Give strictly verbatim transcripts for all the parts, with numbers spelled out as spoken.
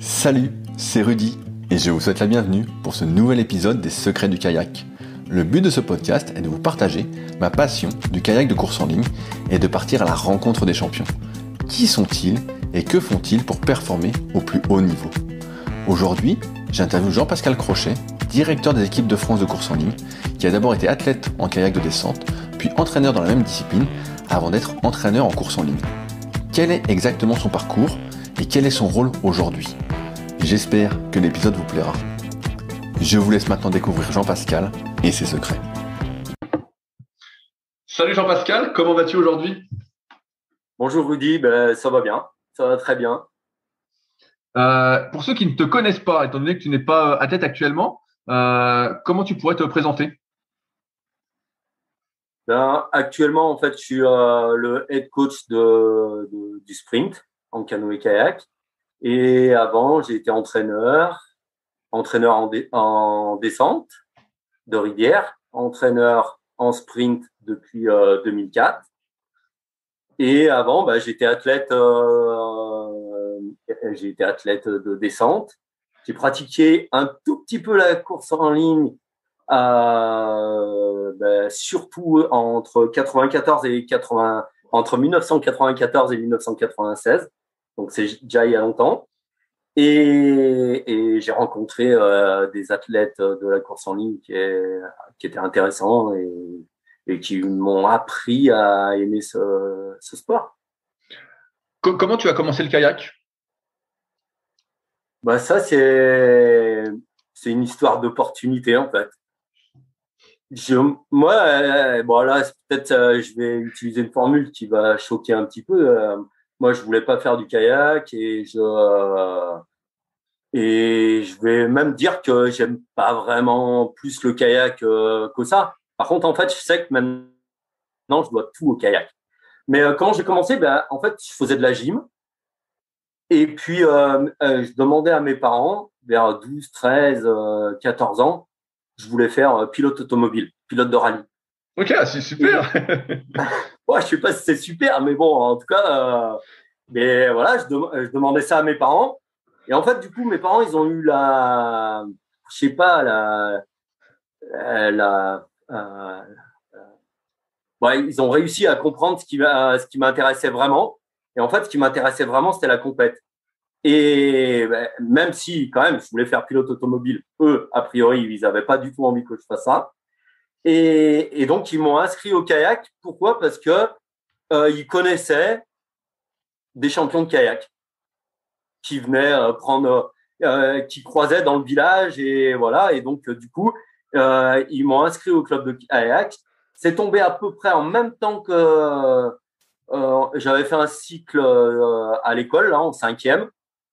Salut, c'est Rudy et je vous souhaite la bienvenue pour ce nouvel épisode des Secrets du kayak. Le but de ce podcast est de vous partager ma passion du kayak de course en ligne et de partir à la rencontre des champions. Qui sont-ils et que font-ils pour performer au plus haut niveau? Aujourd'hui, j'interviewe Jean-Pascal Crochet, directeur des équipes de France de course en ligne, qui a d'abord été athlète en kayak de descente, puis entraîneur dans la même discipline, avant d'être entraîneur en course en ligne. Quel est exactement son parcours et quel est son rôle aujourd'hui? J'espère que l'épisode vous plaira. Je vous laisse maintenant découvrir Jean-Pascal et ses secrets. Salut Jean-Pascal, comment vas-tu aujourd'hui? Bonjour Rudy, ben, ça va bien, ça va très bien. Euh, pour ceux qui ne te connaissent pas, étant donné que tu n'es pas athlète actuellement, euh, comment tu pourrais te présenter? Ben, actuellement, en fait, je suis euh, le head coach de, de- du sprint en canoë-kayak. Et avant, j'ai été entraîneur, entraîneur en, dé- en descente de rivière, entraîneur en sprint depuis euh, deux mille quatre. Et avant, ben, j'étais athlète, euh, j'ai été athlète de descente. J'ai pratiqué un tout petit peu la course en ligne, euh, ben, surtout entre quatre-vingt-quatorze et quatre-vingts, entre mille neuf cent quatre-vingt-quatorze et mille neuf cent quatre-vingt-seize. Donc c'est déjà il y a longtemps. Et, et j'ai rencontré euh, des athlètes de la course en ligne qui, est, qui étaient intéressants et, et qui m'ont appris à aimer ce, ce sport. Co- comment tu as commencé le kayak? Bah ça c'est c'est une histoire d'opportunité en fait. Je, moi, euh, bon là, c'est peut-être, euh, je vais utiliser une formule qui va choquer un petit peu. Euh, moi, je voulais pas faire du kayak et je euh, et je vais même dire que j'aime pas vraiment plus le kayak euh, que ça. Par contre, en fait, je sais que maintenant, je dois tout au kayak. Mais euh, quand j'ai commencé, ben, en fait, je faisais de la gym et puis euh, euh, je demandais à mes parents vers douze, treize, euh, quatorze ans, je voulais faire euh, pilote automobile, pilote de rallye. Ok, c'est Et super. ouais, je sais pas si c'est super, mais bon, en tout cas, euh, mais voilà, je, dem- je demandais ça à mes parents. Et en fait, du coup, mes parents, ils ont eu la, je sais pas, la, la, la- euh, ouais, ils ont réussi à comprendre ce qui, m'a- ce qui m'intéressait vraiment. Et en fait, ce qui m'intéressait vraiment, c'était la compète. Et ben, même si, quand même, je voulais faire pilote automobile, eux, a priori, ils avaient pas du tout envie que je fasse ça. Et, et donc, ils m'ont inscrit au kayak. Pourquoi? Parce que euh, ils connaissaient des champions de kayak qui venaient euh, prendre, euh, qui croisaient dans le village et voilà. Et donc, euh, du coup, euh, ils m'ont inscrit au club de kayak. C'est tombé à peu près en même temps que euh, j'avais fait un cycle euh, à l'école, là, en cinquième.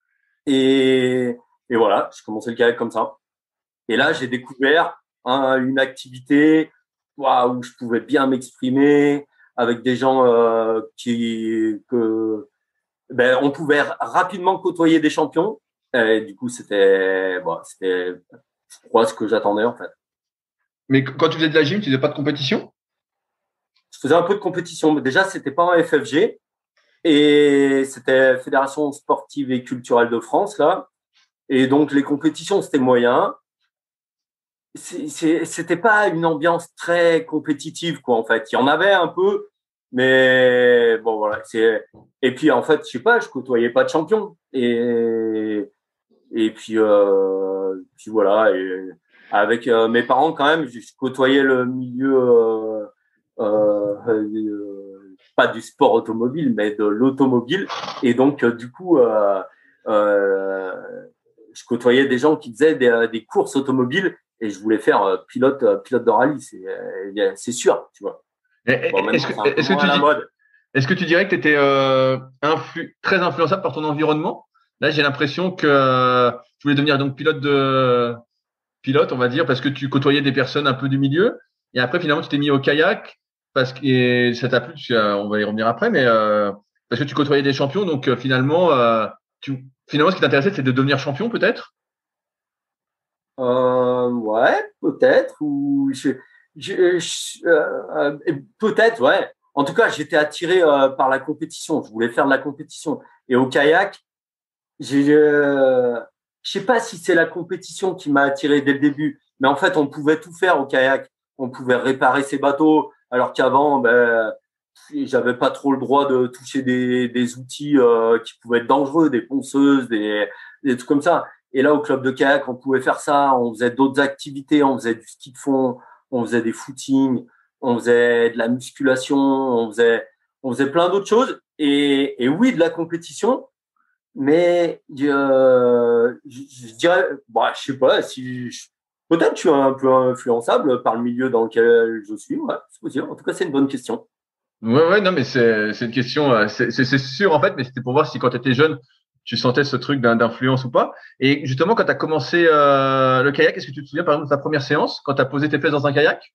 Et, et voilà, j'ai commencé le kayak comme ça. Et là, j'ai découvert hein, une activité waouh, où je pouvais bien m'exprimer avec des gens euh, qui que ben, on pouvait rapidement côtoyer des champions. Et du coup, c'était bon, c'était je crois ce que j'attendais en fait. Mais quand tu faisais de la gym, tu faisais pas de compétition? Je faisais un peu de compétition, mais déjà c'était pas en F F G et c'était Fédération sportive et culturelle de France là. Et donc les compétitions c'était moyen. C'est, c'est, c'était pas une ambiance très compétitive quoi en fait. Il y en avait un peu, mais bon voilà. C'est et puis en fait je sais pas, je côtoyais pas de champions et et puis euh, puis voilà. Et avec euh, mes parents quand même, je côtoyais le milieu euh, euh, euh, pas du sport automobile, mais de l'automobile. Et donc euh, du coup, euh, euh, je côtoyais des gens qui faisaient des, des courses automobiles et je voulais faire euh, pilote euh, pilote de rallye, c'est euh, c'est sûr, tu vois. Et- Bon, et- Est-ce maintenant que, c'est un peu est-ce que moins tu à la dis, mode. est-ce que tu dirais que tu étais euh, influ- très influençable par ton environnement? Là, j'ai l'impression que euh, tu voulais devenir donc pilote de pilote, on va dire, parce que tu côtoyais des personnes un peu du milieu. Et après, finalement, tu t'es mis au kayak parce que et ça t'a plu. Parce que, euh, on va y revenir après, mais euh, parce que tu côtoyais des champions. Donc euh, finalement, euh, tu, finalement, ce qui t'intéressait, c'est de devenir champion, peut-être? Euh, ouais, peut-être ou je, je, je- euh, euh, peut-être ouais. En tout cas, j'étais attiré euh, par la compétition. Je voulais faire de la compétition. Et au kayak, j'ai, euh, je sais pas si c'est la compétition qui m'a attiré dès le début, mais en fait, on pouvait tout faire au kayak. On pouvait réparer ses bateaux, alors qu'avant, ben, j'avais pas trop le droit de toucher des, des outils euh, qui pouvaient être dangereux, des ponceuses, des, des trucs comme ça. Et là, au club de kayak, on pouvait faire ça. On faisait d'autres activités, on faisait du ski de fond, on faisait des footings, on faisait de la musculation, on faisait, on faisait plein d'autres choses. Et, et oui, de la compétition, mais euh, je, je dirais, bah, je sais pas si je- peut-être je suis un peu influençable par le milieu dans lequel je suis. Ouais, c'est possible. En tout cas, c'est une bonne question. Ouais, ouais, non, mais c'est, c'est une question, euh, c'est, c'est c'est sûr en fait, mais c'était pour voir si quand tu étais jeune, tu sentais ce truc d'in- d'influence ou pas. Et justement, quand tu as commencé euh, le kayak, est-ce que tu te souviens par exemple de ta première séance, quand tu as posé tes fesses dans un kayak?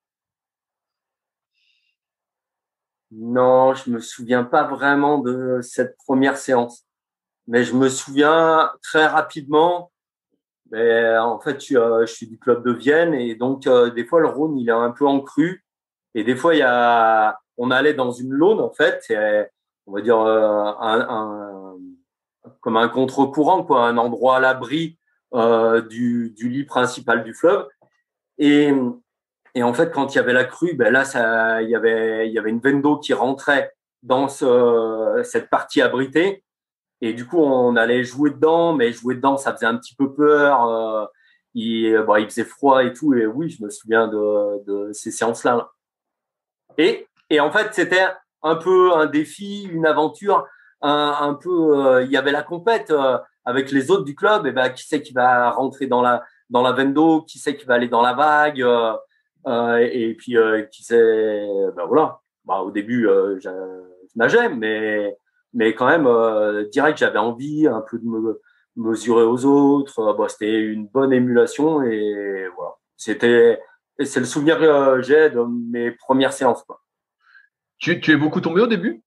Non, je me souviens pas vraiment de cette première séance, mais je me souviens très rapidement. Mais en fait, je suis, euh, je suis du club de Vienne et donc euh, des fois le Rhône il est un peu en crue et des fois il y a, on allait dans une laune en fait, et, on va dire euh, un, un, comme un contre-courant quoi, un endroit à l'abri euh, du, du lit principal du fleuve et et en fait, quand il y avait la crue, ben là, ça, il y avait, il y avait une veine d'eau qui rentrait dans ce, cette partie abritée. Et du coup, on allait jouer dedans, mais jouer dedans, ça faisait un petit peu peur. Euh, il, bon, il faisait froid et tout. Et oui, je me souviens de, de ces séances-là. Là. Et, et en fait, c'était un peu un défi, une aventure, un, un peu. Euh, il y avait la compète euh, avec les autres du club. Et ben, qui c'est qui va rentrer dans la dans la veine d'eau, qui c'est qui va aller dans la vague, euh, euh, et puis euh, qui c'est. Ben voilà. Bah, au début, euh, je, je nageais, mais mais quand même, euh, direct, j'avais envie un peu de me mesurer aux autres. Euh, bon, c'était une bonne émulation et voilà. C'était et c'est le souvenir que j'ai de mes premières séances. Quoi. Tu, tu es beaucoup tombé au début?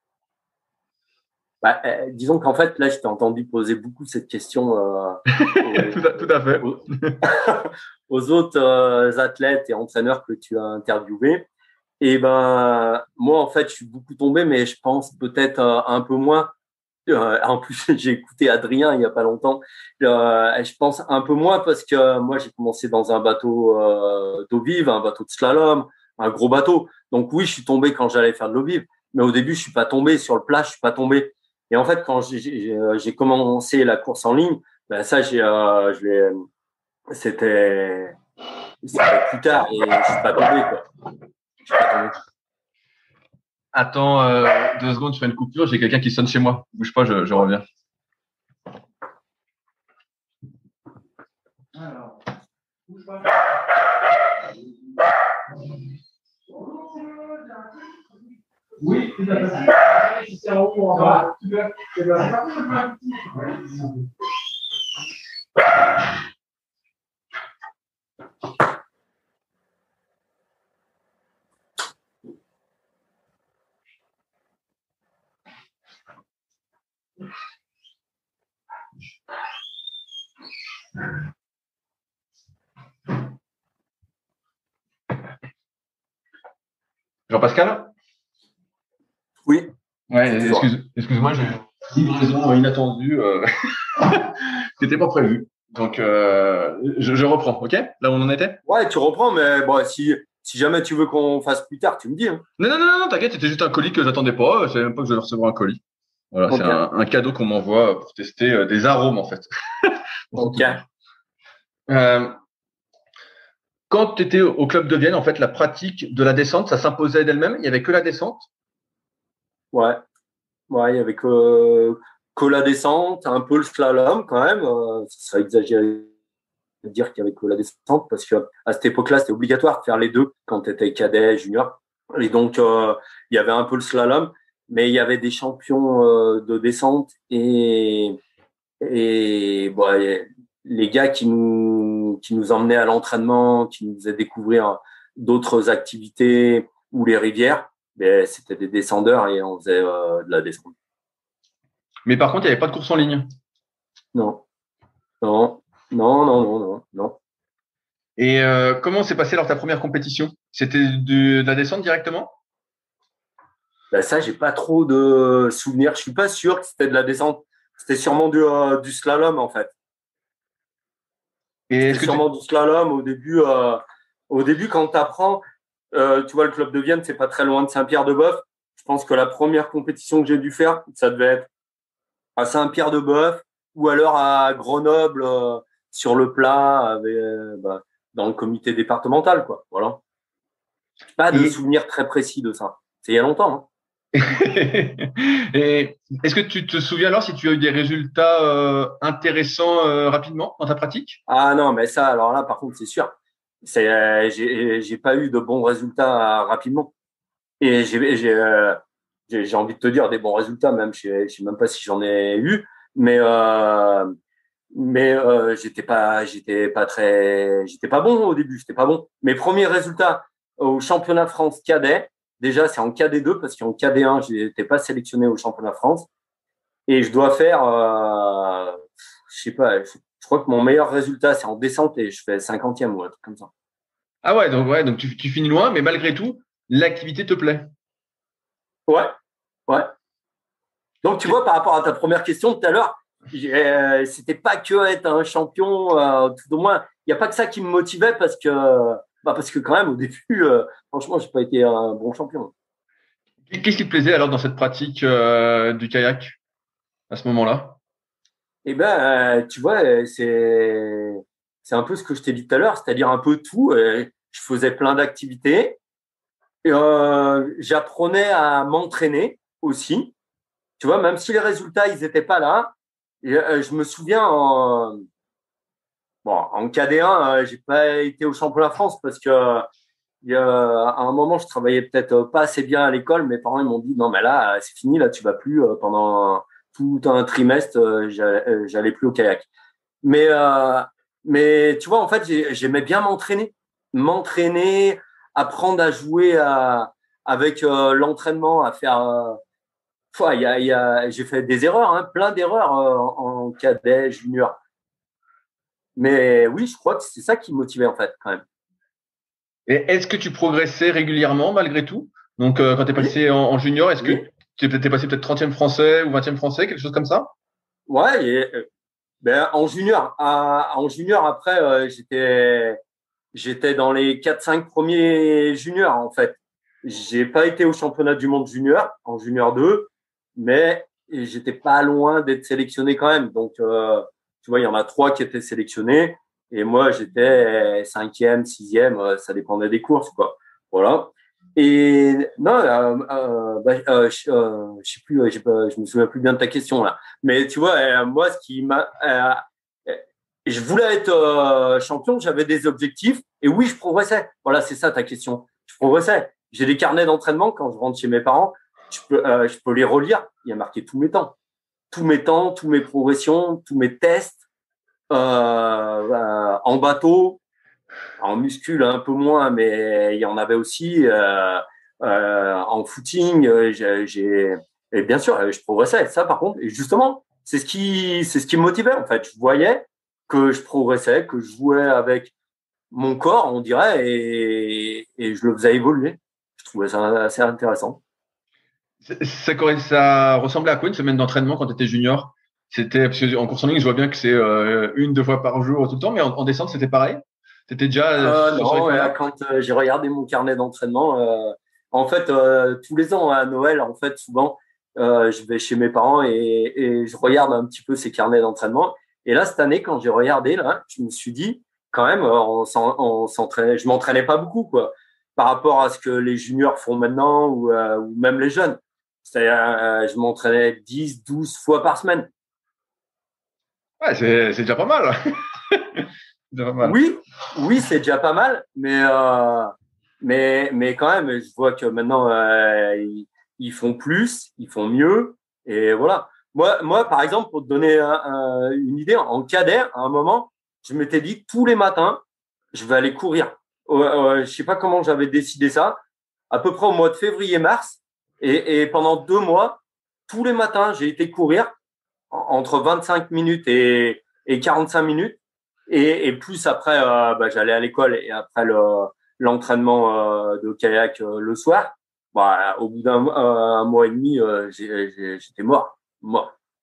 Bah, euh, disons qu'en fait, là, je t'ai entendu poser beaucoup cette question euh, tout, à, aux, tout à fait. aux, aux autres euh, athlètes et entraîneurs que tu as interviewés. Et ben, moi, en fait, je suis beaucoup tombé, mais je pense peut-être euh, un peu moins. Euh, en plus, j'ai écouté Adrien il y a pas longtemps. Euh, je pense un peu moins parce que moi, j'ai commencé dans un bateau euh, d'eau vive, un bateau de slalom, un gros bateau. Donc oui, je suis tombé quand j'allais faire de l'eau vive, mais au début, je suis pas tombé sur le plat, je suis pas tombé. Et en fait, quand j'ai j'ai- j'ai commencé la course en ligne, ben ça, j'ai, euh, je l'ai, c'était, c'était plus tard et je suis pas tombé quoi. Je suis pas tombé. Attends euh, deux secondes, je fais une coupure, j'ai quelqu'un qui sonne chez moi. Bouge pas, je, je reviens. Alors, bouge pas. Oui, tout à fait. Jean-Pascal? Oui. Ouais, excuse, excuse-moi, j'ai une raison inattendue euh, qui n'était pas prévue. Donc, euh, je, je reprends, ok? Là où on en était? Ouais, tu reprends, mais bon, si, si jamais tu veux qu'on fasse plus tard, tu me dis. Hein. Non, non, non, non, t'inquiète, c'était juste un colis que j'attendais pas. Je savais même pas que j'allais recevoir un colis. Voilà, okay. C'est un, un cadeau qu'on m'envoie pour tester euh, des arômes, en fait. Ok. Euh, quand tu étais au club de Vienne, en fait, la pratique de la descente, ça s'imposait d'elle-même? Il y avait que la descente? Ouais. Ouais, il y avait que, que la descente, un peu le slalom quand même. Euh, ce serait exagéré de dire qu'il y avait que la descente parce que à cette époque-là, c'était obligatoire de faire les deux quand tu étais cadet, junior. Et donc, euh, il y avait un peu le slalom, mais il y avait des champions euh, de descente et, et bon, les gars qui nous, qui nous emmenaient à l'entraînement, qui nous faisaient découvrir d'autres activités ou les rivières, ben, c'était des descendeurs et on faisait euh, de la descente. Mais par contre, il n'y avait pas de course en ligne. Non, non, non, non, non, non, non. Et euh, comment s'est passée alors ta première compétition? C'était de, de la descente directement? Ben ça, j'ai pas trop de souvenirs. Je suis pas sûr que c'était de la descente. C'était sûrement du, euh, du slalom, en fait. Et est-ce C'était que sûrement tu... du slalom au début. Euh, au début, quand tu apprends, euh, tu vois, le club de Vienne, c'est pas très loin de Saint-Pierre-de-Bœuf. Je pense que la première compétition que j'ai dû faire, ça devait être à Saint-Pierre-de-Bœuf ou alors à Grenoble euh, sur le plat avec, euh, bah, dans le comité départemental, quoi. Voilà. Pas de Et... souvenir très précis de ça. C'est il y a longtemps. Hein. Et est-ce que tu te souviens alors si tu as eu des résultats euh, intéressants euh, rapidement dans ta pratique? Ah non, mais ça, alors là, par contre, c'est sûr. C'est, euh, j'ai, j'ai pas eu de bons résultats euh, rapidement. Et j'ai, j'ai, euh, j'ai, j'ai envie de te dire des bons résultats, même je sais, je sais même pas si j'en ai eu, mais euh, mais euh, j'étais pas, j'étais pas très, j'étais pas bon au début, j'étais pas bon. Mes premiers résultats au championnat France cadet, déjà c'est en cadet deux parce qu'en cadet un, j'étais pas sélectionné au championnat France. Et je dois faire, euh, je sais pas, je, je crois que mon meilleur résultat, c'est en descente et je fais cinquantième ou un truc comme ça. Ah ouais, donc ouais, donc tu, tu finis loin, mais malgré tout, l'activité te plaît. Ouais, ouais. Donc, tu vois, par rapport à ta première question tout à l'heure, euh, c'était pas que être un champion, euh, tout au moins. Il n'y a pas que ça qui me motivait parce que, bah parce que quand même, au début, euh, franchement, j'ai pas été un bon champion. Qu'est-ce qui te plaisait alors dans cette pratique euh, du kayak à ce moment-là? Eh ben, euh, tu vois, euh, c'est, c'est un peu ce que je t'ai dit tout à l'heure, c'est-à-dire un peu tout. Euh, je faisais plein d'activités. Et, euh, j'apprenais à m'entraîner aussi. Tu vois, même si les résultats, ils étaient pas là. Et, euh, je me souviens en, bon, en K D un, euh, j'ai pas été au championnat de France parce que il y a, à un moment, je travaillais peut-être pas assez bien à l'école. Mes parents ils m'ont dit non, mais là, c'est fini, là, tu vas plus euh, pendant tout un trimestre, euh, j'allais euh, j'allais plus au kayak. Mais euh, mais tu vois, en fait, j'ai- j'aimais bien m'entraîner, m'entraîner, apprendre à jouer à, avec euh, l'entraînement, à faire. Euh, Foi, il y a, il y a, j'ai fait des erreurs, hein, plein d'erreurs euh, en, en cadet, junior. Mais oui, je crois que c'est ça qui me motivait en fait, quand même. Et est-ce que tu progressais régulièrement malgré tout? Donc euh, quand tu es Oui, passé en, en junior, est-ce que oui, tu es passé peut-être trentième français ou vingtième français, quelque chose comme ça? ouais. Et, euh, ben, en junior, à- en junior après, euh, j'étais, j'étais dans les quatre cinq premiers juniors en fait. J'ai pas été au championnat du monde junior en junior deux, mais j'étais pas loin d'être sélectionné quand même. Donc, euh, tu vois, il y en a trois qui étaient sélectionnés et moi j'étais cinquième, sixième, euh, ça dépendait des courses quoi. Voilà. Et non, euh, euh, bah, euh, je, euh, je sais plus, euh, j'ai pas, je me souviens plus bien de ta question là. Mais tu vois, euh, moi, ce qui m'a, euh, je voulais être euh, champion, j'avais des objectifs et oui, je progressais. Voilà, c'est ça ta question. Je progressais. J'ai des carnets d'entraînement quand je rentre chez mes parents. Je peux, euh, je peux les relire. Il y a marqué tous mes temps, tous mes temps, tous mes progressions, tous mes tests euh, euh, en bateau, en muscule un peu moins, mais il y en avait aussi euh, euh, en footing. euh, J'ai, j'ai- et bien sûr, euh, je progressais. Ça, par contre, et justement, c'est ce qui, c'est ce qui me motivait en fait. Je voyais que je progressais, que je jouais avec mon corps, on dirait, et, et je le faisais évoluer. Je trouvais ça assez intéressant. Ça, ça, corre- ça ressemblait à quoi une semaine d'entraînement quand tu étais junior? C'était parce que en course en ligne, je vois bien que c'est euh, une, deux fois par jour tout le temps, mais en, en descente, c'était pareil? T'étais déjà euh, Euh, sur ce non, euh, rythme-là? quand euh, j'ai regardé mon carnet d'entraînement, euh, en fait, euh, tous les ans à Noël, en fait, souvent, euh, je vais chez mes parents et, et je regarde un petit peu ces carnets d'entraînement. Et là, cette année, quand j'ai regardé, là, je me suis dit, quand même, euh, on s'en- on s'entraînait, je m'entraînais pas beaucoup, quoi, par rapport à ce que les juniors font maintenant ou, euh, ou même les jeunes. C'est-à-dire, euh, je m'entraînais dix, douze fois par semaine. Ouais, c'est c'est déjà pas mal. C'est déjà pas mal. Oui, oui, c'est déjà pas mal, mais euh, mais mais quand même, je vois que maintenant euh, ils, ils font plus, ils font mieux, et voilà. Moi, moi, par exemple, pour te donner un- un- une idée, en cadet, à un moment, je m'étais dit tous les matins, je vais aller courir. Euh, euh, je sais pas comment j'avais décidé ça, à peu près au mois de février-mars, et, et pendant deux mois, tous les matins, j'ai été courir en- entre vingt-cinq minutes et, et quarante-cinq minutes. Et, et plus après, euh, bah, j'allais à l'école et après le, l'entraînement euh, de kayak euh, le soir. Bah, au bout d'un euh, un mois et demi, euh, j'ai- j'ai- j'étais mort. Mort.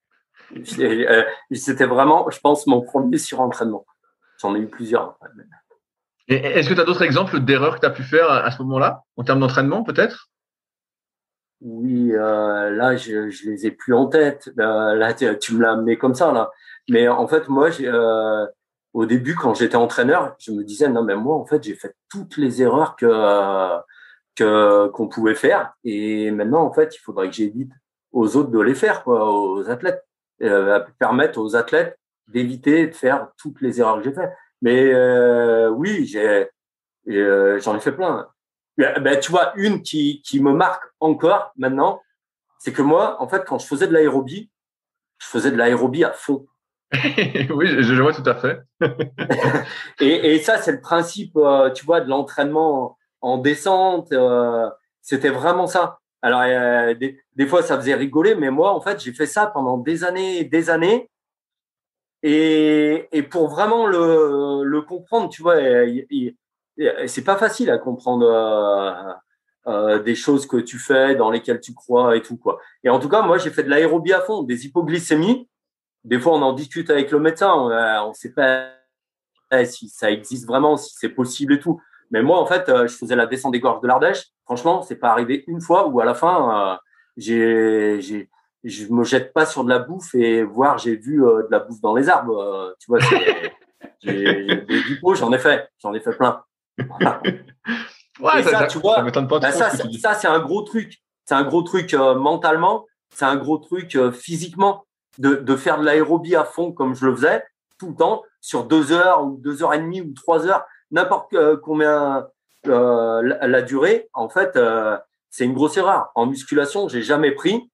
C'était vraiment, je pense, mon premier surentraînement. J'en ai eu plusieurs. Et est-ce que tu as d'autres exemples d'erreurs que tu as pu faire à ce moment-là, en termes d'entraînement peut-être? Oui, euh, là, je, je les ai plus en tête. Euh, là, tu, tu me l'as amené comme ça, là. Mais en fait, moi, j'ai, euh, au début, quand j'étais entraîneur, je me disais, non, mais moi, en fait, j'ai fait toutes les erreurs que, euh, que, qu'on pouvait faire. Et maintenant, en fait, il faudrait que j'évite aux autres de les faire, quoi, aux athlètes. Euh, permettre aux athlètes d'éviter de faire toutes les erreurs que j'ai faites. Mais euh, oui, j'ai, euh, j'en ai fait plein. Ben, tu vois, une qui, qui me marque encore maintenant, c'est que moi, en fait, quand je faisais de l'aérobie, je faisais de l'aérobie à fond. Oui, je, je vois tout à fait. et, et ça, c'est le principe, euh, tu vois, de l'entraînement en, en descente. Euh, c'était vraiment ça. Alors, euh, des, des fois, ça faisait rigoler, mais moi, en fait, j'ai fait ça pendant des années et des années. Et, et pour vraiment le, le comprendre, tu vois, il, il, c'est pas facile à comprendre euh, euh, des choses que tu fais, dans lesquelles tu crois et tout, quoi. Et en tout cas, moi, j'ai fait de l'aérobie à fond, des hypoglycémies. Des fois, on en discute avec le médecin, on ne sait pas si ça existe vraiment, si c'est possible et tout. Mais moi, en fait, je faisais la descente des gorges de l'Ardèche. Franchement, c'est pas arrivé une fois où à la fin, euh, j'ai, j'ai, je me jette pas sur de la bouffe et voir j'ai vu euh, de la bouffe dans les arbres. Euh, tu vois, c'est, j'ai, j'ai des hippos, j'en ai fait, j'en ai fait plein. Voilà. Ouais, Et ça, ça, ça, tu vois, ça m'étonne pas bah trop ça, ce que tu dis. ça, c'est un gros truc. C'est un gros truc euh, mentalement, c'est un gros truc euh, physiquement de, de faire de l'aérobie à fond comme je le faisais tout le temps sur deux heures ou deux heures et demie ou trois heures, n'importe euh, combien euh, la, la durée. En fait, euh, c'est une grosse erreur. En musculation, j'ai jamais pris.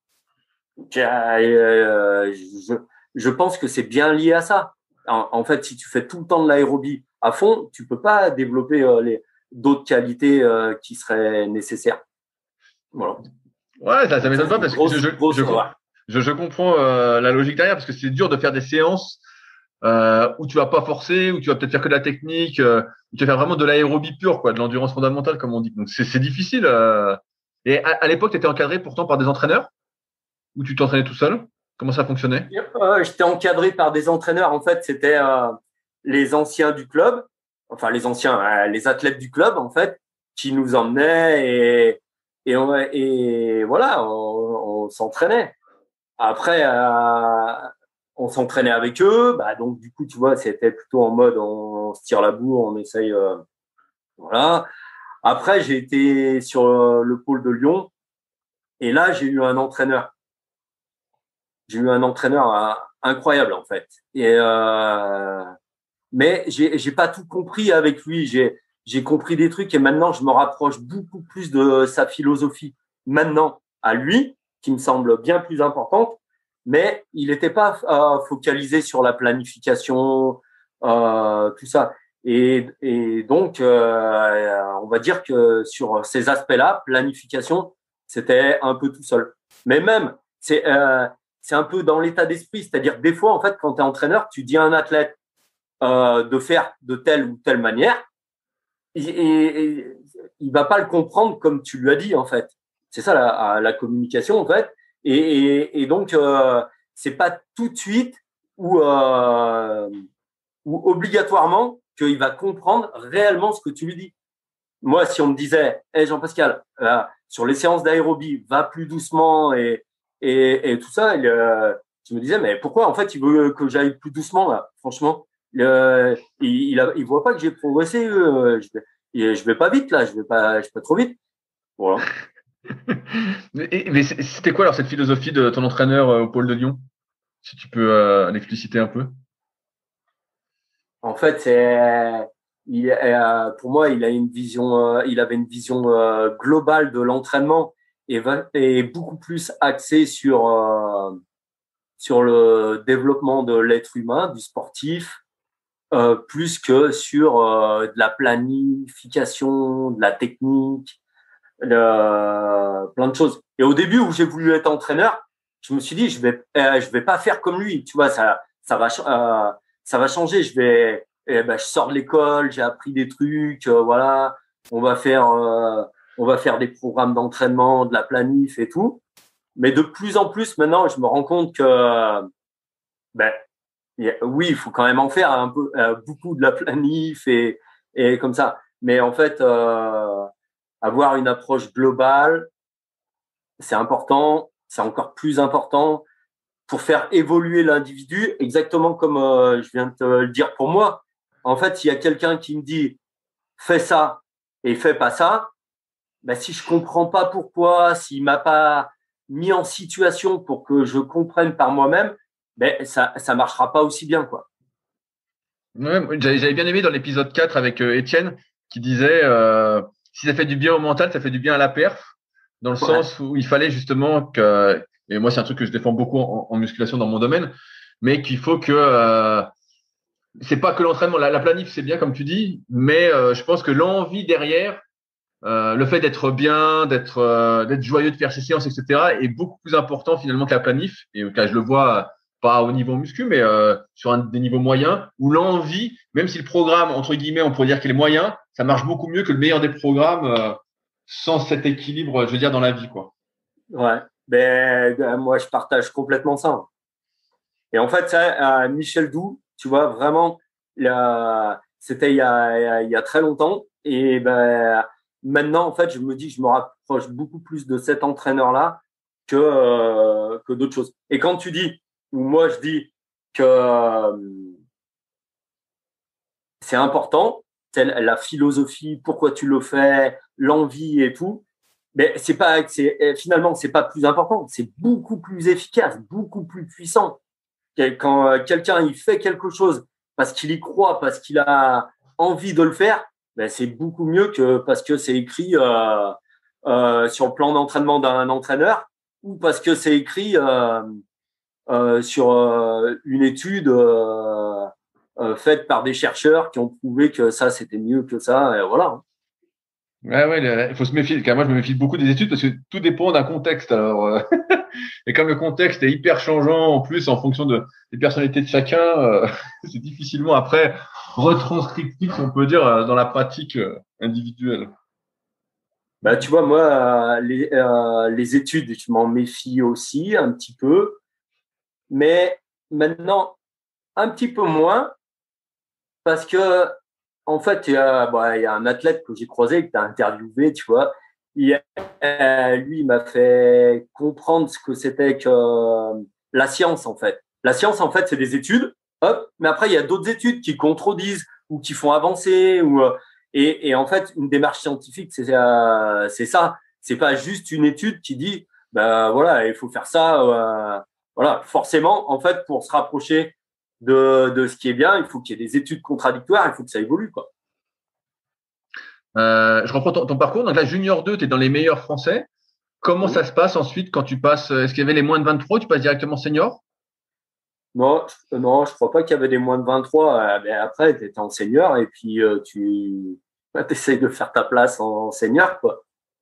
Euh, je, je pense que c'est bien lié à ça. En, en fait, si tu fais tout le temps de l'aérobie à fond, tu peux pas développer euh, les d'autres qualités euh, qui seraient nécessaires. Voilà. Ouais, ça, ça Donc ça, m'étonne c'est pas une parce que je, grosse, je, grosse je, erreur. je, je comprends euh, la logique derrière parce que c'est dur de faire des séances euh, où tu vas pas forcer, où tu vas peut-être faire que de la technique, euh, où tu vas faire vraiment de l'aérobie pure, quoi, de l'endurance fondamentale, comme on dit. Donc c'est, c'est difficile. Euh... Et à, à l'époque, tu étais encadré pourtant par des entraîneurs ou tu t'entraînais tout seul? Comment ça fonctionnait? Euh, j'étais encadré par des entraîneurs. En fait, c'était euh, les anciens du club, enfin les anciens, euh, les athlètes du club, en fait, qui nous emmenaient et et, on, et voilà, on, on s'entraînait. Après, euh, on s'entraînait avec eux. Bah, donc, du coup, tu vois, c'était plutôt en mode on, on se tire la bourre, on essaye. Euh, voilà. Après, j'ai été sur euh, le pôle de Lyon et là, j'ai eu un entraîneur. J'ai eu un entraîneur euh, incroyable, en fait. Et, euh, mais j'ai, j'ai pas tout compris avec lui. J'ai, j'ai compris des trucs et maintenant, je me rapproche beaucoup plus de sa philosophie. Maintenant, à lui, qui me semble bien plus importante, mais il n'était pas euh, focalisé sur la planification, euh, tout ça. Et, et donc, euh, on va dire que sur ces aspects-là, planification, c'était un peu tout seul. Mais même, c'est euh, c'est un peu dans l'état d'esprit, c'est-à-dire des fois, en fait, quand tu es entraîneur, tu dis à un athlète euh, de faire de telle ou telle manière, et, et, et il va pas le comprendre comme tu lui as dit, en fait. C'est ça la, la communication, en fait. Et, et, et donc, euh, c'est pas tout de suite ou, euh, ou obligatoirement qu'il va comprendre réellement ce que tu lui dis. Moi, si on me disait, hey Jean-Pascal, euh, sur les séances d'aérobie, va plus doucement et, et, et tout ça, il, euh, je me disais, mais pourquoi en fait il veut que j'aille plus doucement là, franchement, euh, il, il, a, il voit pas que j'ai progressé, euh, je, vais, je vais pas vite là, je vais pas, je vais pas trop vite, voilà. mais, mais c'était quoi alors cette philosophie de ton entraîneur euh, au pôle de Lyon? Si tu peux euh, l'expliciter un peu. En fait, c'est, il, euh, pour moi, il a une vision, euh, il avait une vision euh, globale de l'entraînement et, va, et beaucoup plus axée sur euh, sur le développement de l'être humain, du sportif, euh, plus que sur euh, de la planification, de la technique, de, plein de choses. Et au début où j'ai voulu être entraîneur, je me suis dit je vais euh, je vais pas faire comme lui, tu vois, ça ça va euh, ça va changer. Je vais eh ben, je sors de l'école, j'ai appris des trucs, euh, voilà, on va faire euh, on va faire des programmes d'entraînement, de la planif et tout. Mais de plus en plus maintenant, je me rends compte que Ben, y a- oui, il faut quand même en faire un peu, euh, beaucoup de la planif et, et comme ça. Mais en fait, euh, avoir une approche globale, c'est important. C'est encore plus important pour faire évoluer l'individu, exactement comme euh, je viens de te le dire pour moi. En fait, s'il y a quelqu'un qui me dit fais ça et fais pas ça, ben, si je comprends pas pourquoi, s'il m'a pas mis en situation pour que je comprenne par moi-même, ben ça ça marchera pas aussi bien, quoi. Ouais, moi, j'avais j'avais bien aimé dans l'épisode quatre avec euh, Étienne qui disait euh, si ça fait du bien au mental, ça fait du bien à la perf, dans le Ouais, sens où il fallait justement que, et moi c'est un truc que je défends beaucoup en, en musculation dans mon domaine, mais qu'il faut que euh, c'est pas que l'entraînement, la, la planif c'est bien comme tu dis, mais euh, je pense que l'envie derrière, euh, le fait d'être bien, d'être euh, d'être joyeux de faire ses séances, et cetera est beaucoup plus important finalement que la planif. Et là je le vois euh, pas au niveau muscu, mais euh, sur un des niveaux moyens, où l'envie, même si le programme entre guillemets on pourrait dire qu'il est moyen, ça marche beaucoup mieux que le meilleur des programmes euh, sans cet équilibre, je veux dire, dans la vie, quoi. ouais. Ben euh, moi je partage complètement ça. Et en fait, ça, euh, Michel Doux, tu vois, vraiment, là, c'était il y a, il y a, il y a très longtemps. Et ben, maintenant, en fait, je me dis que je me rapproche beaucoup plus de cet entraîneur-là que, euh, que d'autres choses. Et quand tu dis, ou moi je dis que euh, c'est important, c'est la philosophie, pourquoi tu le fais, l'envie et tout, mais c'est pas, c'est, finalement, c'est pas plus important, c'est beaucoup plus efficace, beaucoup plus puissant. Quand euh, quelqu'un il fait quelque chose parce qu'il y croit, parce qu'il a envie de le faire, ben c'est beaucoup mieux que parce que c'est écrit euh, euh, sur le plan d'entraînement d'un entraîneur ou parce que c'est écrit euh, euh, sur euh, une étude euh, euh, faite par des chercheurs qui ont prouvé que ça c'était mieux que ça. Et voilà. Ouais, ouais, le- il faut se méfier. Car moi, je me méfie beaucoup des études parce que tout dépend d'un contexte. Alors, euh, et comme le contexte est hyper changeant, en plus, en fonction de, des personnalités de chacun, euh, c'est difficilement après retranscriptif, on peut dire, euh, dans la pratique euh, individuelle. Bah, tu vois, moi, euh, les, euh, les études, je m'en méfie aussi un petit peu, mais maintenant, un petit peu moins, parce que, en fait, il y a, bah, il y a un athlète que j'ai croisé, que tu as interviewé, tu vois. Il, euh, lui, il m'a fait comprendre ce que c'était que euh, la science, en fait. La science, en fait, c'est des études, hop, mais après, il y a d'autres études qui contredisent ou qui font avancer. Ou, euh, et, et en fait, une démarche scientifique, c'est euh, c'est ça. C'est pas juste une étude qui dit, ben voilà, il faut faire ça. Euh, voilà, forcément, en fait, pour se rapprocher de, de ce qui est bien, il faut qu'il y ait des études contradictoires, il faut que ça évolue, quoi. Euh, je reprends ton, ton parcours. Donc là, Junior deux, tu es dans les meilleurs français. Comment Mmh. ça se passe ensuite quand tu passes? Est-ce qu'il y avait les moins de vingt-trois? Tu passes directement senior? Non, je, non, je crois pas qu'il y avait des moins de vingt-trois. Euh, mais après, tu étais en senior et puis euh, tu essayes de faire ta place en senior, quoi.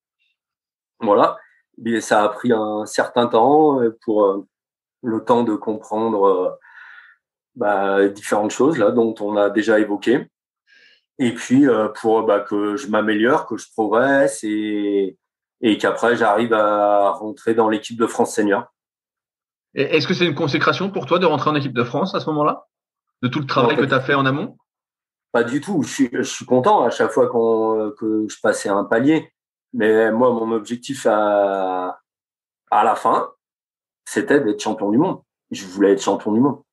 Voilà. Mais ça a pris un certain temps euh, pour euh, le temps de comprendre euh, bah, différentes choses là dont on a déjà évoqué. Et puis euh, pour bah, que je m'améliore, que je progresse et, et qu'après j'arrive à rentrer dans l'équipe de France senior. Et est-ce que c'est une consécration pour toi de rentrer en équipe de France à ce moment-là? De tout le Non, travail pas que tu du as fait tout. en amont? Pas du tout. Je suis, je suis content à chaque fois qu'on, que je passais un palier. Mais moi, mon objectif à, à la fin, c'était d'être champion du monde. Je voulais être champion du monde.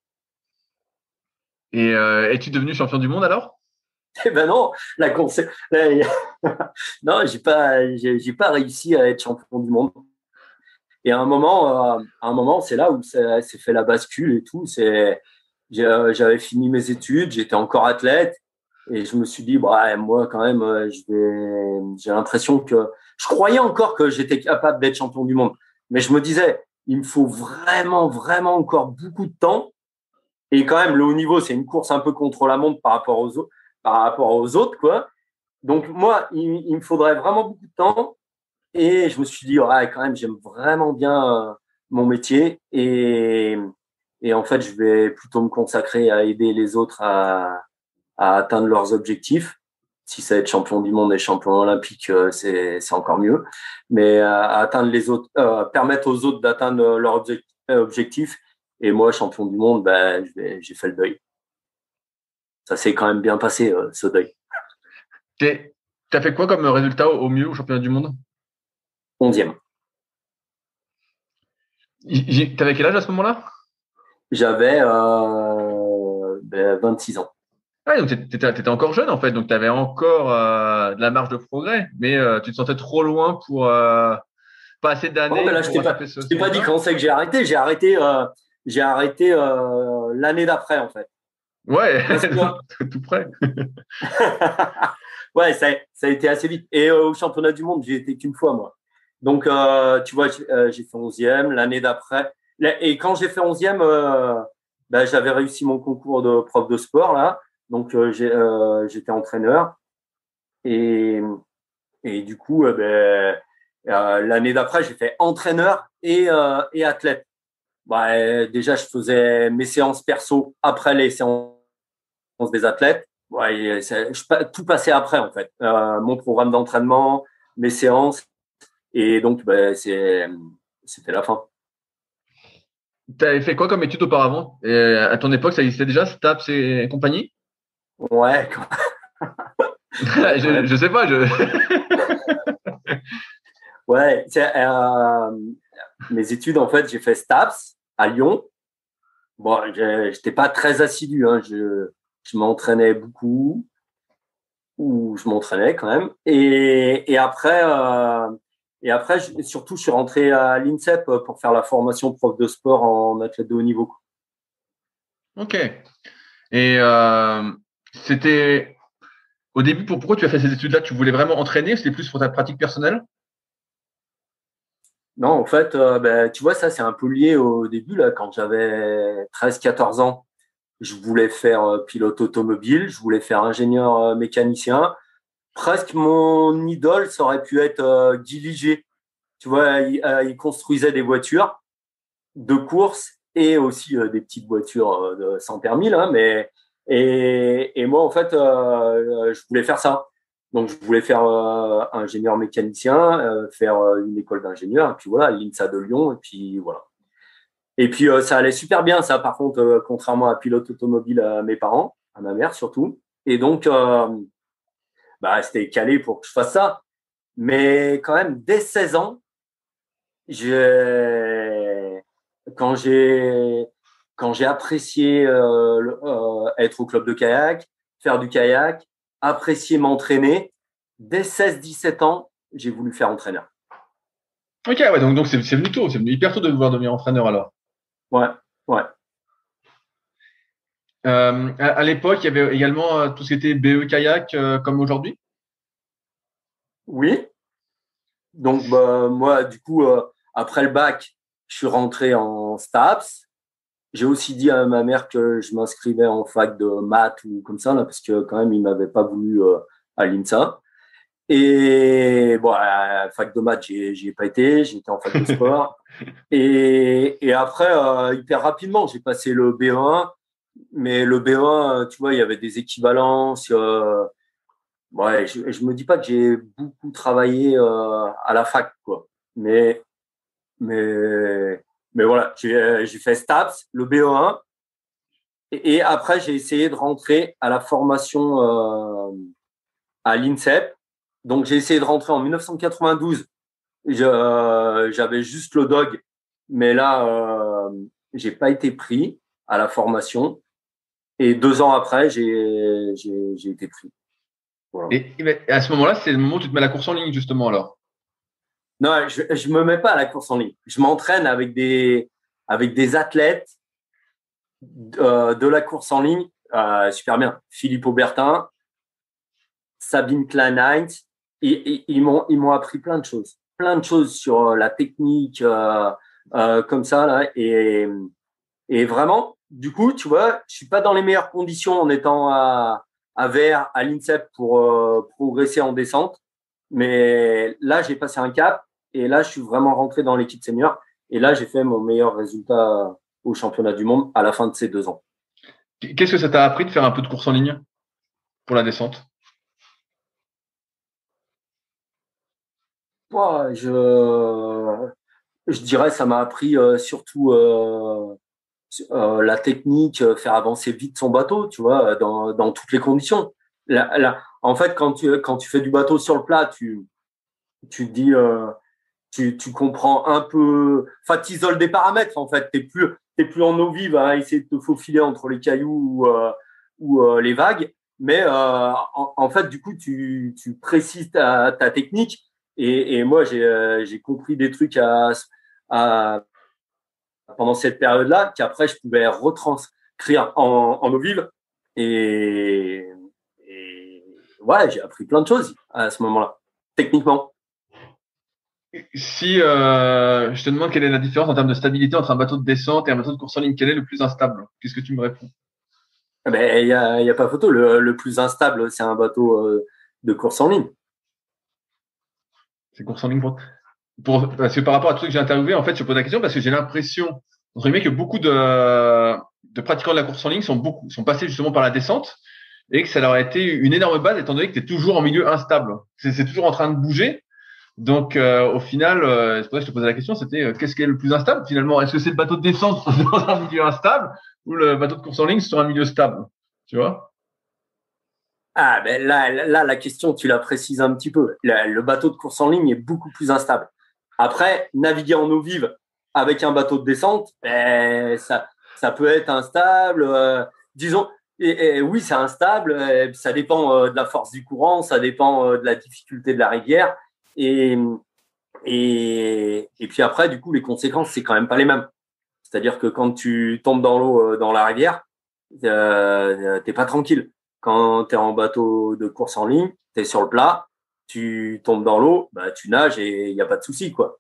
Et euh, es-tu devenu champion du monde alors? Eh ben non, la consé- là, y a- non, j'ai pas, j'ai, j'ai pas réussi à être champion du monde. Et à un moment, euh, à un moment, c'est là où c'est c'est fait la bascule et tout. C'est, j'ai- euh, j'avais fini mes études, j'étais encore athlète et je me suis dit, bah, moi, quand même, euh, je vais, j'ai l'impression que je croyais encore que j'étais capable d'être champion du monde. Mais je me disais, il me faut vraiment, vraiment encore beaucoup de temps. Et quand même, le haut niveau, c'est une course un peu contre la montre par rapport aux autres, par rapport aux autres, quoi. Donc, moi, il, il me faudrait vraiment beaucoup de temps. Et je me suis dit, ouais, quand même, j'aime vraiment bien euh, mon métier. Et, et en fait, je vais plutôt me consacrer à aider les autres à, à atteindre leurs objectifs. Si ça être champion du monde et champion olympique, euh, c'est, c'est encore mieux. Mais euh, à atteindre les autres, euh, permettre aux autres d'atteindre leurs objectifs Et moi, champion du monde, ben, j'ai fait le deuil. Ça s'est quand même bien passé, euh, ce deuil. Tu as fait quoi comme résultat au mieux au championnat du monde? Onzième. Tu avais quel âge à ce moment-là? J'avais euh, ben, vingt-six ans. Ah, donc tu étais, étais encore jeune en fait, donc tu avais encore euh, de la marge de progrès, mais euh, tu te sentais trop loin pour euh, pas assez d'années. Oh, ben là, je t'ai pas, ce, je t'ai pas dit quand c'est que j'ai arrêté. J'ai arrêté, euh, j'ai arrêté euh, l'année d'après en fait. Ouais, tout près. Ouais, ça, ça a été assez vite. Et euh, au championnat du monde, j'ai été qu'une fois moi. Donc euh, tu vois, j'ai, j'ai fait onzième l'année d'après. Et quand j'ai fait onzième, euh, ben, j'avais réussi mon concours de prof de sport là. Donc euh, j'ai, euh, j'étais entraîneur et et du coup, euh, ben, euh, l'année d'après, j'ai fait entraîneur et euh, et athlète. Bah, euh, déjà, je faisais mes séances perso après les séances des athlètes. Ouais, c'est, je, tout passait après en fait. Euh, mon programme d'entraînement, mes séances et donc ben, c'est c'était la fin. Tu avais fait quoi comme études auparavant? Et à ton époque, ça existait déjà, STAPS et compagnie? Ouais. je, je sais pas. Je... ouais. C'est, euh, mes études, en fait, j'ai fait STAPS à Lyon. Bon, j'étais pas très assidu. Hein. Je, je m'entraînais beaucoup, ou je m'entraînais quand même. Et, et après, euh, et après, je, surtout, je suis rentré à l'INSEP pour faire la formation prof de sport en athlète de haut niveau. Ok. Et euh, c'était au début, pour, pourquoi tu as fait ces études-là? Tu voulais vraiment entraîner ou c'était plus pour ta pratique personnelle? Non, en fait, euh, ben, tu vois, ça, c'est un peu lié au début, là, quand j'avais treize quatorze ans. Je voulais faire euh, pilote automobile, je voulais faire ingénieur euh, mécanicien. Presque mon idole, ça aurait pu être euh, Guy Ligier. Tu vois, il, euh, il construisait des voitures de course et aussi euh, des petites voitures euh, de, sans permis, là, mais et, et moi, en fait, euh, je voulais faire ça. Donc, je voulais faire euh, ingénieur mécanicien, euh, faire euh, une école d'ingénieur, et puis voilà, l'INSA de Lyon, et puis voilà. Et puis, euh, ça allait super bien, ça, par contre, euh, contrairement à pilote automobile à mes parents, à ma mère surtout. Et donc, euh, bah, c'était calé pour que je fasse ça. Mais quand même, dès seize ans, j'ai, quand j'ai, quand j'ai apprécié euh, le- euh, être au club de kayak, faire du kayak, apprécier m'entraîner, dès seize dix-sept ans, j'ai voulu faire entraîneur. Ok, ouais, donc donc c'est c'est venu tôt, c'est venu hyper tôt de vouloir devenir entraîneur alors. Ouais, ouais. Euh, à, à l'époque, il y avait également euh, tout ce qui était B E kayak euh, comme aujourd'hui. Oui. Donc, bah, moi, du coup, euh, après le bac, je suis rentré en STAPS. J'ai aussi dit à ma mère que je m'inscrivais en fac de maths ou comme ça, là, parce que quand même, il m'avait pas voulu euh, à l'INSA. Et bon, à la fac de maths, j'y j'y ai pas été, j'étais en fac de sport. Et, et après, euh, hyper rapidement, j'ai passé le B E un, mais le B E un, tu vois, il y avait des équivalences. Euh, ouais, je, je me dis pas que j'ai beaucoup travaillé euh, à la fac, quoi. Mais mais, mais voilà, j'ai, j'ai fait STAPS, le B E un, et, et après, j'ai essayé de rentrer à la formation euh, à l'INSEP. Donc, j'ai essayé de rentrer en dix-neuf cent quatre-vingt-douze. Je, euh, j'avais juste le dog, mais là, euh, j'ai pas été pris à la formation. Et deux ans après, j'ai, j'ai, j'ai été pris. Voilà. Et, et à ce moment-là, c'est le moment où tu te mets à la course en ligne justement alors. Non, je, je me mets pas à la course en ligne. Je m'entraîne avec des, avec des athlètes euh, de la course en ligne, euh, super bien. Philippe Aubertin, Sabine Klein-Heinz, ils, ils, m'ont ils m'ont appris plein de choses, plein de choses sur euh, la technique euh, euh, comme ça là, et et vraiment, du coup, tu vois, je suis pas dans les meilleures conditions en étant à à Vers, à l'INSEP pour euh, progresser en descente, mais là j'ai passé un cap et là je suis vraiment rentré dans l'équipe senior et là j'ai fait mon meilleur résultat au championnat du monde à la fin de ces deux ans. Qu'est-ce que ça t'a appris de faire un peu de course en ligne pour la descente? Ouais, je, je dirais ça m'a appris euh, surtout euh, euh, la technique, euh, faire avancer vite son bateau, tu vois, dans, dans toutes les conditions. La, la, en fait, quand tu, quand tu fais du bateau sur le plat, tu, tu te dis, euh, tu, tu comprends un peu, enfin, tu isoles des paramètres, en fait. T'es plus, t'es plus en eau vive à essayer de te faufiler entre les cailloux ou, euh, ou euh, les vagues. Mais euh, en, en fait, du coup, tu, tu précises ta, ta technique. Et, et moi, j'ai, euh, j'ai compris des trucs à, à, pendant cette période-là qu'après, je pouvais retranscrire en, en eau vive. Et, et ouais, j'ai appris plein de choses à ce moment-là, techniquement. Si euh, je te demande quelle est la différence en termes de stabilité entre un bateau de descente et un bateau de course en ligne, quel est le plus instable? Qu'est-ce que tu me réponds? Ben, il y a, y a pas photo. Le, le plus instable, c'est un bateau euh, de course en ligne. C'est course en ligne pour... pour parce que par rapport à tout ce que j'ai interviewé, en fait, je pose la question parce que j'ai l'impression, entre guillemets, que beaucoup de, de pratiquants de la course en ligne sont beaucoup sont passés justement par la descente et que ça leur a été une énorme base étant donné que tu es toujours en milieu instable. C'est, c'est toujours en train de bouger. Donc, euh, au final, euh, c'est pour ça que je te posais la question, c'était euh, qu'est-ce qui est le plus instable finalement? Est-ce que c'est le bateau de descente dans un milieu instable ou le bateau de course en ligne sur un milieu stable? Tu vois? Ah, ben là, là, la question, tu la précises un petit peu. Le, le bateau de course en ligne est beaucoup plus instable. Après, naviguer en eau vive avec un bateau de descente, ben, ça, ça peut être instable. Euh, disons, et, et oui, c'est instable. euh, Ça dépend euh, de la force du courant, ça dépend euh, de la difficulté de la rivière. Et, et, et puis après, du coup, les conséquences, c'est quand même pas les mêmes. C'est-à-dire que quand tu tombes dans l'eau, euh, dans la rivière, euh, t'es pas tranquille. Quand tu es en bateau de course en ligne, tu es sur le plat, tu tombes dans l'eau, bah, tu nages et il n'y a pas de souci, quoi.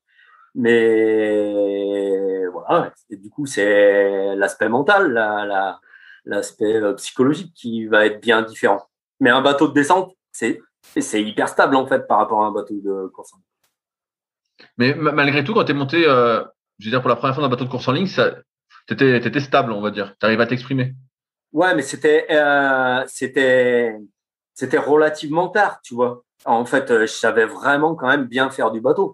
Mais voilà, et du coup, c'est l'aspect mental, la, la, l'aspect euh, psychologique qui va être bien différent. Mais un bateau de descente, c'est, c'est hyper stable, en fait, par rapport à un bateau de course en ligne. Mais ma- malgré tout, quand tu es monté, euh, je veux dire, pour la première fois dans un bateau de course en ligne, ça, t'étais, t'étais stable, on va dire. Tu arrives à t'exprimer. Ouais, mais c'était, euh, c'était, c'était relativement tard, tu vois. En fait, euh, je savais vraiment quand même bien faire du bateau.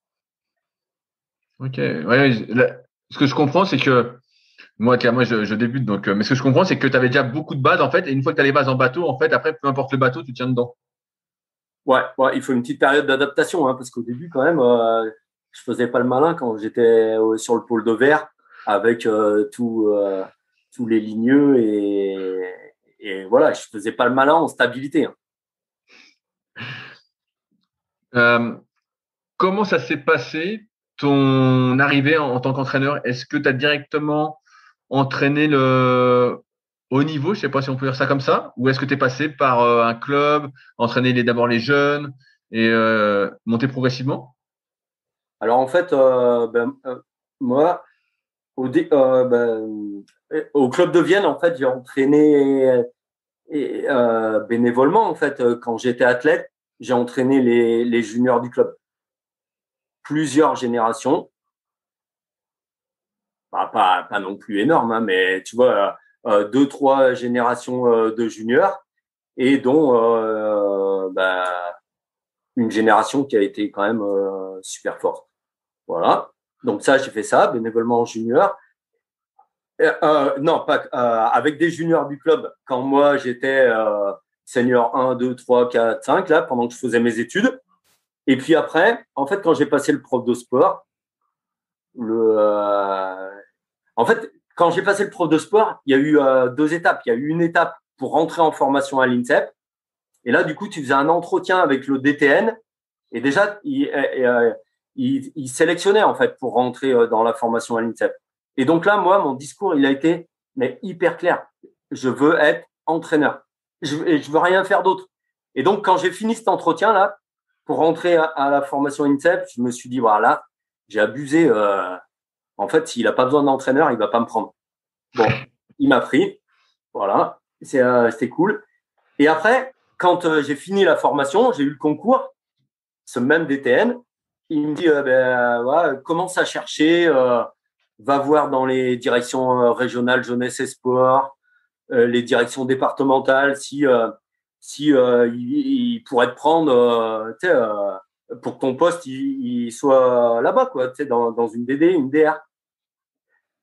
Ok. Ouais, je- là, ce que je comprends, c'est que moi, tiens, moi, je, je débute, donc, euh, mais ce que je comprends, c'est que tu avais déjà beaucoup de bases, en fait, et une fois que tu as les bases en bateau, en fait, après, peu importe le bateau, tu tiens dedans. Ouais, ouais, il faut une petite période d'adaptation, hein, parce qu'au début, quand même, euh, je faisais pas le malin quand j'étais euh, sur le pôle de verre avec euh, tout, euh, tous les ligneux et, et voilà, je faisais pas le malin en stabilité, hein. Euh, Comment ça s'est passé, ton arrivée en, en tant qu'entraîneur? Est-ce que tu as directement entraîné le haut niveau, je sais pas si on peut dire ça comme ça, ou est-ce que tu es passé par euh, un club, entraîner les, d'abord les jeunes et euh, monter progressivement? Alors en fait, euh, ben, euh, moi, au, dé- euh, ben, euh, au club de Vienne, en fait, j'ai entraîné et, euh, bénévolement, en fait, euh, quand j'étais athlète, j'ai entraîné les, les juniors du club. Plusieurs générations, bah, pas, pas non plus énorme, hein, mais tu vois, euh, deux, trois générations euh, de juniors et dont euh, bah, une génération qui a été quand même euh, super forte. Voilà. Donc ça, j'ai fait ça bénévolement en junior. Euh, euh, non, pas euh, avec des juniors du club. Quand moi j'étais euh, senior un, deux, trois, quatre, cinq là, pendant que je faisais mes études. Et puis après, en fait, quand j'ai passé le prof de sport, le, euh, en fait, quand j'ai passé le prof de sport, il y a eu euh, deux étapes. Il y a eu une étape pour rentrer en formation à l'INSEP. Et là, du coup, tu faisais un entretien avec le D T N. Et déjà, il, euh, il, il sélectionnait, en fait, pour rentrer euh, dans la formation à l'INSEP. Et donc là, moi, mon discours, il a été mais hyper clair. Je veux être entraîneur. Je, et je veux rien faire d'autre. Et donc, quand j'ai fini cet entretien-là, pour rentrer à, à la formation INSEP, je me suis dit, voilà, j'ai abusé. Euh, en fait, s'il a pas besoin d'entraîneur, il va pas me prendre. Bon, il m'a pris. Voilà, c'est, euh, c'était cool. Et après, quand euh, j'ai fini la formation, j'ai eu le concours, ce même D T N, il me dit, euh, ben, ouais, commence à chercher, euh, va voir dans les directions euh, régionales jeunesse et sport, euh, les directions départementales, si, euh, si euh, il, il pourrait te prendre, euh, tu sais, euh, pour que ton poste il, il soit là-bas, quoi, tu sais, dans, dans une D D, une D R.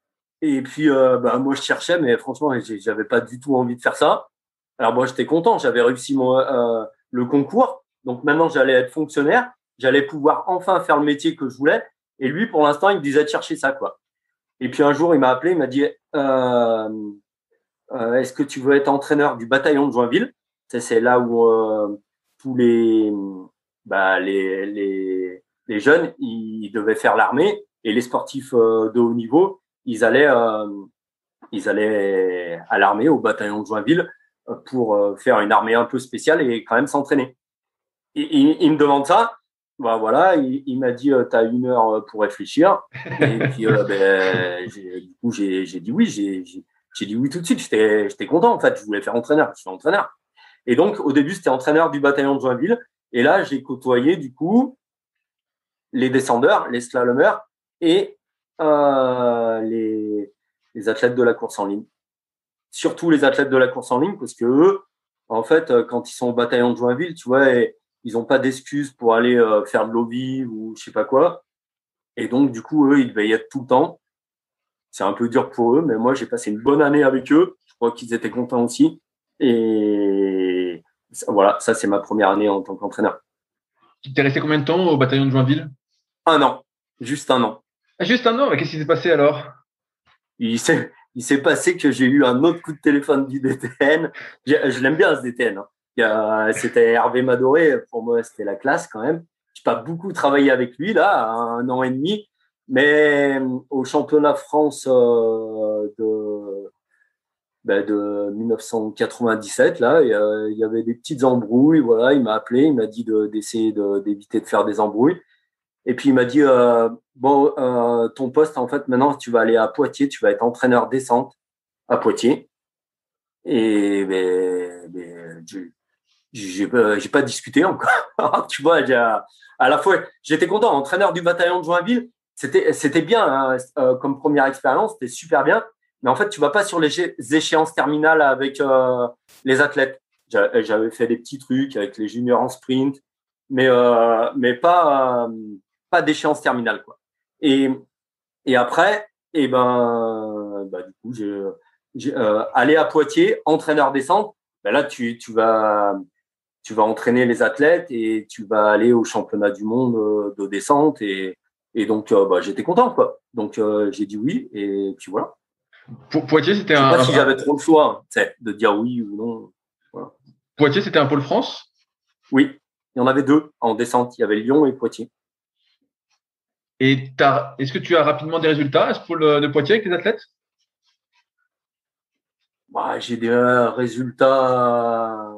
Et puis, euh, bah, moi, je cherchais, mais franchement, j'avais pas du tout envie de faire ça. Alors moi, j'étais content, j'avais réussi mon, euh, le concours. Donc maintenant, j'allais être fonctionnaire. J'allais pouvoir enfin faire le métier que je voulais. Et lui, pour l'instant, il me disait de chercher ça, quoi. Et puis un jour, il m'a appelé, il m'a dit euh, euh, est-ce que tu veux être entraîneur du bataillon de Joinville? C'est, c'est là où euh, tous les, bah, les, les, les jeunes, ils devaient faire l'armée et les sportifs euh, de haut niveau, ils allaient, euh, ils allaient à l'armée, au bataillon de Joinville, euh, pour euh, faire une armée un peu spéciale et quand même s'entraîner. Et, il, il me demande ça. Bah voilà, il, il m'a dit, euh, t'as une heure pour réfléchir. Et puis, euh, ben, j'ai, du coup, j'ai, j'ai dit oui. J'ai, j'ai, j'ai dit oui tout de suite. J'étais, j'étais content en fait. Je voulais faire entraîneur. Je suis entraîneur. Et donc, au début, c'était entraîneur du bataillon de Joinville. Et là, j'ai côtoyé du coup les descendeurs, les slalomeurs et euh, les, les athlètes de la course en ligne. Surtout les athlètes de la course en ligne, parce que eux, en fait, quand ils sont au bataillon de Joinville, tu vois, ils n'ont pas d'excuses pour aller euh, faire de l'eau vive ou je sais pas quoi. Et donc, du coup, eux, ils devaient y être tout le temps. C'est un peu dur pour eux, mais moi, j'ai passé une bonne année avec eux. Je crois qu'ils étaient contents aussi. Et voilà, ça, c'est ma première année en tant qu'entraîneur. Tu t'es resté combien de temps au bataillon de Joinville? Un an. Juste un an. Ah, juste un an, mais qu'est-ce qui s'est passé alors? Il s'est, il s'est passé que j'ai eu un autre coup de téléphone du D T N. Je, je l'aime bien, ce D T N. Hein. C'était Hervé Madoré. Pour moi, c'était la classe quand même. J'ai pas beaucoup travaillé avec lui, là, un an et demi. Mais au championnat France euh, de, ben de dix-neuf cent quatre-vingt-dix-sept, là, il y, y avait des petites embrouilles. Voilà, il m'a appelé, il m'a dit de, d'essayer de, d'éviter de faire des embrouilles. Et puis il m'a dit euh, bon, euh, ton poste en fait maintenant tu vas aller à Poitiers, tu vas être entraîneur descente à Poitiers. Et ben, ben j'ai, j'ai, pas, j'ai pas discuté encore. Tu vois, j'ai, à la fois j'étais content, entraîneur du bataillon de Joinville, c'était c'était bien hein, euh, comme première expérience, c'était super bien. Mais en fait, tu vas pas sur les échéances terminales avec euh, les athlètes. J'avais fait des petits trucs avec les juniors en sprint, mais euh, mais pas euh, pas d'échéance terminale quoi. Et et après, et ben bah du coup j'ai, j'ai euh, allé à Poitiers, entraîneur descente. Ben là tu tu vas tu vas entraîner les athlètes et tu vas aller au championnat du monde de descente et et donc euh, bah, j'étais content quoi. Donc euh, j'ai dit oui et puis voilà. Pour Poitiers, c'était Je sais un. pas si un... j'avais trop le choix, hein, de dire oui ou non. Voilà. Poitiers, c'était un pôle France? Oui, il y en avait deux en descente. Il y avait Lyon et Poitiers. Et t'as... est-ce que tu as rapidement des résultats à ce pôle de Poitiers avec les athlètes? Bah, j'ai des résultats.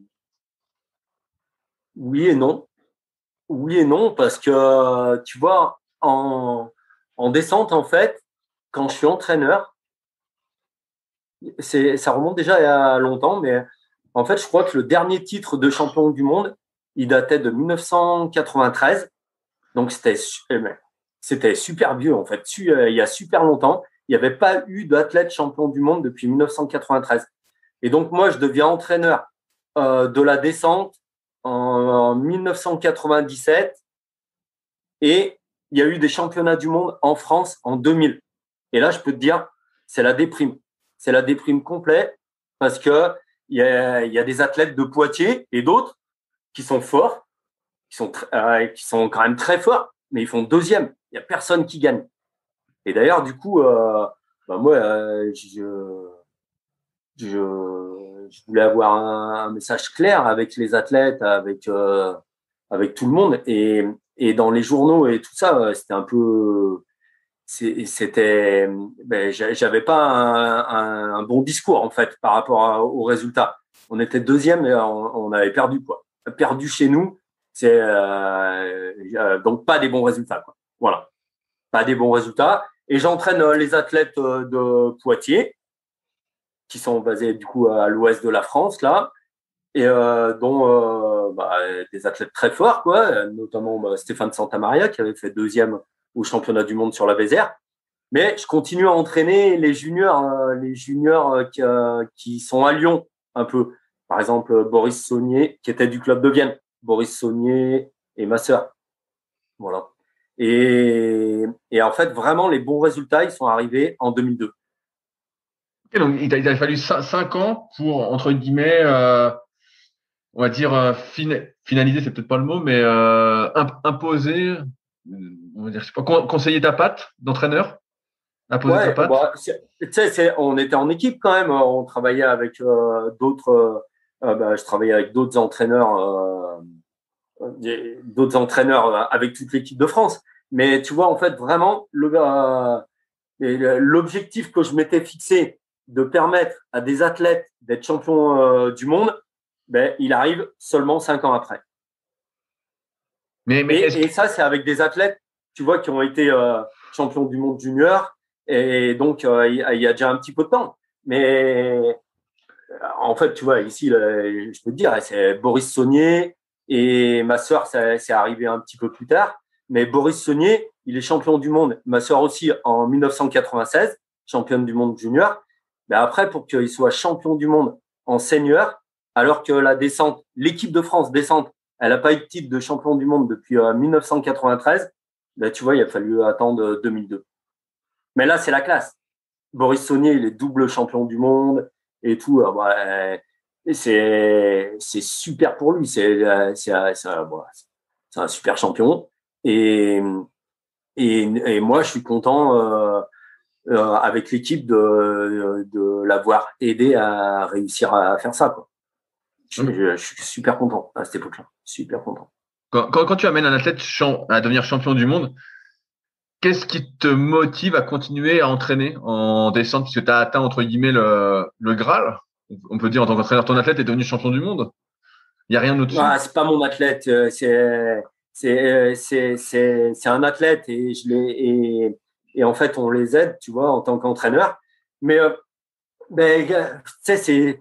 Oui et non. Oui et non, parce que tu vois, en, en descente, en fait, quand je suis entraîneur, c'est, ça remonte déjà il y a longtemps, mais en fait, je crois que le dernier titre de champion du monde, il datait de dix-neuf cent quatre-vingt-treize. Donc, c'était, c'était super vieux, en fait. Il y a super longtemps, il n'y avait pas eu d'athlète champion du monde depuis dix-neuf cent quatre-vingt-treize. Et donc, moi, je deviens entraîneur euh, de la descente en, en dix-neuf cent quatre-vingt-dix-sept. Et il y a eu des championnats du monde en France en deux mille. Et là, je peux te dire, c'est la déprime. C'est la déprime complète parce que il y a, il y a des athlètes de Poitiers et d'autres qui sont forts, qui sont, euh, qui sont quand même très forts, mais ils font deuxième. Il y a personne qui gagne. Et d'ailleurs, du coup, euh, bah moi, euh, je, je, je voulais avoir un, un message clair avec les athlètes, avec euh, avec tout le monde. Et, et dans les journaux et tout ça, c'était un peu, c'était, ben, j'avais pas un, un, un bon discours en fait par rapport à, aux résultats. On était deuxième et on, on avait perdu quoi, perdu chez nous. C'est euh, donc pas des bons résultats quoi. Voilà, pas des bons résultats. Et j'entraîne les athlètes de Poitiers qui sont basés du coup à l'ouest de la France là. Et euh, dont euh, bah, des athlètes très forts, quoi, notamment bah, Stéphane Santamaria qui avait fait deuxième au championnat du monde sur la Vézère. Mais je continue à entraîner les juniors, euh, les juniors euh, qui, euh, qui sont à Lyon un peu. Par exemple, Boris Saunier qui était du club de Vienne. Boris Saunier et ma sœur. Voilà. Et, et en fait, vraiment, les bons résultats, ils sont arrivés en deux mille deux. Et donc, il a, il a fallu cinq ans pour, entre guillemets, euh, on va dire, euh, fin, finaliser, c'est peut-être pas le mot, mais euh, imposer, on va dire, je sais pas, conseiller ta patte d'entraîneur, imposer ta Ouais, patte. bah, tu sais, on était en équipe quand même. On travaillait avec euh, d'autres. Euh, bah, je travaillais avec d'autres entraîneurs, euh, d'autres entraîneurs avec toute l'équipe de France. Mais tu vois, en fait, vraiment, le, euh, l'objectif que je m'étais fixé de permettre à des athlètes d'être champions euh, du monde, ben, il arrive seulement cinq ans après. Mais, mais et, et ça, c'est avec des athlètes, tu vois, qui ont été euh, champions du monde junior. Et donc, euh, il y a déjà un petit peu de temps. Mais en fait, tu vois, ici, là, je peux te dire, c'est Boris Saunier et ma sœur, ça, c'est arrivé un petit peu plus tard. Mais Boris Saunier, il est champion du monde. Ma sœur aussi en mille neuf cent quatre-vingt-seize, championne du monde junior. Mais après, pour qu'il soit champion du monde en senior, alors que la descente, l'équipe de France descente, elle n'a pas eu de titre de champion du monde depuis euh, mille neuf cent quatre-vingt-treize, ben, tu vois, il a fallu attendre deux mille deux. Mais là, c'est la classe. Boris Saunier, il est double champion du monde et tout. Euh, bah, et c'est, c'est super pour lui. C'est, c'est, c'est, un, bah, c'est un super champion. Et, et, et moi, je suis content euh, euh, avec l'équipe de, de l'avoir aidé à réussir à faire ça, quoi. Je, je, je suis super content à cette époque-là. Super content. Quand, quand, quand tu amènes un athlète champ, à devenir champion du monde, qu'est-ce qui te motive à continuer à entraîner en descente puisque tu as atteint, entre guillemets, le, le Graal? On peut dire en tant qu'entraîneur, ton athlète est devenu champion du monde. Il n'y a rien au-dessus. Ah, c'est pas mon athlète. C'est, c'est, c'est, c'est, c'est un athlète et je l'ai, et, et en fait, on les aide, tu vois, en tant qu'entraîneur. Mais, euh, ben, tu sais, c'est,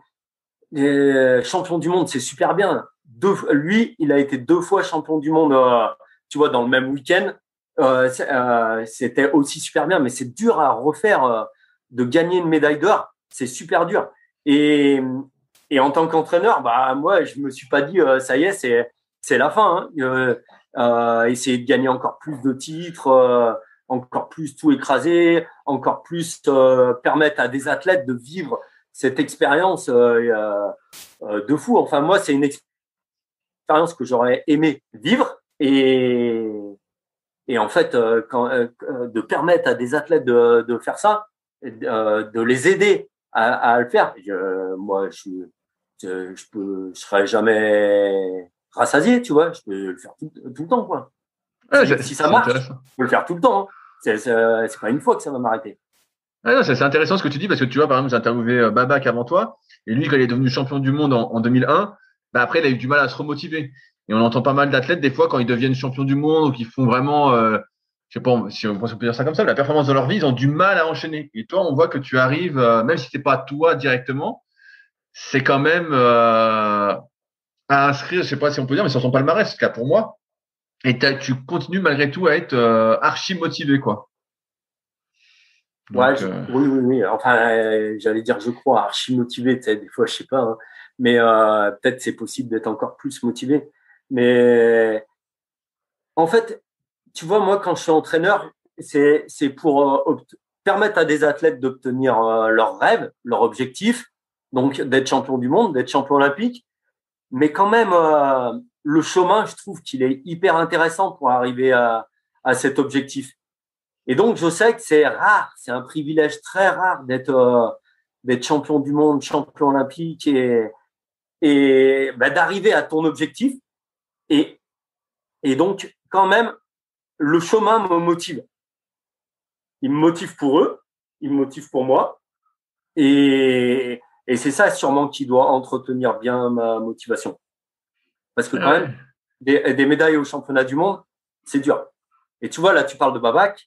euh, champion du monde, c'est super bien. Deux, lui, il a été deux fois champion du monde, euh, tu vois, dans le même week-end. Euh, euh, c'était aussi super bien, mais c'est dur à refaire, euh, de gagner une médaille d'or. C'est super dur. Et, et en tant qu'entraîneur, bah, moi, je me suis pas dit, euh, ça y est, c'est, c'est la fin, hein. Euh, euh, essayer de gagner encore plus de titres, euh, encore plus tout écraser, encore plus euh, permettre à des athlètes de vivre cette expérience euh, euh, de fou. Enfin, moi, c'est une expérience que j'aurais aimé vivre et, et en fait, euh, quand, euh, de permettre à des athlètes de, de faire ça, euh, de les aider à, à le faire. Je, moi, je, je, je peux, je serai jamais rassasié, tu vois. Je peux le faire tout, tout le temps, quoi. Ouais, si, si ça marche, je peux le faire tout le temps. Hein. C'est, c'est, c'est pas une fois que ça va m'arrêter. Ouais, non, c'est, c'est intéressant ce que tu dis parce que tu vois, par exemple, j'ai interviewé Babac avant toi et lui, quand il est devenu champion du monde en, en deux mille un, bah après, il a eu du mal à se remotiver. Et on entend pas mal d'athlètes des fois quand ils deviennent champions du monde ou qu'ils font vraiment, euh, je sais pas si on peut dire ça comme ça, la performance de leur vie, ils ont du mal à enchaîner. Et toi, on voit que tu arrives, euh, même si c'est pas toi directement, c'est quand même euh, à inscrire, je sais pas si on peut dire, mais sur ton palmarès, c'est le cas pour moi. Et tu continues malgré tout à être euh, archi motivé, quoi. Donc, ouais, je, euh... oui, oui, oui. Enfin, euh, j'allais dire, je crois, archi motivé. Tu sais, des fois, je sais pas, hein. Mais euh, peut-être c'est possible d'être encore plus motivé. Mais en fait, tu vois, moi, quand je suis entraîneur, c'est c'est pour euh, permettre à des athlètes d'obtenir euh, leurs rêves, leurs objectifs, donc d'être champion du monde, d'être champion olympique. Mais quand même, euh, le chemin, je trouve qu'il est hyper intéressant pour arriver à, à cet objectif. Et donc, je sais que c'est rare, c'est un privilège très rare d'être euh, d'être champion du monde, champion olympique et et bah, d'arriver à ton objectif. Et et donc, quand même, le chemin me motive. Il me motive pour eux, il me motive pour moi. Et et c'est ça sûrement qui doit entretenir bien ma motivation. Parce que quand ouais. même, des, des médailles au championnat du monde, c'est dur. Et tu vois, là, tu parles de Babac.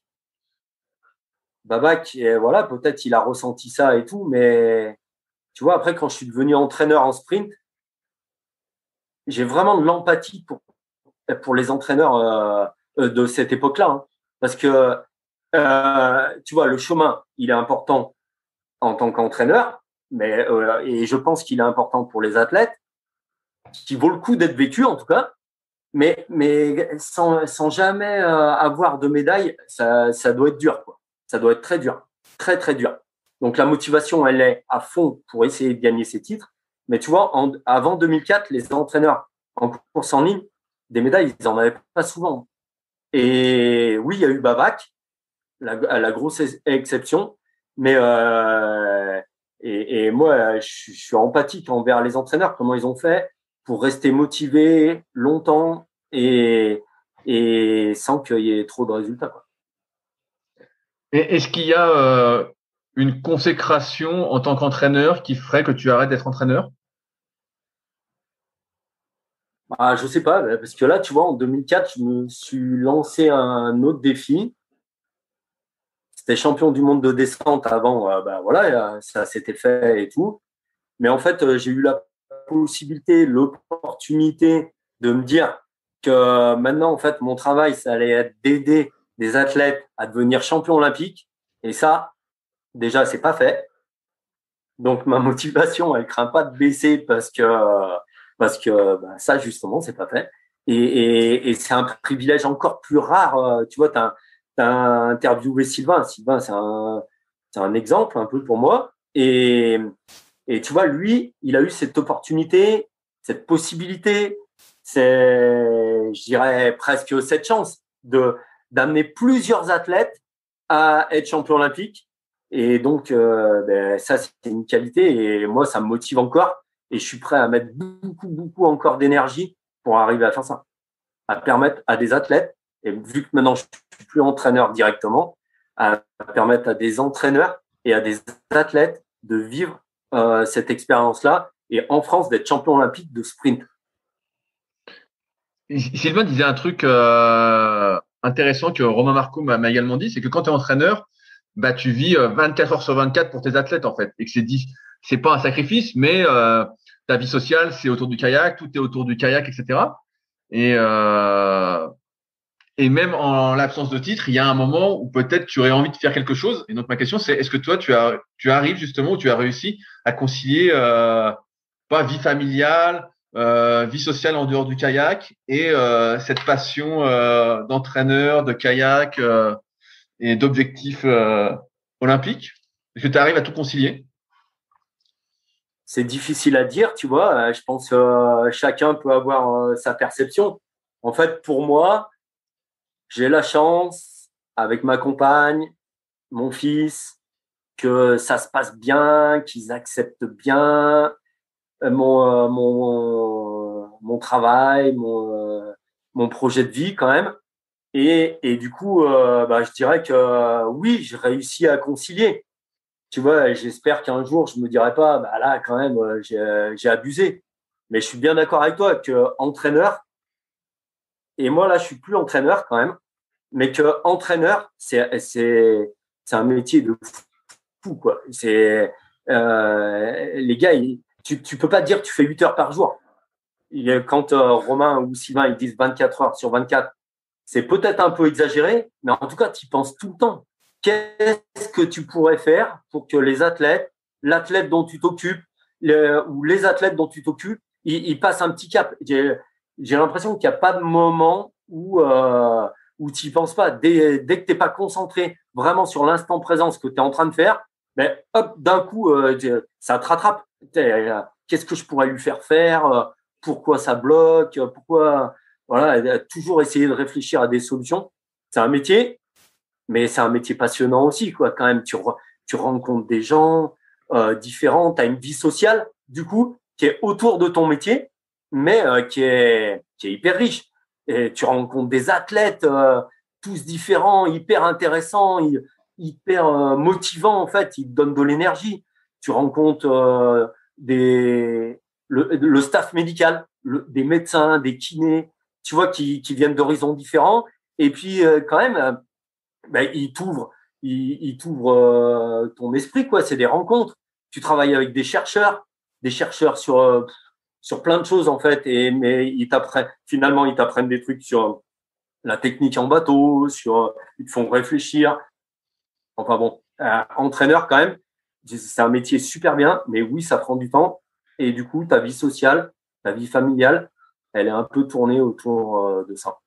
Babac, voilà, peut-être il a ressenti ça et tout, mais tu vois, après, quand je suis devenu entraîneur en sprint, j'ai vraiment de l'empathie pour, pour les entraîneurs euh, de cette époque-là. Hein. Parce que, euh, tu vois, le chemin, il est important en tant qu'entraîneur, mais euh, et je pense qu'il est important pour les athlètes, qui vaut le coup d'être vécu, en tout cas. Mais, mais sans, sans jamais euh, avoir de médaille, ça, ça doit être dur, quoi. Ça doit être très dur, très très dur. Donc, la motivation, elle est à fond pour essayer de gagner ces titres. Mais tu vois, en, avant deux mille quatre, les entraîneurs en course en ligne, des médailles, ils n'en avaient pas souvent. Et oui, il y a eu Babac, la, la grosse exception. Mais euh, et, et moi, je, je suis empathique envers les entraîneurs, comment ils ont fait pour rester motivés longtemps et, et sans qu'il y ait trop de résultats, quoi. Et est-ce qu'il y a euh, une consécration en tant qu'entraîneur qui ferait que tu arrêtes d'être entraîneur? Bah, je sais pas, parce que là, tu vois, en deux mille quatre, je me suis lancé un autre défi. C'était champion du monde de descente avant, euh, bah voilà, ça s'était fait et tout. Mais en fait, euh, j'ai eu la possibilité, l'opportunité de me dire que maintenant, en fait, mon travail, ça allait être d'aider des athlètes à devenir champions olympiques. Et ça, déjà, c'est pas fait. Donc, ma motivation, elle craint pas de baisser parce que, parce que bah, ça, justement, c'est pas fait. Et, et, et c'est un privilège encore plus rare. Tu vois, tu as, as interviewé Sylvain. Sylvain, c'est un, c'est un exemple un peu pour moi. Et, et tu vois, lui, il a eu cette opportunité, cette possibilité, c'est, je dirais, presque cette chance de d'amener plusieurs athlètes à être champion olympique. Et donc, euh, ben, ça, c'est une qualité. Et moi, ça me motive encore. Et je suis prêt à mettre beaucoup, beaucoup encore d'énergie pour arriver à faire ça. À permettre à des athlètes, et vu que maintenant, je suis plus entraîneur directement, à permettre à des entraîneurs et à des athlètes de vivre euh, cette expérience-là. Et en France, d'être champion olympique de sprint. Sylvain disait un truc euh, intéressant que Romain Marco m'a également dit, c'est que quand tu es entraîneur, bah, tu vis vingt-quatre heures sur vingt-quatre pour tes athlètes, en fait. Et que c'est dit, c'est pas un sacrifice, mais euh, ta vie sociale, c'est autour du kayak, tout est autour du kayak, et cetera. Et, euh, et même en l'absence de titre, il y a un moment où peut-être tu aurais envie de faire quelque chose. Et donc, ma question, c'est est-ce que toi, tu as, tu arrives justement, ou tu as réussi à concilier euh, pas vie familiale, euh, vie sociale en dehors du kayak et euh, cette passion euh, d'entraîneur, de kayak euh, et d'objectifs euh, olympiques? Est-ce que tu arrives à tout concilier? C'est difficile à dire, tu vois. Je pense que euh, chacun peut avoir euh, sa perception. En fait, pour moi, j'ai la chance, avec ma compagne, mon fils, que ça se passe bien, qu'ils acceptent bien mon, euh, mon, mon travail, mon, euh, mon projet de vie quand même. Et, et du coup, euh, bah, je dirais que euh, oui, j'ai réussi à concilier. Tu vois, j'espère qu'un jour, je me dirai pas, bah là, quand même, euh, j'ai, j'ai abusé. Mais je suis bien d'accord avec toi que entraîneur, et moi là, je suis plus entraîneur quand même, mais que entraîneur, c'est, c'est, c'est un métier de fou, quoi. C'est, euh, les gars, ils, tu, tu peux pas dire que tu fais huit heures par jour. Quand euh, Romain ou Sylvain, ils disent vingt-quatre heures sur vingt-quatre, c'est peut-être un peu exagéré, mais en tout cas, tu y penses tout le temps. Qu'est-ce que tu pourrais faire pour que les athlètes, l'athlète dont tu t'occupes, le, ou les athlètes dont tu t'occupes, ils, ils passent un petit cap. J'ai, j'ai l'impression qu'il n'y a pas de moment où, euh, où tu n'y penses pas. Dès, dès que tu n'es pas concentré vraiment sur l'instant présent, ce que tu es en train de faire, ben, hop, d'un coup, euh, ça te rattrape. Qu'est-ce que je pourrais lui faire faire? Pourquoi ça bloque? Pourquoi, voilà, toujours essayer de réfléchir à des solutions. C'est un métier, mais c'est un métier passionnant aussi, quoi. Quand même, tu, re, tu rencontres des gens euh, différents, tu as une vie sociale, du coup, qui est autour de ton métier, mais euh, qui est qui est hyper riche. Et tu rencontres des athlètes euh, tous différents, hyper intéressants, hyper euh, motivants en fait. Ils te donnent de l'énergie. Tu rencontres euh, des le, le staff médical, le, des médecins, des kinés, tu vois, qui, qui viennent d'horizons différents. Et puis, euh, quand même, euh, ben, ils t'ouvrent, ils, ils t'ouvrent euh, ton esprit, quoi. C'est des rencontres. Tu travailles avec des chercheurs, des chercheurs sur, euh, sur plein de choses, en fait. Et, mais ils t'apprennent, finalement, ils t'apprennent des trucs sur la technique en bateau, sur, ils te font réfléchir. Enfin bon, euh, entraîneur, quand même, c'est un métier super bien, mais oui, ça prend du temps. Et du coup, ta vie sociale, ta vie familiale, elle est un peu tournée autour euh, de ça.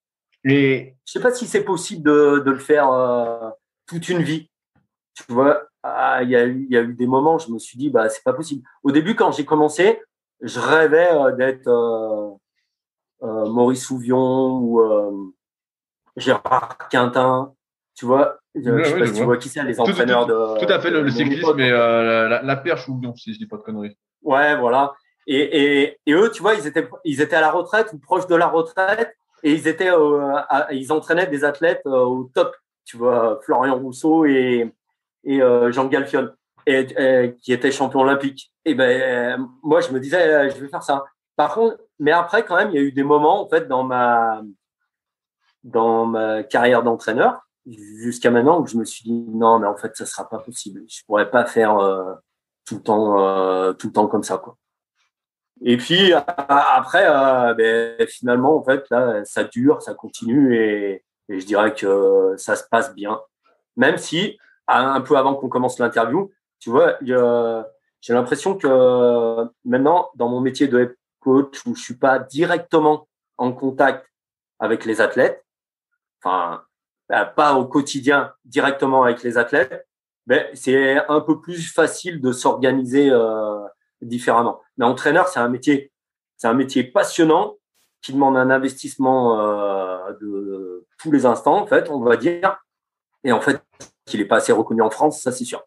Et je sais pas si c'est possible de, de le faire euh, toute une vie. Tu vois, ah, il y a eu, il y a eu des moments, je me suis dit, bah, c'est pas possible. Au début, quand j'ai commencé, je rêvais euh, d'être euh, euh, Maurice Souvion ou euh, Gérard Quintin. Tu vois, je, Ouais, je sais ouais, pas je si tu vois. vois qui c'est, les Tout, tout, entraîneurs tout, de, tout à fait, le, de le mon époque. cyclisme et euh, la, la perche ou non, si je dis pas de conneries. Ouais, voilà. Et, et, et eux, tu vois, ils étaient, ils étaient à la retraite ou proches de la retraite et ils étaient, euh, à, ils entraînaient des athlètes euh, au top. Tu vois, Florian Rousseau et, et euh, Jean Galfion, et, et, qui étaient champions olympiques. Et ben, moi, je me disais, euh, je vais faire ça. Par contre, mais après, quand même, il y a eu des moments, en fait, dans ma, dans ma carrière d'entraîneur, jusqu'à maintenant, où je me suis dit, non, mais en fait, ça sera pas possible. Je pourrais pas faire euh, tout le temps, euh, tout le temps comme ça, quoi. Et puis après, euh, ben, finalement, en fait, là, ça dure, ça continue et, et je dirais que ça se passe bien. Même si, un peu avant qu'on commence l'interview, tu vois, il y a- j'ai l'impression que maintenant, dans mon métier de head coach, où je suis pas directement en contact avec les athlètes, enfin, ben, pas au quotidien directement avec les athlètes, ben, c'est un peu plus facile de s'organiser euh, différemment. Mais entraîneur, c'est un métier, c'est un métier passionnant qui demande un investissement euh, de tous les instants, en fait, on va dire. Et en fait, qu'il n'est pas assez reconnu en France, ça c'est sûr.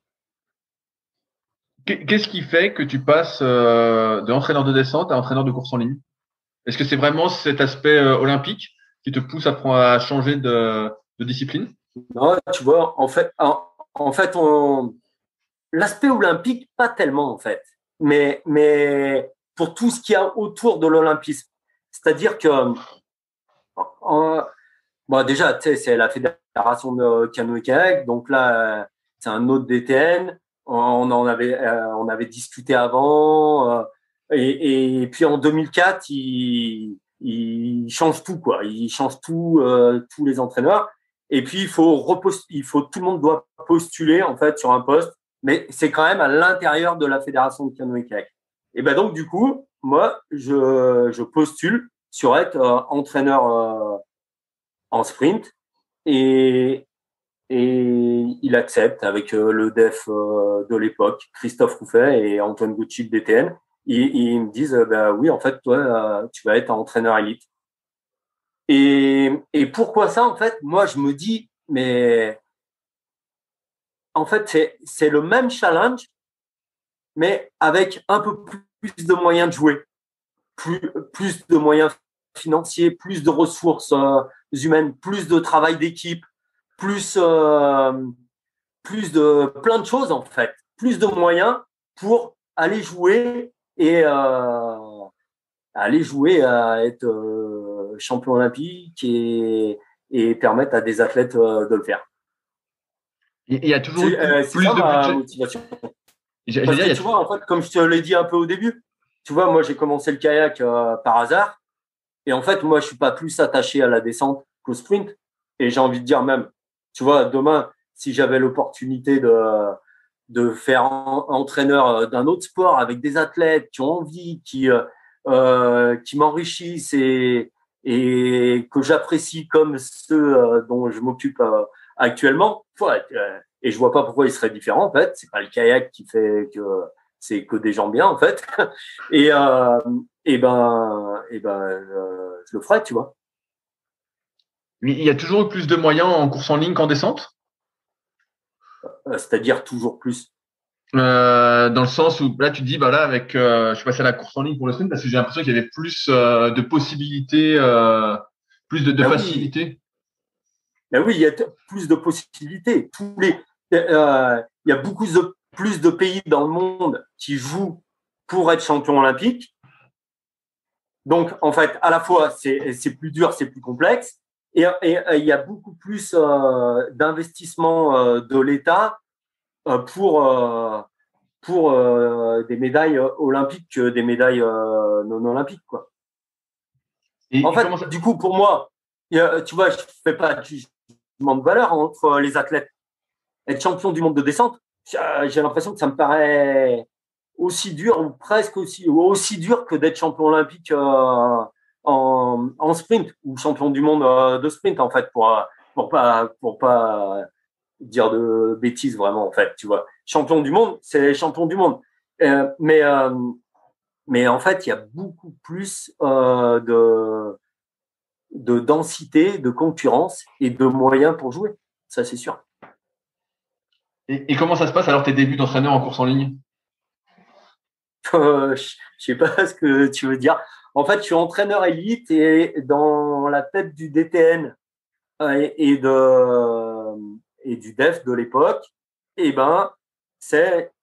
Qu'est-ce qui fait que tu passes euh, d'entraîneur de descente à entraîneur de course en ligne? Est-ce que c'est vraiment cet aspect euh, olympique qui te pousse à, prendre, à changer de, de discipline? Non, tu vois, en fait, en, en fait, on, l'aspect olympique, pas tellement en fait, mais mais pour tout ce qu'il y a autour de l'olympisme, c'est-à-dire que en, bon, déjà, tu sais, c'est la fédération de canoë-kayak, donc là, c'est un autre D T N. On en avait, euh, on avait discuté avant, euh, et, et puis en deux mille quatre, il, il change tout, quoi. Il change tout, euh, tous les entraîneurs. Et puis il faut repost- il faut, tout le monde doit postuler en fait sur un poste, mais c'est quand même à l'intérieur de la fédération de canoë-kayak. Et ben donc du coup, moi, je, je postule sur être euh, entraîneur. Euh, en sprint et, et il accepte avec euh, le def euh, de l'époque, Christophe Rouffet et Antoine Gucci de D T N. Ils, ils me disent, euh, bah oui, en fait, toi, euh, tu vas être entraîneur élite. Et, et pourquoi ça, en fait, moi, je me dis, mais en fait, c'est, c'est le même challenge, mais avec un peu plus de moyens de jouer, plus, plus de moyens financiers, plus de ressources euh, humaines, plus de travail d'équipe, plus euh, plus de plein de choses en fait, plus de moyens pour aller jouer et euh, aller jouer à être euh, champion olympique et, et permettre à des athlètes euh, de le faire. Il y a toujours eu C'est, plus, euh, c'est plus ça de ma budget. motivation. Je, je veux Parce dire, que il y a tu vois, en fait, comme je te l'ai dit un peu au début, tu vois, moi j'ai commencé le kayak euh, par hasard. Et en fait, moi, je suis pas plus attaché à la descente qu'au sprint. Et j'ai envie de dire même, tu vois, demain, si j'avais l'opportunité de, de faire en, entraîneur d'un autre sport avec des athlètes qui ont envie, qui, euh, qui m'enrichissent et, et que j'apprécie comme ceux euh, dont je m'occupe euh, actuellement, ouais, euh, et je vois pas pourquoi ils seraient différents, en fait. C'est pas le kayak qui fait que c'est que des gens bien, en fait. Et, euh, et ben, et ben, euh, je le ferai, tu vois. il y a toujours eu plus de moyens en course en ligne qu'en descente. Euh, c'est-à-dire toujours plus. Euh, dans le sens où là tu te dis bah là avec euh, je suis passé à la course en ligne pour le sprint parce que j'ai l'impression qu'il y avait plus euh, de possibilités, euh, plus de, de Ben oui, facilité. ben oui, il y a t- plus de possibilités. Tous les, euh, il y a beaucoup de plus de pays dans le monde qui jouent pour être champion olympique. Donc, en fait, à la fois, c'est c'est plus dur, c'est plus complexe, et, et, et il y a beaucoup plus euh, d'investissement euh, de l'État euh, pour euh, pour euh, des médailles olympiques que des médailles euh, non olympiques, quoi. Et, En et comment fait, ça... du coup, pour moi, tu vois, je fais pas de jugement de valeur entre les athlètes. Être champion du monde de descente, j'ai l'impression que ça me paraît aussi dur ou presque aussi ou aussi dur que d'être champion olympique euh, en, en sprint ou champion du monde euh, de sprint en fait pour pour pas pour pas dire de bêtises vraiment en fait, tu vois. Champion du monde, c'est champion du monde. Euh, mais euh, mais en fait, il y a beaucoup plus euh, de de densité, de concurrence et de moyens pour jouer. Ça, c'est sûr. Et, et comment ça se passe alors tes débuts d'entraîneur en course en ligne? Euh, je sais pas ce que tu veux dire. En fait, je suis entraîneur élite et dans la tête du D T N et, et de et du D E F de l'époque, eh ben, c'est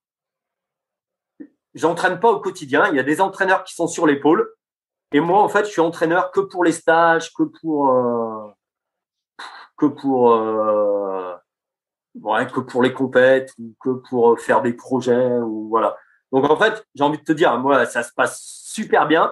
j'entraîne pas au quotidien. Il y a des entraîneurs qui sont sur l'épaule et moi, en fait, je suis entraîneur que pour les stages, que pour euh, que pour euh, ouais, que pour les compètes ou que pour faire des projets ou voilà. Donc en fait, j'ai envie de te dire, moi, ça se passe super bien,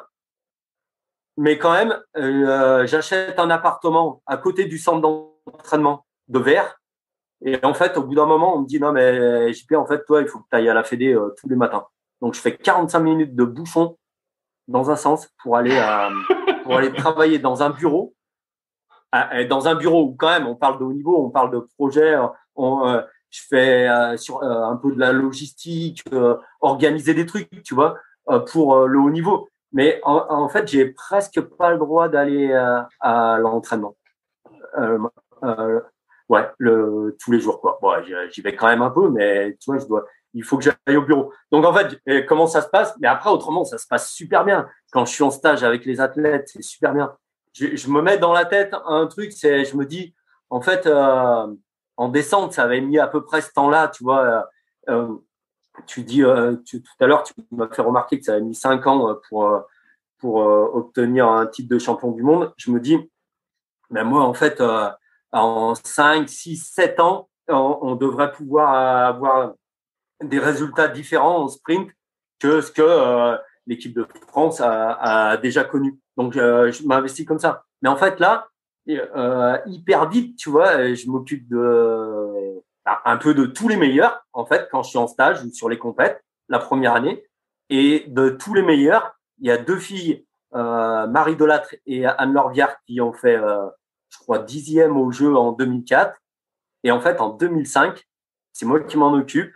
mais quand même, euh, j'achète un appartement à côté du centre d'entraînement de Vers. Et en fait, au bout d'un moment, on me dit non mais J P, en fait, toi, il faut que tu ailles à la Fédé euh, tous les matins. Donc je fais quarante-cinq minutes de bouchon dans un sens pour aller à, pour aller travailler dans un bureau, dans un bureau où quand même on parle de haut niveau, on parle de projet, on, euh, je fais euh, sur euh, un peu de la logistique, euh, organiser des trucs, tu vois, euh, pour euh, le haut niveau. Mais en, en fait, j'ai presque pas le droit d'aller euh, à l'entraînement. Euh, euh, ouais, le, tous les jours, quoi. Bon, j'y vais quand même un peu, mais tu vois, je dois, il faut que j'aille au bureau. Donc, en fait, comment ça se passe? Mais après, autrement, ça se passe super bien. Quand je suis en stage avec les athlètes, c'est super bien. Je, je me mets dans la tête un truc, c'est, je me dis, en fait, euh, en descente, ça avait mis à peu près ce temps-là, tu vois. Euh, tu dis, euh, tu, tout à l'heure, tu m'as fait remarquer que ça avait mis cinq ans pour, pour euh, obtenir un titre de champion du monde. Je me dis, ben moi, en fait, euh, en cinq, six, sept ans, on, on devrait pouvoir avoir des résultats différents en sprint que ce que euh, l'équipe de France a, a déjà connu. Donc, euh, je m'investis comme ça. Mais en fait, là, euh, hyper vite, tu vois, je m'occupe de un peu de tous les meilleurs, en fait, quand je suis en stage ou sur les compètes, la première année. Et de tous les meilleurs, il y a deux filles, euh, Marie Delattre et Anne-Laure Viard, qui ont fait, euh, je crois, dixième au jeu en deux mille quatre. Et en fait, en deux mille cinq, c'est moi qui m'en occupe.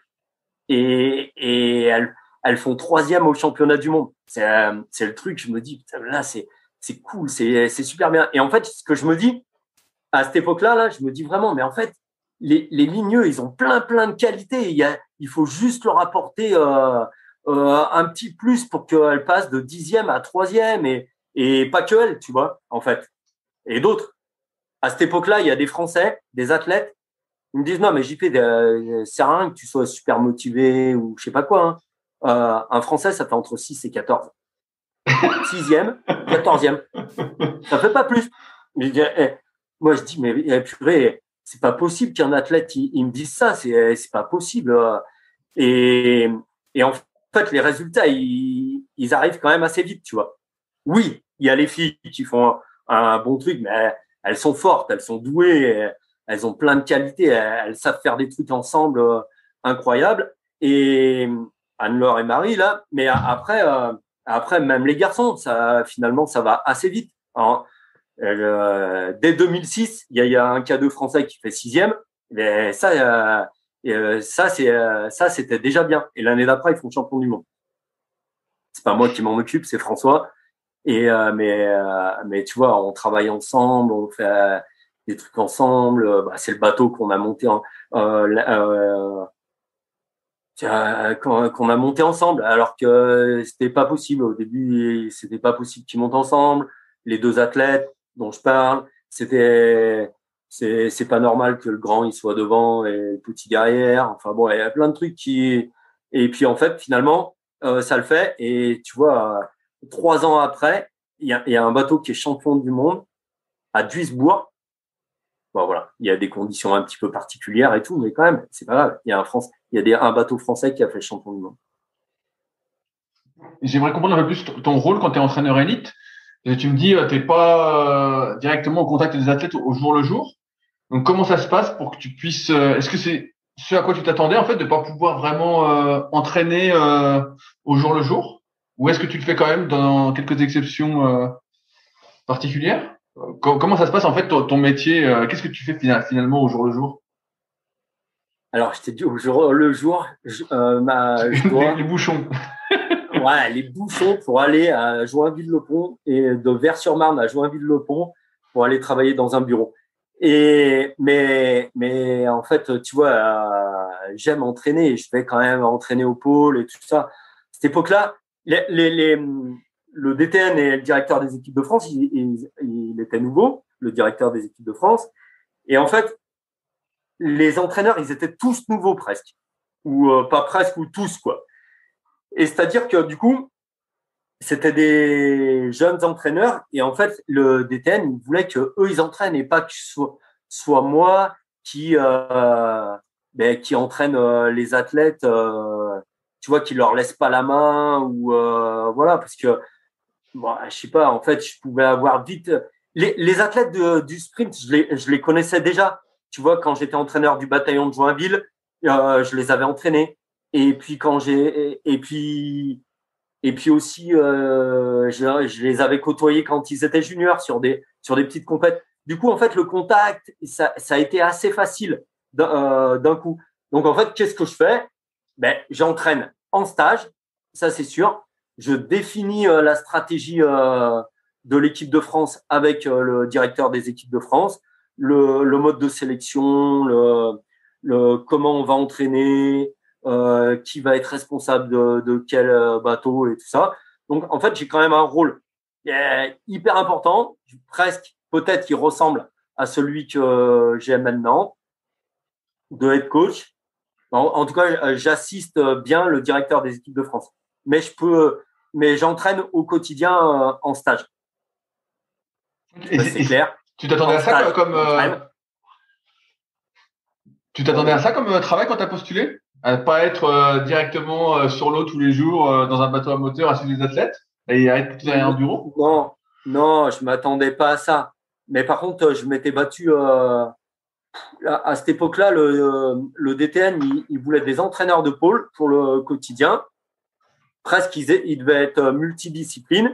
Et, et elles, elles font troisième au championnat du monde. C'est, euh, c'est le truc, je me dis, là, c'est, c'est cool, c'est, c'est super bien. Et en fait, ce que je me dis, à cette époque-là, là, je me dis vraiment, mais en fait, les, les ligneux, ils ont plein, plein de qualités. Il, y a, il faut juste leur apporter euh, euh, un petit plus pour qu'elles passent de dixième à troisième et, et pas que elles, tu vois, en fait. Et d'autres. À cette époque-là, il y a des Français, des athlètes. Ils me disent non, mais J P, euh, c'est rien que tu sois super motivé ou je sais pas quoi. Hein. Euh, un Français, ça fait entre six et quatorze. Sixième, quatorzième. Ça fait pas plus. Je dis, eh, moi, je dis, mais eh, purée, c'est pas possible qu'un athlète, il, il me dise ça. C'est, c'est pas possible. Et, et en fait, les résultats, ils, ils arrivent quand même assez vite, tu vois. Oui, il y a les filles qui font un, un bon truc, mais elles sont fortes, elles sont douées. Elles ont plein de qualités, elles, elles savent faire des trucs ensemble euh, incroyables. Et Anne-Laure et Marie, là, mais après, euh, après, même les garçons, ça, finalement, ça va assez vite. Alors, euh, dès deux mille six, il y a, y a un K deux français qui fait sixième. Mais ça, euh, euh, ça, c'est, euh, ça, c'était déjà bien. Et l'année d'après, ils font champion du monde. C'est pas moi qui m'en occupe, c'est François. Et euh, mais, euh, mais tu vois, on travaille ensemble, on fait euh, des trucs ensemble. Bah, c'est le bateau qu'on a monté en, euh, euh, qu'on a monté ensemble, alors que c'était pas possible au début. C'était pas possible qu'ils montent ensemble. Les deux athlètes dont je parle, c'était c'est c'est pas normal que le grand il soit devant et le petit derrière. Enfin bon, il y a plein de trucs qui et puis en fait finalement euh, ça le fait. Et tu vois, euh, trois ans après, il y a, il y a un bateau qui est champion du monde à Duisbourg. Bon, voilà, il y a des conditions un petit peu particulières et tout, mais quand même, c'est pas grave. Il y a un France, il y a des, un bateau français qui a fait champion du monde. J'aimerais comprendre un peu plus ton rôle quand tu es entraîneur élite. Tu me dis, tu n'es pas directement au contact des athlètes au jour le jour. Donc, comment ça se passe pour que tu puisses… Est-ce que c'est ce à quoi tu t'attendais, en fait, de ne pas pouvoir vraiment euh, entraîner euh, au jour le jour? Ou est-ce que tu le fais quand même dans quelques exceptions euh, particulières? Comment ça se passe en fait ton, ton métier? Qu'est-ce que tu fais finalement au jour le jour? Alors, je t'ai dit, au jour, le jour, je, euh, ma, je dois, les, les bouchons. ouais, les bouchons pour aller à Joinville-le-Pont et de Vers-sur-Marne à Joinville-le-Pont pour aller travailler dans un bureau. Et mais mais en fait, tu vois, euh, j'aime entraîner. Je vais quand même entraîner au pôle et tout ça. Cette époque-là, les, les, les, le D T N et le directeur des équipes de France, il, il, il était nouveau, le directeur des équipes de France. Et en fait, les entraîneurs, ils étaient tous nouveaux presque, ou euh, pas presque, ou tous quoi. Et c'est-à-dire que du coup, c'était des jeunes entraîneurs et en fait, le D T N, il voulait que eux ils entraînent et pas que ce soit, soit moi qui euh, ben, qui entraîne euh, les athlètes, euh, tu vois, qui leur laisse pas la main ou euh, voilà, parce que bon, je sais pas, en fait, je pouvais avoir vite les, les athlètes de, du sprint, je les je les connaissais déjà. Tu vois, quand j'étais entraîneur du bataillon de Joinville, euh, je les avais entraînés. Et puis quand j'ai et, et puis et puis aussi, euh, je, je les avais côtoyés quand ils étaient juniors sur des sur des petites compètes. Du coup, en fait, le contact, ça, ça a été assez facile d'un euh, d'un coup. Donc, en fait, qu'est-ce que je fais? Ben, j'entraîne en stage, ça c'est sûr. Je définis euh, la stratégie euh, de l'équipe de France avec euh, le directeur des équipes de France, le, le mode de sélection, le, le comment on va entraîner, euh, qui va être responsable de, de quel euh, bateau et tout ça. Donc, en fait, j'ai quand même un rôle euh, hyper important, presque, peut-être qui ressemble à celui que j'ai maintenant, de head coach. En, en tout cas, j'assiste bien le directeur des équipes de France. Mais je peux, mais j'entraîne au quotidien euh, en stage. Et ça, c'est clair. Tu t'attendais en à ça stage, comme, euh, tu t'attendais à ça comme euh, travail quand tu as postulé? À pas être euh, directement euh, sur l'eau tous les jours euh, dans un bateau à moteur à suivre les athlètes et à être derrière un bureau? Non, non, je m'attendais pas à ça. Mais par contre, je m'étais battu euh, à, à cette époque-là. Le, le D T N, il, il voulait des entraîneurs de pôle pour le quotidien. Presque, il, il devait être multidiscipline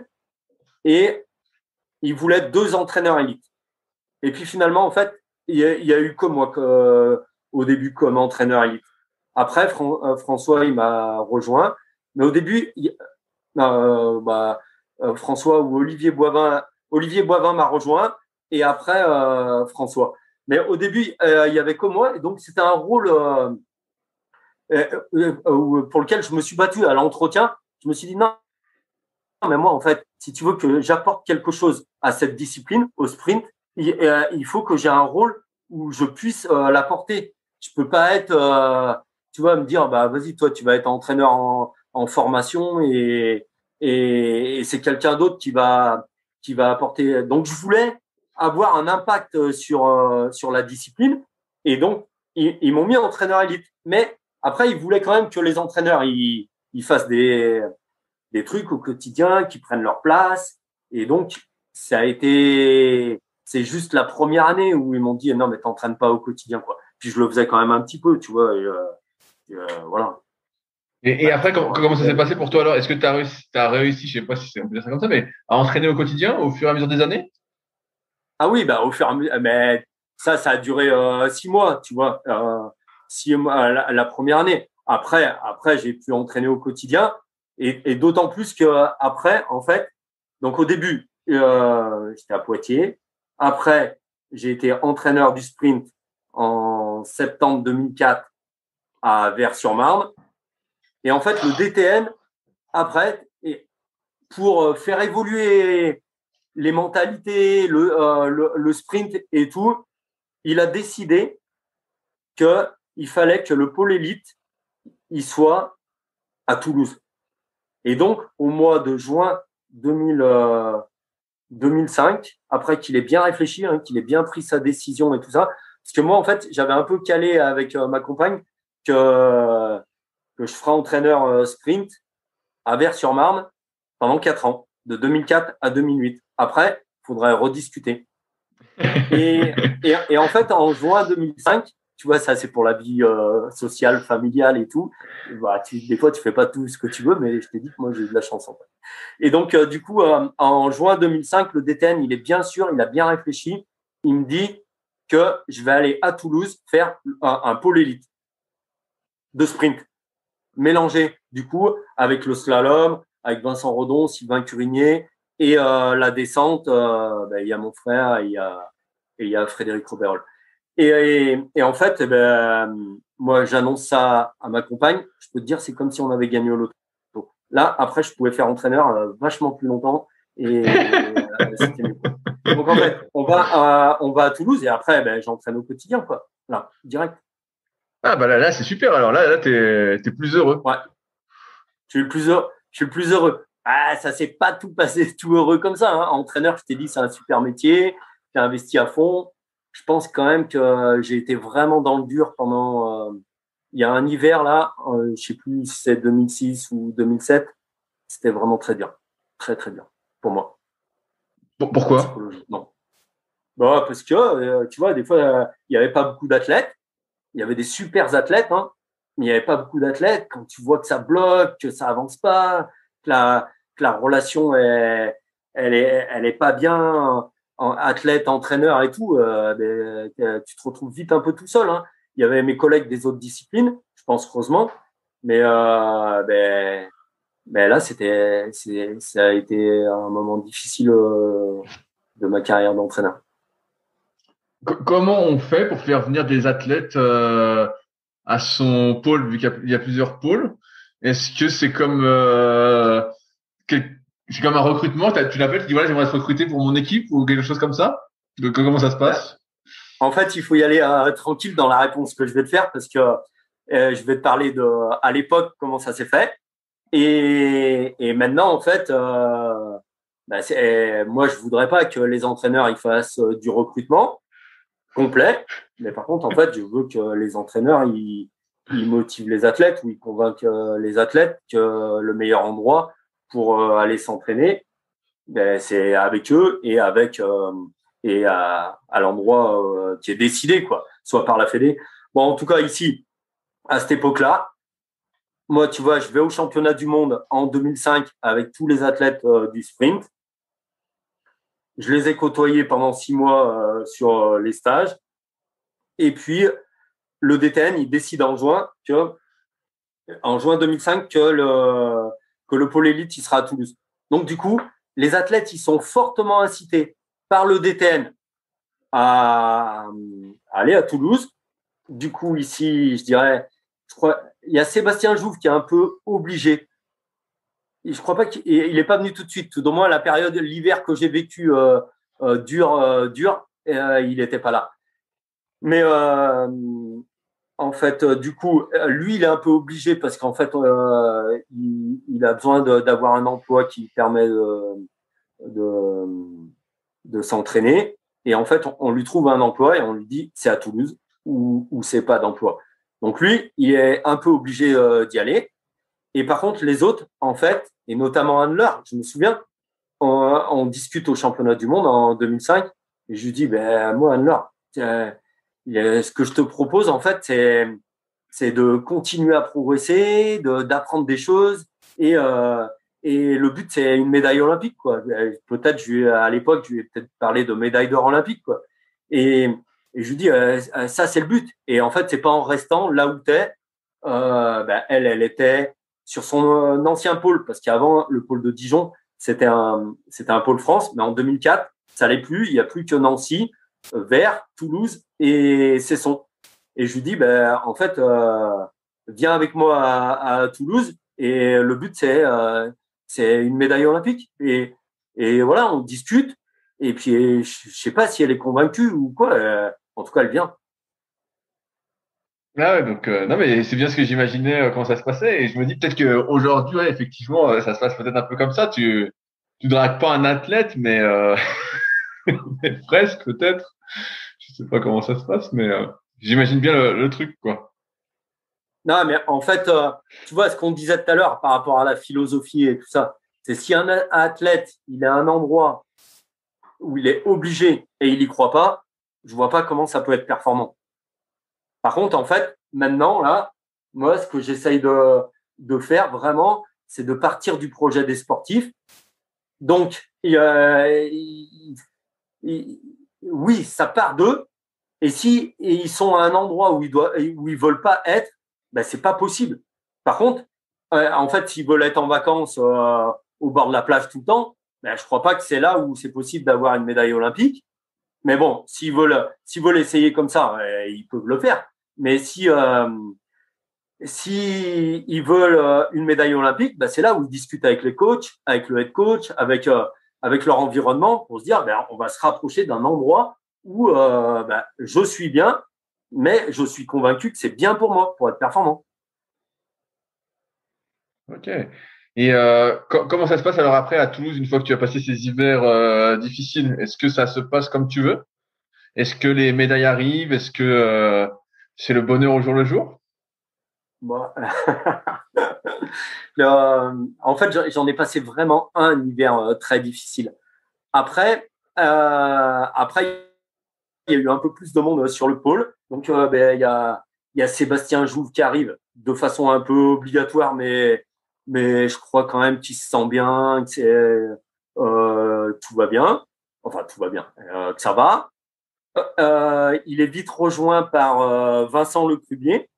et il voulait deux entraîneurs élites. Et puis finalement, en fait, il y a, il y a eu comme moi que, au début comme entraîneur élite. Après, Fran- François, il m'a rejoint. Mais au début, il, euh, bah, euh, François ou Olivier Boivin, Olivier Boivin m'a rejoint et après euh, François. Mais au début, euh, il y avait que moi et donc c'était un rôle euh, euh, euh, pour lequel je me suis battu à l'entretien. Je me suis dit non, mais moi en fait, si tu veux que j'apporte quelque chose à cette discipline, au sprint, il, euh, il faut que j'ai un rôle où je puisse euh, l'apporter. Je peux pas être, euh, tu vois, me dire bah vas-y toi tu vas être entraîneur en, en formation et et, et c'est quelqu'un d'autre qui va qui va apporter. Donc je voulais avoir un impact sur euh, sur la discipline et donc ils, ils m'ont mis entraîneur élite. Mais après ils voulaient quand même que les entraîneurs ils ils fassent des des trucs au quotidien, qui prennent leur place. Et donc, ça a été, c'est juste la première année où ils m'ont dit, non, mais t'entraînes pas au quotidien, quoi. Puis je le faisais quand même un petit peu, tu vois, et, euh, et, euh, voilà. Et, et après, comment, comment ça s'est passé pour toi alors? Est-ce que tu as réussi, t'as réussi, je sais pas si c'est on peut dire ça comme ça, mais à entraîner au quotidien au fur et à mesure des années? Ah oui, bah, au fur et à mesure, mais ça, ça a duré euh, six mois, tu vois, euh, six mois, la, la première année. Après, après, j'ai pu entraîner au quotidien et, et d'autant plus que après, en fait, donc au début, euh, j'étais à Poitiers. Après, j'ai été entraîneur du sprint en septembre deux mille quatre à Vers-sur-Marne. Et en fait, le D T N, après, et pour faire évoluer les mentalités, le, euh, le, le sprint et tout, il a décidé qu'il fallait que le pôle élite il soit à Toulouse. Et donc, au mois de juin deux mille, euh, deux mille cinq, après qu'il ait bien réfléchi, hein, qu'il ait bien pris sa décision et tout ça, parce que moi, en fait, j'avais un peu calé avec euh, ma compagne que, que je ferai entraîneur euh, sprint à Vers-sur-Marne pendant quatre ans, de deux mille quatre à deux mille huit. Après, il faudrait rediscuter. Et, et, et en fait, en juin deux mille cinq, tu vois, ça c'est pour la vie euh, sociale, familiale et tout. Et bah, tu, des fois, tu fais pas tout ce que tu veux, mais je t'ai dit que moi j'ai eu de la chance en fait. Et donc, euh, du coup, euh, en juin deux mille cinq, le D T N, il est bien sûr, il a bien réfléchi. Il me dit que je vais aller à Toulouse faire un, un pôle élite. de sprint mélangés, du coup, avec le slalom, avec Vincent Redon, Sylvain Curigné, et euh, la descente, euh, ben, il y a mon frère et il y a, et il y a Frédéric Roberol. Et, et, et en fait, eh ben, moi, j'annonce ça à ma compagne. Je peux te dire, c'est comme si on avait gagné au loto. Là, après, je pouvais faire entraîneur euh, vachement plus longtemps et, et euh, c'était mieux. Donc en fait, on va à, on va à Toulouse et après, ben, j'entraîne au quotidien, quoi. Là, direct. Ah bah là, là c'est super. Alors là, là t'es, t'es plus heureux. Ouais. Je suis le plus heureux. Je suis le plus heureux. Ah, ça s'est pas tout passé tout heureux comme ça. Hein. Entraîneur, je t'ai dit, c'est un super métier. J'ai investi à fond. Je pense quand même que j'ai été vraiment dans le dur pendant. Euh, il y a un hiver là, euh, je sais plus si c'est deux mille six ou deux mille sept. C'était vraiment très dur, très très dur pour moi. Pourquoi? Psychologiquement. Bah parce que euh, tu vois, des fois, euh, il y avait pas beaucoup d'athlètes. Il y avait des super athlètes, hein, mais il n'y avait pas beaucoup d'athlètes. Quand tu vois que ça bloque, que ça avance pas, que la, que la relation est, elle est, elle est pas bien, en athlète, entraîneur et tout, euh, ben, tu te retrouves vite un peu tout seul. Hein. Il y avait mes collègues des autres disciplines, je pense heureusement, mais euh, ben, ben là c'était, c'est, ça a été un moment difficile euh, de ma carrière d'entraîneur. Comment on fait pour faire venir des athlètes euh, à son pôle, vu qu'il y a, il y a plusieurs pôles? Est-ce que c'est comme euh, quel, c'est comme un recrutement? Tu l'appelles, tu dis voilà, j'aimerais te recruter pour mon équipe ou quelque chose comme ça? Donc, comment ça se passe? En fait, il faut y aller euh, tranquille dans la réponse que je vais te faire parce que euh, je vais te parler de à l'époque comment ça s'est fait et, et maintenant en fait, euh, bah, c'est, moi je voudrais pas que les entraîneurs ils fassent euh, du recrutement complet, mais par contre en fait je veux que les entraîneurs ils, ils motivent les athlètes ou ils convainquent euh, les athlètes que le meilleur endroit pour euh, aller s'entraîner, ben, c'est avec eux et avec euh, et à, à l'endroit euh, qui est décidé, quoi, soit par la Fédé. Bon, en tout cas, ici, à cette époque-là, moi, tu vois, je vais au championnat du monde en deux mille cinq avec tous les athlètes euh, du sprint. Je les ai côtoyés pendant six mois euh, sur euh, les stages. Et puis, le D T N, il décide en juin, tu vois, en juin deux mille cinq, que le, que le pôle élite, il sera à Toulouse. Donc, du coup, les athlètes, ils sont fortement incités par le D T N à, à aller à Toulouse. Du coup, ici, je dirais, je crois, il y a Sébastien Jouve qui est un peu obligé. Et je crois pas qu'il il est pas venu tout de suite. Tout au moins, la période, l'hiver que j'ai vécu euh, euh, dur, euh, dur, euh, il n'était pas là. Mais euh, en fait, euh, du coup, lui, il est un peu obligé parce qu'en fait, euh, il, il a besoin de, d'avoir un emploi qui permet de, de, de s'entraîner. Et en fait, on, on lui trouve un emploi et on lui dit c'est à Toulouse ou, ou c'est pas d'emploi. Donc lui, il est un peu obligé euh, d'y aller. Et par contre, les autres, en fait, et notamment Handler, je me souviens, on, on discute au championnat du monde en deux mille cinq et je lui dis, ben moi Handler, euh, ce que je te propose en fait, c'est c'est de continuer à progresser, de, d'apprendre des choses et euh, et le but c'est une médaille olympique quoi. Peut-être je lui, à l'époque je lui ai peut-être parlé de médaille d'or olympique quoi. Et, et je lui dis euh, ça c'est le but. Et en fait c'est pas en restant là où t'es. Euh, ben, elle elle était sur son ancien pôle parce qu'avant le pôle de Dijon c'était un c'était un pôle France, mais en deux mille quatre ça allait plus. Il y a plus que Nancy, Vers, Toulouse et Cesson. Et je lui dis, ben, en fait, euh, viens avec moi à, à Toulouse et le but, c'est euh, c'est une médaille olympique. Et, et voilà, on discute. Et puis, je, je sais pas si elle est convaincue ou quoi. Euh, en tout cas, elle vient. Ah ouais, donc euh, non mais c'est bien ce que j'imaginais euh, comment ça se passait et je me dis peut-être qu'aujourd'hui ouais, effectivement euh, ça se passe peut-être un peu comme ça. Tu tu dragues pas un athlète mais, euh, mais presque peut-être. Je sais pas comment ça se passe mais euh, j'imagine bien le, le truc quoi. Non, mais en fait, euh, tu vois, ce qu'on disait tout à l'heure par rapport à la philosophie et tout ça, c'est si un athlète, il est à un endroit où il est obligé et il y croit pas, je vois pas comment ça peut être performant. Par contre, en fait, maintenant, là, moi, ce que j'essaye de, de faire vraiment, c'est de partir du projet des sportifs. Donc, euh, il, il, oui, ça part d'eux. Et si et ils sont à un endroit où ils doivent, où ils veulent pas être, ben, c'est pas possible. Par contre, euh, en fait, s'ils veulent être en vacances euh, au bord de la plage tout le temps, ben, je crois pas que c'est là où c'est possible d'avoir une médaille olympique. Mais bon, s'ils veulent, s'ils veulent essayer comme ça, euh, ils peuvent le faire. Mais si euh, si ils veulent euh, une médaille olympique, ben, c'est là où ils discutent avec les coachs, avec le head coach, avec euh, avec leur environnement pour se dire, ben, on va se rapprocher d'un endroit où euh, ben, je suis bien, mais je suis convaincu que c'est bien pour moi, pour être performant. Ok. Et euh, co- comment ça se passe alors après à Toulouse, une fois que tu as passé ces hivers euh, difficiles? Est-ce que ça se passe comme tu veux? Est-ce que les médailles arrivent? Est-ce que euh, c'est le bonheur au jour le jour? Bon. euh, en fait, j'en ai passé vraiment un hiver euh, très difficile. Après, euh, après, il y a eu un peu plus de monde sur le pôle. Donc, euh, ben, il y a, il y a Sébastien Jouve qui arrive de façon un peu obligatoire, mais, mais je crois quand même qu'il se sent bien, que c'est, euh, tout va bien. Enfin, tout va bien, euh, que ça va. Euh, il est vite rejoint par euh, Vincent Lecrubier.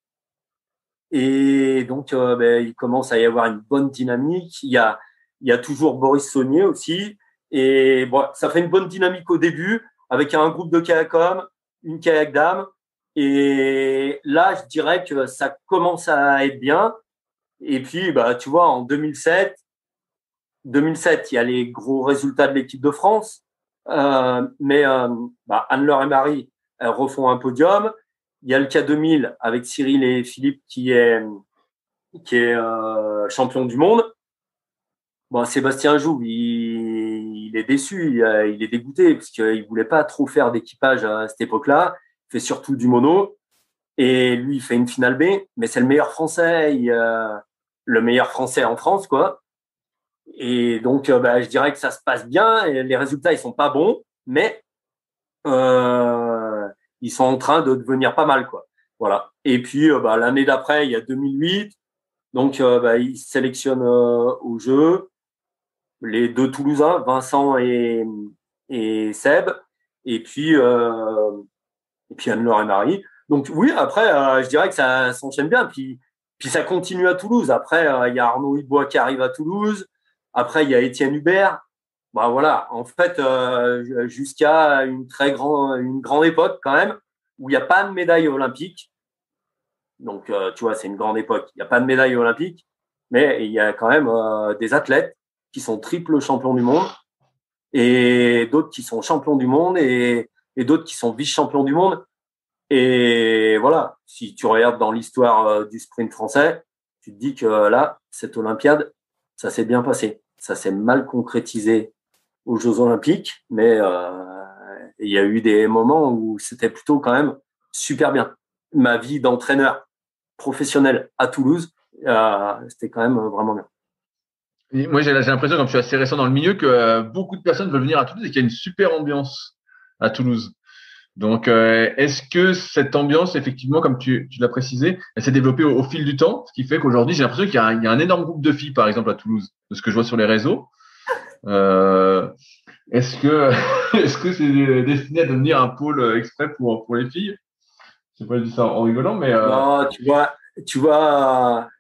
Et donc, euh, ben, il commence à y avoir une bonne dynamique. Il y a, il y a toujours Boris Saunier aussi. Et bon, ça fait une bonne dynamique au début avec un groupe de kayak hommes, une kayak dame. Et là, je dirais que ça commence à être bien. Et puis, bah, tu vois, en deux mille sept, deux mille sept, il y a les gros résultats de l'équipe de France. Euh, mais euh, bah, Anne-Laure et Marie, elles refont un podium. Il y a le K deux mille avec Cyril et Philippe qui est qui est euh, champion du monde. Bon, Sébastien Jouve, il, il est déçu, il, il est dégoûté parce qu'il voulait pas trop faire d'équipage à cette époque-là. Il fait surtout du mono et lui, il fait une finale B, mais c'est le meilleur français, il, euh, le meilleur français en France, quoi. Et donc, euh, bah, je dirais que ça se passe bien. Et les résultats, ils sont pas bons, mais euh, ils sont en train de devenir pas mal, quoi. Voilà. Et puis, euh, bah, l'année d'après, il y a deux mille huit. Donc, euh, bah, ils sélectionnent euh, au jeu les deux Toulousains, Vincent et, et Seb, et puis, euh, et puis Anne-Laure et Marie. Donc, oui, après, euh, je dirais que ça s'enchaîne bien. Puis, puis ça continue à Toulouse. Après, euh, il y a Arnaud Hibois qui arrive à Toulouse. Après, il y a Étienne Hubert. Bah voilà, en fait, euh, jusqu'à une très grande, une grande époque quand même, où il n'y a pas de médaille olympique. Donc, euh, tu vois, c'est une grande époque. Il n'y a pas de médaille olympique, mais il y a quand même euh, des athlètes qui sont triple champions du monde et d'autres qui sont champions du monde et, et d'autres qui sont vice-champions du monde. Et voilà, si tu regardes dans l'histoire euh, du sprint français, tu te dis que euh, là, cette Olympiade, ça s'est bien passé. Ça s'est mal concrétisé aux Jeux Olympiques, mais euh, il y a eu des moments où c'était plutôt quand même super bien. Ma vie d'entraîneur professionnel à Toulouse, euh, c'était quand même vraiment bien. Et moi, j'ai j'ai l'impression, comme je suis assez récent dans le milieu, que euh, beaucoup de personnes veulent venir à Toulouse et qu'il y a une super ambiance à Toulouse. Donc, euh, est-ce que cette ambiance, effectivement, comme tu, tu l'as précisé, elle s'est développée au, au fil du temps, ce qui fait qu'aujourd'hui, j'ai l'impression qu'il y a, un, il y a un énorme groupe de filles, par exemple, à Toulouse, de ce que je vois sur les réseaux. Euh, est-ce que est-ce que c'est destiné à devenir un pôle exprès pour pour les filles? Je sais pas, je dis ça en rigolant, mais euh... non, tu vois, tu vois,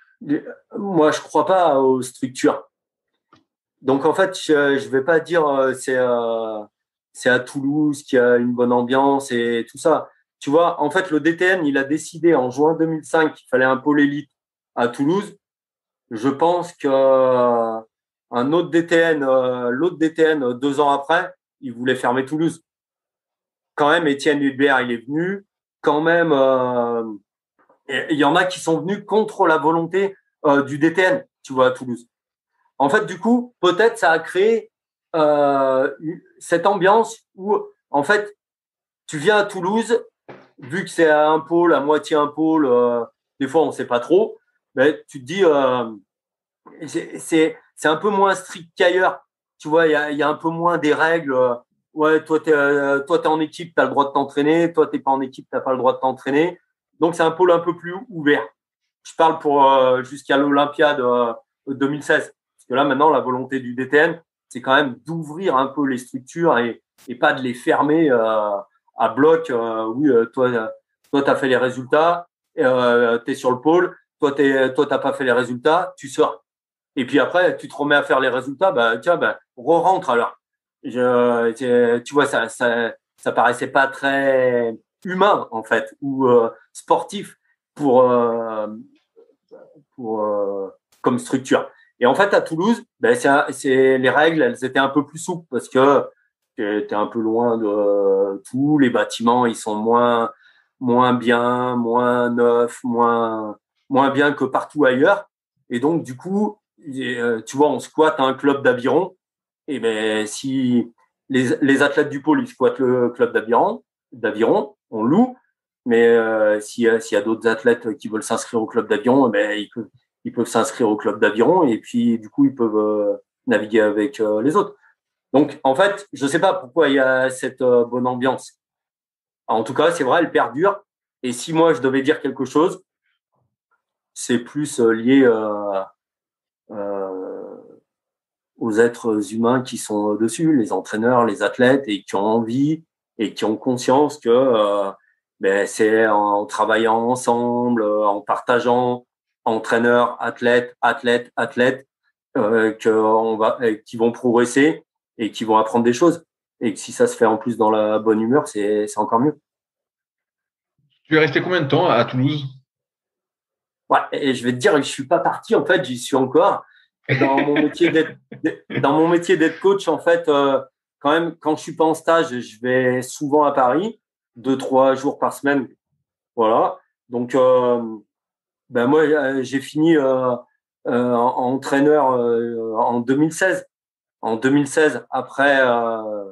moi je crois pas aux structures. Donc en fait, je, je vais pas dire euh, c'est euh, c'est à Toulouse qu'il y a une bonne ambiance et tout ça. Tu vois, en fait, le D T N, il a décidé en juin deux mille cinq qu'il fallait un pôle élite à Toulouse. Je pense que euh, un autre D T N, euh, l'autre D T N, euh, deux ans après, il voulait fermer Toulouse. Quand même, Étienne Hubert, il est venu. Quand même, euh, il y en a qui sont venus contre la volonté euh, du D T N, tu vois, à Toulouse. En fait, du coup, peut-être ça a créé euh, cette ambiance où, en fait, tu viens à Toulouse, vu que c'est un pôle, à moitié un pôle, euh, des fois on ne sait pas trop, mais tu te dis, euh, c'est, c'est, c'est un peu moins strict qu'ailleurs. Tu vois, il y a, y a un peu moins des règles. Euh, ouais, toi, t'es, euh, toi, t'es en équipe, t'as le droit de t'entraîner. Toi, t'es pas en équipe, t'as pas le droit de t'entraîner. Donc, c'est un pôle un peu plus ouvert. Je parle pour euh, jusqu'à l'Olympiade euh, deux mille seize. Parce que là, maintenant, la volonté du D T N, c'est quand même d'ouvrir un peu les structures et, et pas de les fermer euh, à bloc. Euh, oui, euh, toi, toi, t'as fait les résultats. euh, tu es sur le pôle, toi, t'es, toi, t'as pas fait les résultats, tu sors. Et puis après, tu te remets à faire les résultats, bah, tiens, bah, re-rentre alors. Je, tu vois, ça, ça, ça paraissait pas très humain, en fait, ou euh, sportif pour, euh, pour, euh, comme structure. Et en fait, à Toulouse, ben, c'est, c'est, les règles, elles étaient un peu plus souples parce que tu es un peu loin de euh, tout. Les bâtiments, ils sont moins, moins bien, moins neufs, moins, moins bien que partout ailleurs. Et donc, du coup, euh, tu vois, on squatte un club d'aviron. Et ben, si les, les athlètes du pôle, ils squattent le club d'aviron, d'aviron, on loue. Mais euh, s'il y, s'il y a d'autres athlètes qui veulent s'inscrire au club d'aviron, ben, ils peuvent, ils peuvent s'inscrire au club d'aviron et puis, du coup, ils peuvent euh, naviguer avec euh, les autres. Donc, en fait, je ne sais pas pourquoi il y a cette euh, bonne ambiance. En tout cas, c'est vrai, elle perdure. Et si moi, je devais dire quelque chose, c'est plus euh, lié euh, euh, aux êtres humains qui sont dessus, les entraîneurs, les athlètes, et qui ont envie et qui ont conscience que euh, ben, c'est en travaillant ensemble, en partageant entraîneurs, athlètes, athlètes, athlètes, euh, qu'on va, qui vont progresser et qui vont apprendre des choses. Et que si ça se fait en plus dans la bonne humeur, c'est, c'est encore mieux. Tu es resté combien de temps à Toulouse? Ouais, et je vais te dire, je suis pas parti. En fait, j'y suis encore. Dans mon métier d'être, dans mon métier d'être coach, en fait, euh, quand même, quand je suis pas en stage, je vais souvent à Paris, deux, trois jours par semaine. Voilà. Donc, euh, ben moi, j'ai fini euh, euh, en entraîneur euh, en deux mille seize. En deux mille seize, après, euh,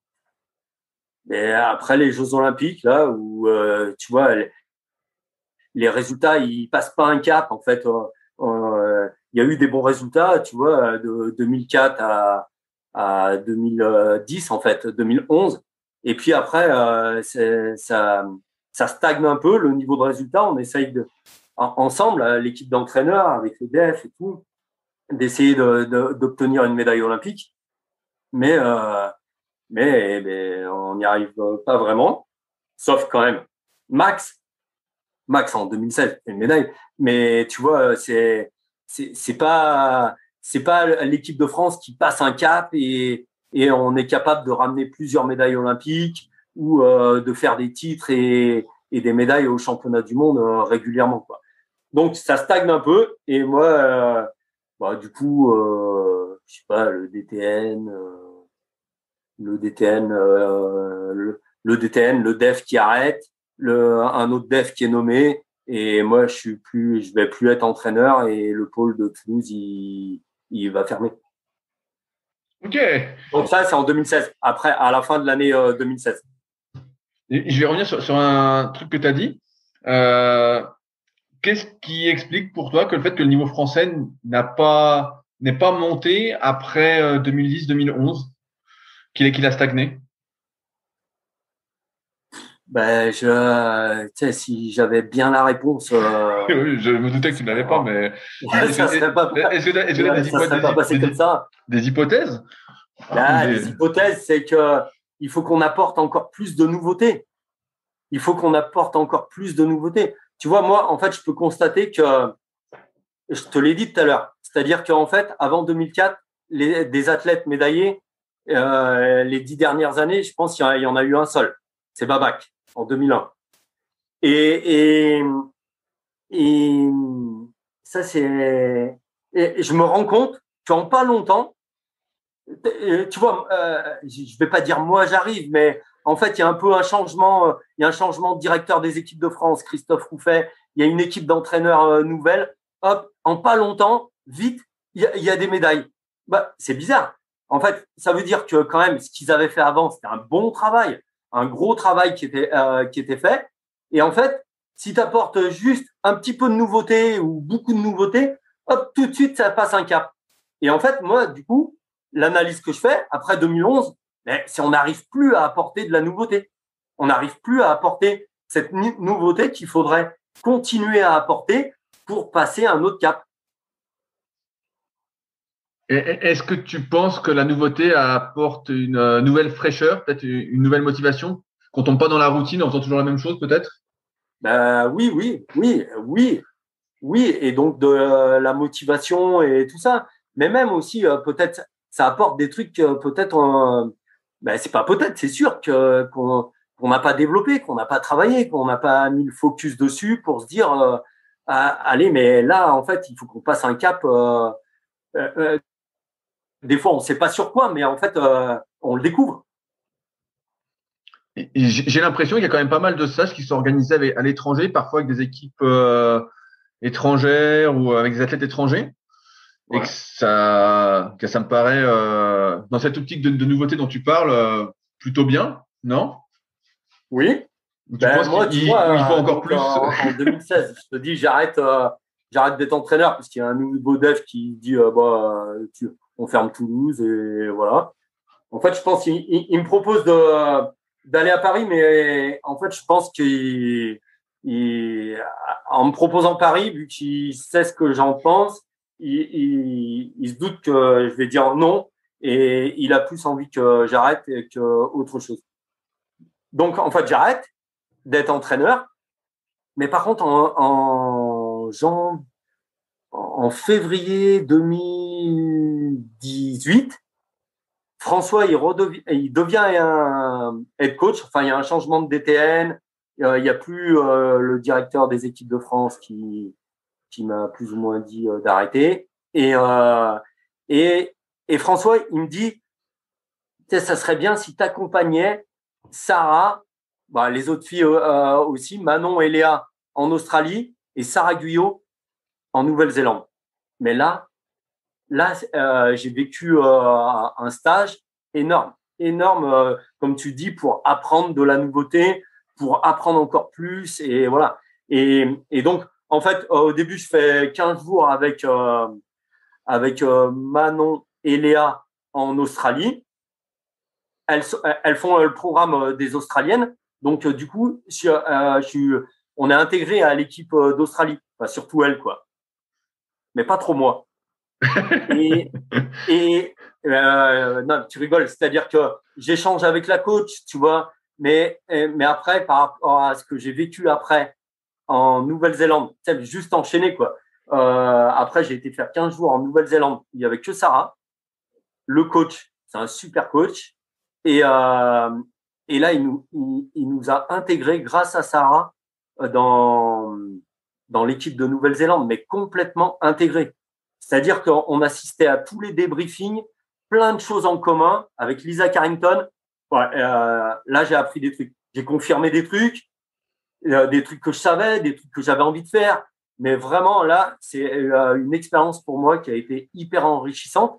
et après les Jeux Olympiques, là, où euh, tu vois, les, les résultats, ils passent pas un cap. En fait, euh, euh, il y a eu des bons résultats, tu vois, de deux mille quatre à, à deux mille dix, en fait, deux mille onze. Et puis après, euh, c'est, ça, ça stagne un peu le niveau de résultat. On essaye de, en, ensemble, l'équipe d'entraîneurs avec les D E F et tout, d'essayer de, de, d'obtenir une médaille olympique. Mais, euh, mais, mais on n'y arrive pas vraiment. Sauf quand même Max. Max en deux mille seize, une médaille. Mais tu vois, c'est, c'est, c'est pas, c'est pas l'équipe de France qui passe un cap et, et on est capable de ramener plusieurs médailles olympiques ou euh, de faire des titres et, et des médailles au championnat du monde euh, régulièrement, quoi. Donc ça stagne un peu et moi, euh, bah, du coup, euh, je sais pas, le D T N, euh, le D T N, euh, le, le D T N, le D E F qui arrête, le, un autre D E F qui est nommé, et moi je suis plus, je vais plus être entraîneur et le pôle de Toulouse il, il va fermer. Ok. Donc ça c'est en deux mille seize, après à la fin de l'année euh, deux mille seize. Et je vais revenir sur, sur un truc que tu as dit. Euh, qu'est-ce qui explique pour toi que le fait que le niveau français n'a pas n'est pas monté après deux mille dix deux mille onze, qu'il est qu'il a stagné? Ben, je, tu sais, si j'avais bien la réponse, euh, Oui, je me doutais que tu ne l'avais pas, mais ça serait pas, est-ce que tu as, est-ce que t'as des, ça serait pas passé des, comme ça. des hypothèses? Là, Des- les hypothèses, c'est que il faut qu'on apporte encore plus de nouveautés. Il faut qu'on apporte encore plus de nouveautés. Tu vois, moi, en fait, je peux constater que, je te l'ai dit tout à l'heure, c'est-à-dire qu'en fait, avant deux mille quatre, les, des athlètes médaillés, euh, les dix dernières années, je pense qu'il y en a, il y en a eu un seul. C'est Babac, en deux mille un. Et, et, et ça, c'est, et je me rends compte qu'en pas longtemps, tu vois, euh, je vais pas dire moi j'arrive, mais en fait, il y a un peu un changement, il y a un changement de directeur des équipes de France, Christophe Rouffet, il y a une équipe d'entraîneurs euh, nouvelle. Hop, en pas longtemps, vite, il y a, il y a des médailles. Bah, c'est bizarre. En fait, ça veut dire que quand même, ce qu'ils avaient fait avant, c'était un bon travail, un gros travail qui était euh, qui était fait. Et en fait, si tu apportes juste un petit peu de nouveauté ou beaucoup de nouveauté, hop, tout de suite, ça passe un cap. Et en fait, moi, du coup, l'analyse que je fais après deux mille onze, mais c'est on n'arrive plus à apporter de la nouveauté. On n'arrive plus à apporter cette nouveauté qu'il faudrait continuer à apporter pour passer à un autre cap. Et est-ce que tu penses que la nouveauté apporte une nouvelle fraîcheur, peut-être une nouvelle motivation, qu'on tombe pas dans la routine en faisant toujours la même chose, peut-être? Ben oui, oui, oui, oui, oui. Et donc de euh, la motivation et tout ça. Mais même aussi, euh, peut-être, ça apporte des trucs, euh, peut-être, euh, ben c'est pas peut-être, c'est sûr que qu'on qu'on n'a pas développé, qu'on n'a pas travaillé, qu'on n'a pas mis le focus dessus pour se dire, euh, ah, allez, mais là, en fait, il faut qu'on passe un cap. Euh, euh, euh, des fois, on ne sait pas sur quoi, mais en fait, euh, on le découvre. Et- et J'ai j'ai l'impression qu'il y a quand même pas mal de stages qui sont organisés avec- à l'étranger, parfois avec des équipes euh, étrangères ou avec des athlètes étrangers, et que Ouais. ça, que ça me paraît, euh, dans cette optique de, de nouveauté dont tu parles, euh, plutôt bien, non? Oui. Ou tu Ben penses qu'il moi, tu il- il faut vois, euh, encore donc plus? en, en deux mille seize, je te dis, j'arrête, euh, j'arrête d'être entraîneur parce qu'il y a un nouveau dev qui dit, euh, bah, euh, tu- on ferme Toulouse et voilà. En fait, je pense qu'il il, il me propose de d'aller à Paris, mais en fait, je pense qu'il, il, en me proposant Paris, vu qu'il sait ce que j'en pense, il, il, il se doute que je vais dire non et il a plus envie que j'arrête que autre chose. Donc, en fait, j'arrête d'être entraîneur. Mais par contre, en, en, jan- en février deux mille dix-huit, François, il, redevi- il devient un head coach. Enfin, il y a un changement de D T N. Euh, il n'y a plus euh, le directeur des équipes de France qui, qui m'a plus ou moins dit euh, d'arrêter. Et, euh, et, et François, il me dit, ça serait bien si tu accompagnais Sarah, bah, les autres filles euh, aussi, Manon et Léa en Australie et Sarah Guyot en Nouvelle-Zélande. Mais là, là, euh, j'ai vécu euh, un stage énorme, énorme, euh, comme tu dis, pour apprendre de la nouveauté, pour apprendre encore plus, et voilà. Et, et donc, en fait, euh, au début, je fais quinze jours avec euh, avec euh, Manon et Léa en Australie. Elles, elles font le programme des Australiennes. Donc, du coup, je, euh, je suis, on est intégré à l'équipe d'Australie. Enfin, surtout elle, quoi. Mais pas trop moi. Et, et euh, non, tu rigoles. C'est-à-dire que j'échange avec la coach, tu vois. Mais, mais après, par rapport à ce que j'ai vécu après en Nouvelle-Zélande, juste enchaîné, quoi. Euh, après, j'ai été faire quinze jours en Nouvelle-Zélande. Il y avait que Sarah. Le coach, c'est un super coach. Et, euh, et là, il nous, il, il nous a intégrés grâce à Sarah dans, dans l'équipe de Nouvelle-Zélande, mais complètement intégrés. C'est-à-dire qu'on assistait à tous les débriefings, plein de choses en commun avec Lisa Carrington. Ouais, euh, là, j'ai appris des trucs. J'ai confirmé des trucs, euh, des trucs que je savais, des trucs que j'avais envie de faire. Mais vraiment, là, c'est euh, une expérience pour moi qui a été hyper enrichissante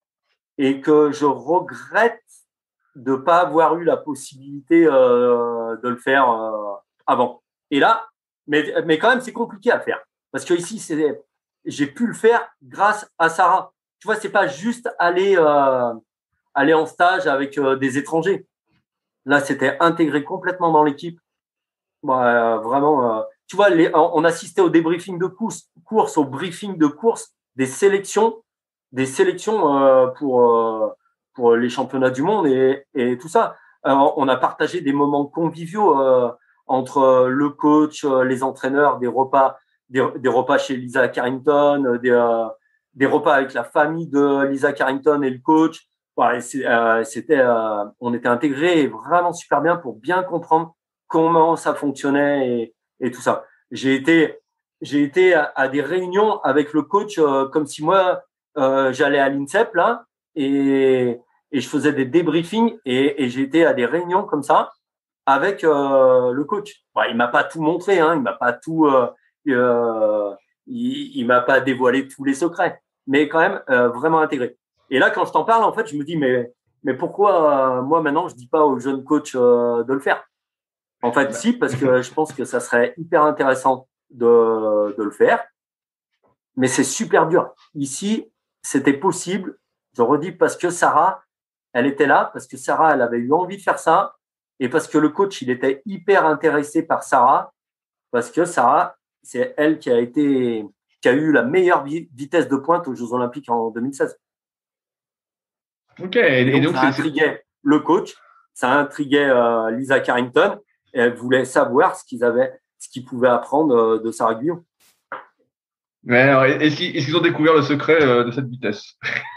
et que je regrette de pas avoir eu la possibilité euh, de le faire euh, avant. Et là, mais, mais quand même, c'est compliqué à faire. Parce que ici, c'est, j'ai pu le faire grâce à Sarah. Tu vois, c'est pas juste aller, euh, aller en stage avec euh, des étrangers. Là, c'était intégré complètement dans l'équipe. Bah, euh, vraiment, euh, tu vois, les, on assistait au débriefing de course, course, au briefing de course, des sélections, des sélections euh, pour euh, pour les championnats du monde et, et tout ça. Alors, on a partagé des moments conviviaux euh, entre le coach, les entraîneurs, des repas, des, des repas chez Lisa Carrington, des euh, des repas avec la famille de Lisa Carrington et le coach. Ouais, euh, c'était, euh, on était intégrés vraiment super bien pour bien comprendre comment ça fonctionnait et, et tout ça. J'ai été, j'ai été à, à des réunions avec le coach euh, comme si moi euh, j'allais à l'INSEP là et, et je faisais des débriefings et, et j'ai été à des réunions comme ça avec euh, le coach. Bon, il m'a pas tout montré, hein, il m'a pas tout, euh, euh, il, il m'a pas dévoilé tous les secrets, mais quand même euh, vraiment intégré. Et là, quand je t'en parle, en fait, je me dis mais mais pourquoi euh, moi maintenant je dis pas aux jeunes coachs euh, de le faire? En fait, Bah, si, parce que je pense que ça serait hyper intéressant de, de le faire, mais c'est super dur. Ici, c'était possible, je redis, parce que Sarah, elle était là, parce que Sarah, elle avait eu envie de faire ça, et parce que le coach, il était hyper intéressé par Sarah, parce que Sarah, c'est elle qui a été, qui a eu la meilleure vitesse de pointe aux Jeux Olympiques en deux mille seize. ok, et, Et et donc, donc ça c'est, c'est- intriguait le coach, ça intriguait euh, Lisa Carrington, et elle voulait savoir ce qu'ils avaient, ce qu'ils pouvaient apprendre de Saraguio. Mais alors, est-ce qu'ils, est-ce qu'ils ont découvert le secret euh, de cette vitesse?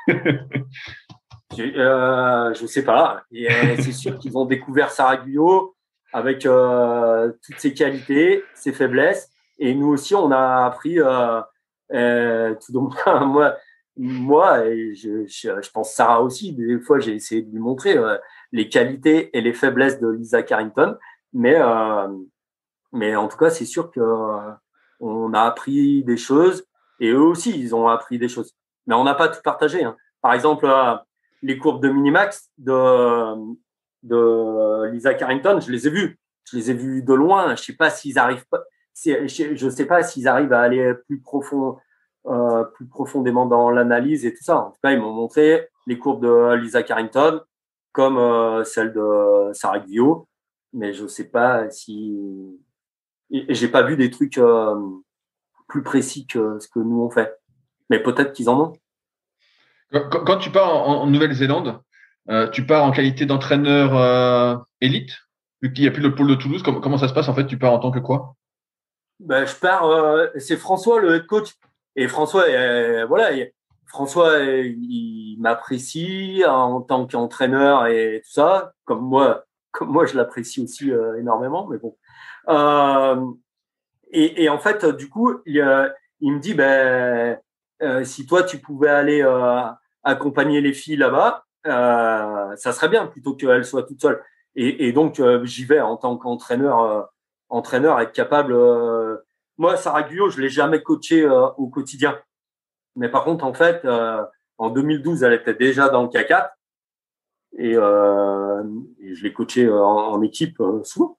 Je, euh, je sais pas. Et, euh, c'est sûr qu'ils ont découvert Saraguio avec euh, toutes ses qualités, ses faiblesses. Et nous aussi, on a appris, euh, euh, tout donc moi, moi, et je, je, je pense Sarah aussi. Des fois, j'ai essayé de lui montrer euh, les qualités et les faiblesses de Lisa Carrington. Mais, euh, mais en tout cas, c'est sûr que euh, on a appris des choses et eux aussi, ils ont appris des choses. Mais on n'a pas tout partagé. Hein. Par exemple, euh, les courbes de minimax de, de Lisa Carrington, je les ai vues. Je les ai vues de loin. Je sais pas s'ils arrivent pas. Je sais pas s'ils arrivent à aller plus profond, euh, plus profondément dans l'analyse et tout ça. En tout cas, ils m'ont montré les courbes de Lisa Carrington comme euh, celles de Saraguio, mais je sais pas si. Et j'ai pas vu des trucs euh, plus précis que ce que nous on fait. Mais peut-être qu'ils en ont. Quand, quand tu pars en, en Nouvelle-Zélande, euh, tu pars en qualité d'entraîneur euh, élite, vu qu'il n'y a plus le pôle de Toulouse. Comment, comment ça se passe en fait? Tu pars en tant que quoi? Ben, je pars. Euh, c'est François le head coach. Et François, euh, voilà, il, François, il, il m'apprécie en tant qu'entraîneur et tout ça. Comme moi, comme moi, je l'apprécie aussi euh, énormément. Mais bon. Euh, et, et en fait, du coup, il, euh, il me dit, ben, euh, si toi tu pouvais aller euh, accompagner les filles là-bas, euh, ça serait bien plutôt qu'elles soient toutes seules. Et, et donc, euh, j'y vais en tant qu'entraîneur, euh, entraîneur, être capable. Euh, moi, Saraguio, je l'ai jamais coaché euh, au quotidien. Mais par contre, en fait, euh, en deux mille douze, elle était déjà dans le K quatre et, euh, et je l'ai coaché en, en équipe euh, souvent.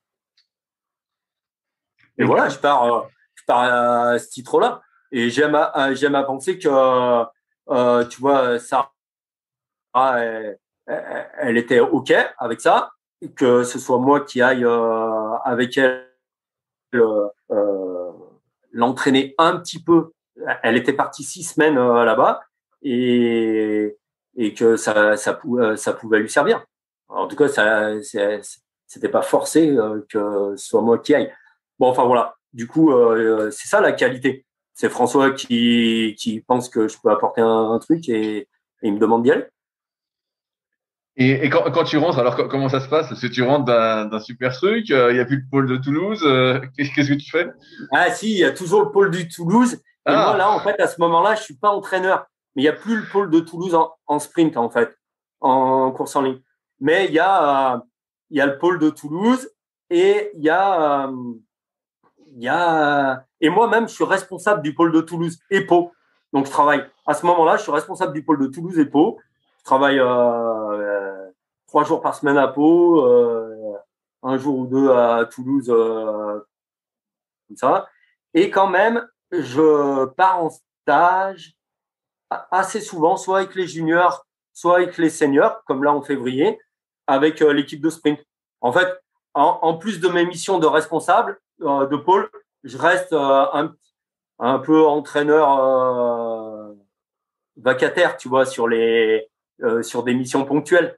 Et okay. Voilà, je pars, euh, je pars à ce titre-là. Et j'aime à, j'aime à penser que, euh, tu vois, Sarah, elle, elle, elle était OK avec ça, et que ce soit moi qui aille euh, avec elle euh, euh, l'entraîner un petit peu. Elle était partie six semaines euh, là-bas et, et que ça, ça, ça pouvait lui servir. En tout cas, ça, c'est, c'était pas forcé euh, que ce soit moi qui aille. Bon, enfin voilà. Du coup, euh, c'est ça la qualité. C'est François qui, qui pense que je peux apporter un, un truc et, et il me demande d'y aller. Et, et quand, quand tu rentres, alors comment ça se passe? Est-ce que tu rentres d'un, d'un super truc? Il euh, n'y a plus le pôle de Toulouse? euh, qu'est-ce, qu'est-ce que tu fais? Ah si, il y a toujours le pôle du Toulouse. Et ah. moi, là, en fait, à ce moment-là, je suis pas entraîneur. Mais il n'y a plus le pôle de Toulouse en, en sprint, en fait, en course en ligne. Mais il y a, euh, il y a le pôle de Toulouse et il y a, euh, il y a, et moi-même, je suis responsable du pôle de Toulouse et Pau. Donc, je travaille. À ce moment-là, je suis responsable du pôle de Toulouse et Pau. Je travaille euh, euh, trois jours par semaine à Pau, euh, un jour ou deux à Toulouse, euh, comme ça. Et quand même, je pars en stage assez souvent, soit avec les juniors, soit avec les seniors, comme là en février, avec euh, l'équipe de sprint. En fait, en, en plus de mes missions de responsable euh, de pôle, je reste euh, un, un peu entraîneur euh, vacataire, tu vois, sur les euh, sur des missions ponctuelles.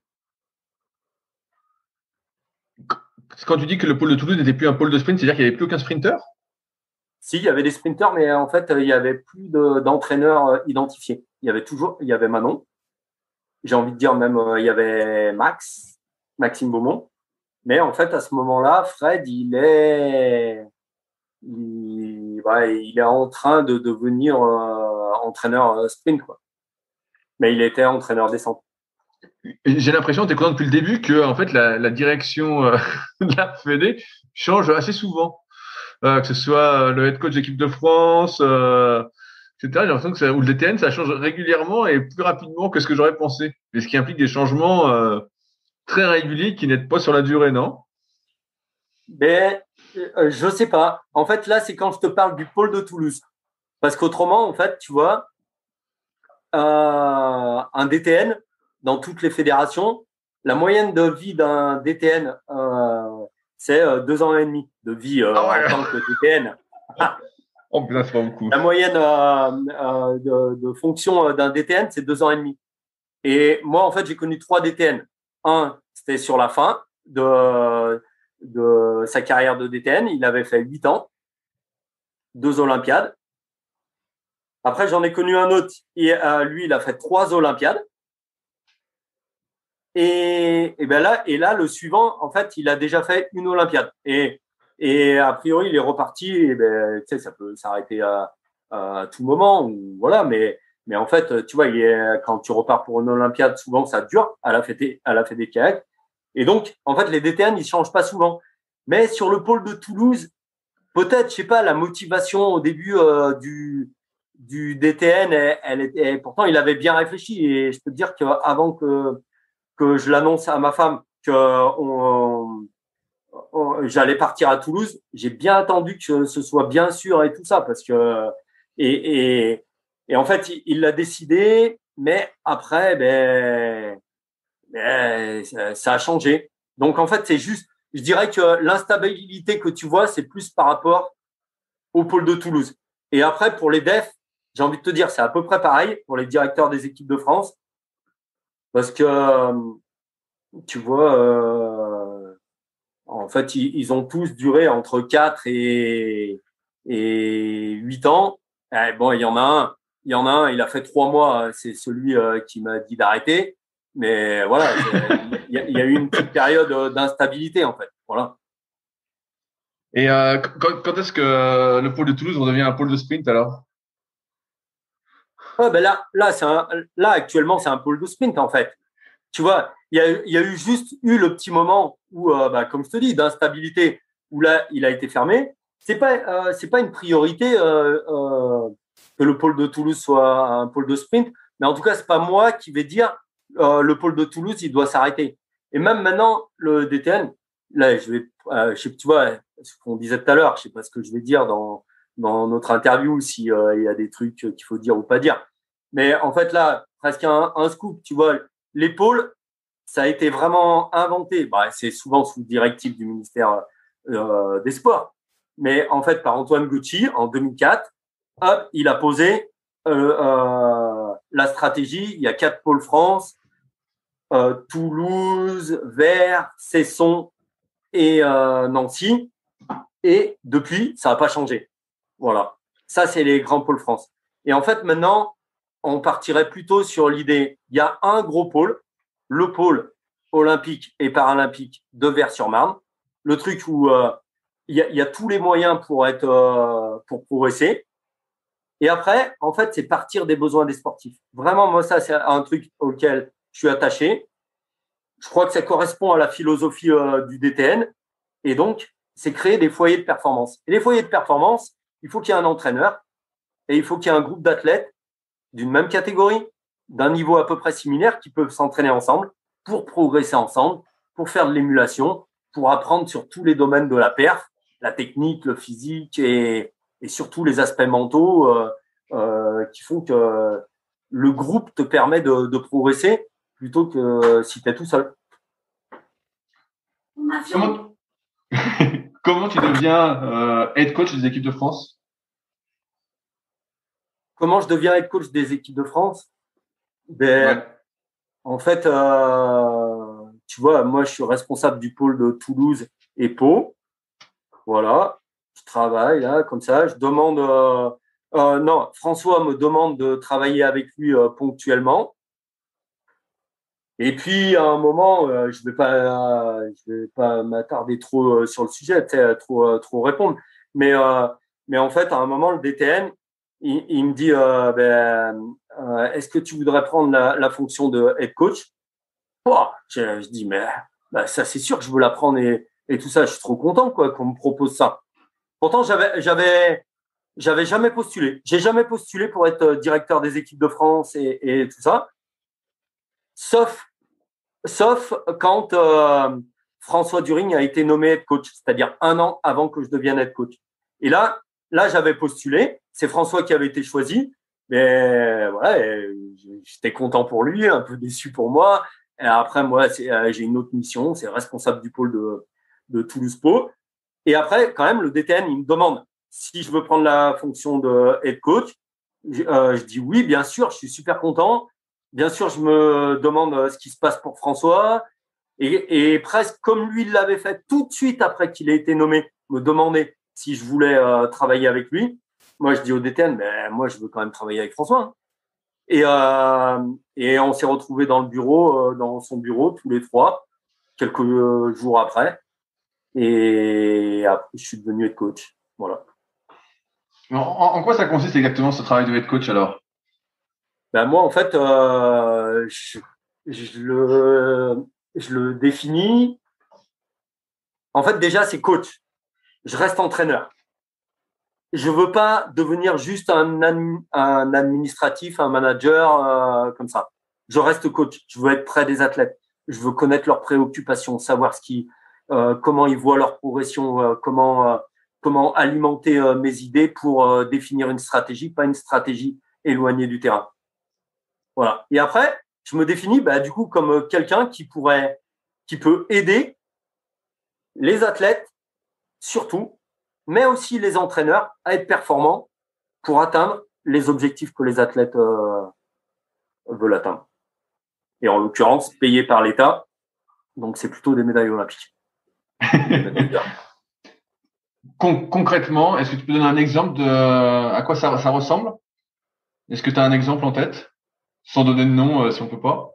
Quand tu dis que le pôle de Toulouse n'était plus un pôle de sprint, c'est-à-dire qu'il n'y avait plus aucun sprinter? Si, il y avait des sprinters, mais en fait, il y avait plus de, d'entraîneurs identifiés. Il y avait toujours, il y avait Manon. J'ai envie de dire même, il y avait Max, Maxime Beaumont. Mais en fait, à ce moment-là, Fred, il est, il, ouais, il est en train de devenir euh, entraîneur sprint, quoi. Mais il était entraîneur descente. J'ai l'impression, tu es content depuis le début, que en fait la, la direction euh, de la Fédé change assez souvent. Euh, que ce soit le head coach d'équipe de France, euh, et cetera. J'ai l'impression que ça, ou le D T N, ça change régulièrement et plus rapidement que ce que j'aurais pensé. Mais ce qui implique des changements euh, très réguliers qui n'aident pas sur la durée, non? Ben, euh, je sais pas. En fait, là, c'est quand je te parle du pôle de Toulouse. Parce qu'autrement, en fait, tu vois, euh, un D T N, dans toutes les fédérations, la moyenne de vie d'un D T N, euh, c'est euh, deux ans et demi de vie euh, ah ouais. en tant que D T N. Oh, bien, c'est pas beaucoup. La moyenne euh, euh, de, de fonction d'un D T N, c'est deux ans et demi. Et moi, en fait, j'ai connu trois D T N. Un, c'était sur la fin de, de sa carrière de D T N. Il avait fait huit ans. deux Olympiades. Après, j'en ai connu un autre. Et, euh, lui, il a fait trois Olympiades. Et, et ben là, et là, le suivant, en fait, il a déjà fait une Olympiade. Et, et a priori, il est reparti. Et ben, tu sais, ça peut s'arrêter à, à tout moment. Ou, voilà, mais, mais en fait, tu vois, il est, quand tu repars pour une Olympiade, souvent, ça dure à la Fédé, à la Fédé kayak. Et donc, en fait, les D T N, ils changent pas souvent. Mais sur le pôle de Toulouse, peut-être, je sais pas, la motivation au début euh, du du D T N, elle, elle était, pourtant, il avait bien réfléchi. Et je peux te dire qu'avant que que je l'annonce à ma femme que on, on, j'allais partir à Toulouse, j'ai bien attendu que ce soit bien sûr et tout ça parce que et et, et en fait il l'a décidé, mais après ben, ben ça, ça a changé. Donc en fait c'est juste, je dirais que l'instabilité que tu vois c'est plus par rapport au pôle de Toulouse. Et après pour les defs, j'ai envie de te dire c'est à peu près pareil pour les directeurs des équipes de France. Parce que, tu vois, euh, en fait, ils, ils ont tous duré entre quatre et, et huit ans. Eh, bon, il y en a un, il y en a un, il a fait trois mois, c'est celui euh, qui m'a dit d'arrêter. Mais voilà, il y, y a eu une petite période d'instabilité, en fait. Voilà. Et euh, quand, quand est-ce que le pôle de Toulouse redevient un pôle de sprint alors? Ouais, ben là, là, c'est un, là, actuellement, c'est un pôle de sprint, en fait. Tu vois, il y a, il y a eu juste eu le petit moment où, euh, bah, comme je te dis, d'instabilité, où là, il a été fermé. C'est pas, euh, c'est pas une priorité euh, euh, que le pôle de Toulouse soit un pôle de sprint, mais en tout cas, c'est pas moi qui vais dire euh, le pôle de Toulouse, il doit s'arrêter. Et même maintenant, le D T N, là, je vais, euh, je sais, tu vois, ce qu'on disait tout à l'heure, je sais pas ce que je vais dire dans dans notre interview, si euh, il y a des trucs qu'il faut dire ou pas dire. Mais en fait, là, presque un, un scoop, tu vois. Les pôles, ça a été vraiment inventé. Bah, c'est souvent sous directive du ministère euh, des Sports. Mais en fait, par Antoine Gucci, en deux mille quatre, hop, il a posé euh, euh, la stratégie. Il y a quatre pôles France, euh, Toulouse, Vers, Cesson et euh, Nancy. Et depuis, ça n'a pas changé. Voilà. Ça, c'est les grands pôles France. Et en fait, maintenant, on partirait plutôt sur l'idée, il y a un gros pôle, le pôle olympique et paralympique de Vers-sur-Marne, le truc où euh, il, y a, il y a tous les moyens pour être euh, pour progresser. Et après, en fait, c'est partir des besoins des sportifs. Vraiment, moi, ça, c'est un truc auquel je suis attaché. Je crois que ça correspond à la philosophie euh, du D T N. Et donc, c'est créer des foyers de performance. Et les foyers de performance, il faut qu'il y ait un entraîneur et il faut qu'il y ait un groupe d'athlètes d'une même catégorie, d'un niveau à peu près similaire, qui peuvent s'entraîner ensemble pour progresser ensemble, pour faire de l'émulation, pour apprendre sur tous les domaines de la perf, la technique, le physique et, et surtout les aspects mentaux euh, euh, qui font que le groupe te permet de, de progresser plutôt que si tu es tout seul. Comment, Comment tu deviens euh, head coach des équipes de France? Comment je deviens head coach des équipes de France? Ben, ouais. En fait, euh, tu vois, moi, je suis responsable du pôle de Toulouse et Pau. Voilà, je travaille là, comme ça. Je demande, euh, euh, non, François me demande de travailler avec lui euh, ponctuellement. Et puis, à un moment, euh, je vais pas, euh, je vais pas m'attarder trop euh, sur le sujet, tu sais, trop, euh, trop répondre. Mais, euh, mais en fait, à un moment, le D T N, il, il me dit, euh, ben, euh, est-ce que tu voudrais prendre la, la fonction de head coach? Oh, je, je dis, mais ben, ça, c'est sûr que je veux la prendre et, et tout ça. Je suis trop content, quoi, qu'on me propose ça. Pourtant, j'avais, j'avais, j'avais jamais postulé. J'ai jamais postulé pour être directeur des équipes de France et, et tout ça. Sauf, sauf quand euh, François During a été nommé head coach, c'est-à-dire un an avant que je devienne head coach. Et là, là, j'avais postulé. C'est François qui avait été choisi. Mais voilà, j'étais content pour lui, un peu déçu pour moi. Et après, moi, c'est, euh, j'ai une autre mission, c'est responsable du pôle de, de Toulouse-Pau. Et après, quand même, le D T N, il me demande si je veux prendre la fonction de head coach. Je, euh, je dis oui, bien sûr, je suis super content. Bien sûr, je me demande ce qui se passe pour François. Et, et presque comme lui, il l'avait fait tout de suite après qu'il ait été nommé, me demander si je voulais euh, travailler avec lui. moi, je dis au D T N, mais moi, je veux quand même travailler avec François. Hein. Et, euh, et on s'est retrouvés dans le bureau, euh, dans son bureau, tous les trois, quelques euh, jours après. Et après, je suis devenu head coach. Voilà. En, en quoi ça consiste exactement ce travail de head coach alors? Ben moi, en fait, euh, je, je, le, je le définis. En fait, déjà, c'est coach. Je reste entraîneur. Je veux pas devenir juste un, un administratif, un manager euh, comme ça. Je reste coach. Je veux être près des athlètes. Je veux connaître leurs préoccupations, savoir ce qui, euh, comment ils voient leur progression, euh, comment euh, comment alimenter euh, mes idées pour euh, définir une stratégie, pas une stratégie éloignée du terrain. Voilà. Et après, je me définis bah, du coup comme quelqu'un qui pourrait, qui peut aider les athlètes surtout, mais aussi les entraîneurs à être performants pour atteindre les objectifs que les athlètes euh, veulent atteindre. Et en l'occurrence, payés par l'État, donc c'est plutôt des médailles olympiques. Con- concrètement, est-ce que tu peux donner un exemple de à quoi ça, ça ressemble? Est-ce que tu as un exemple en tête? Sans donner de nom, euh, si on peut pas.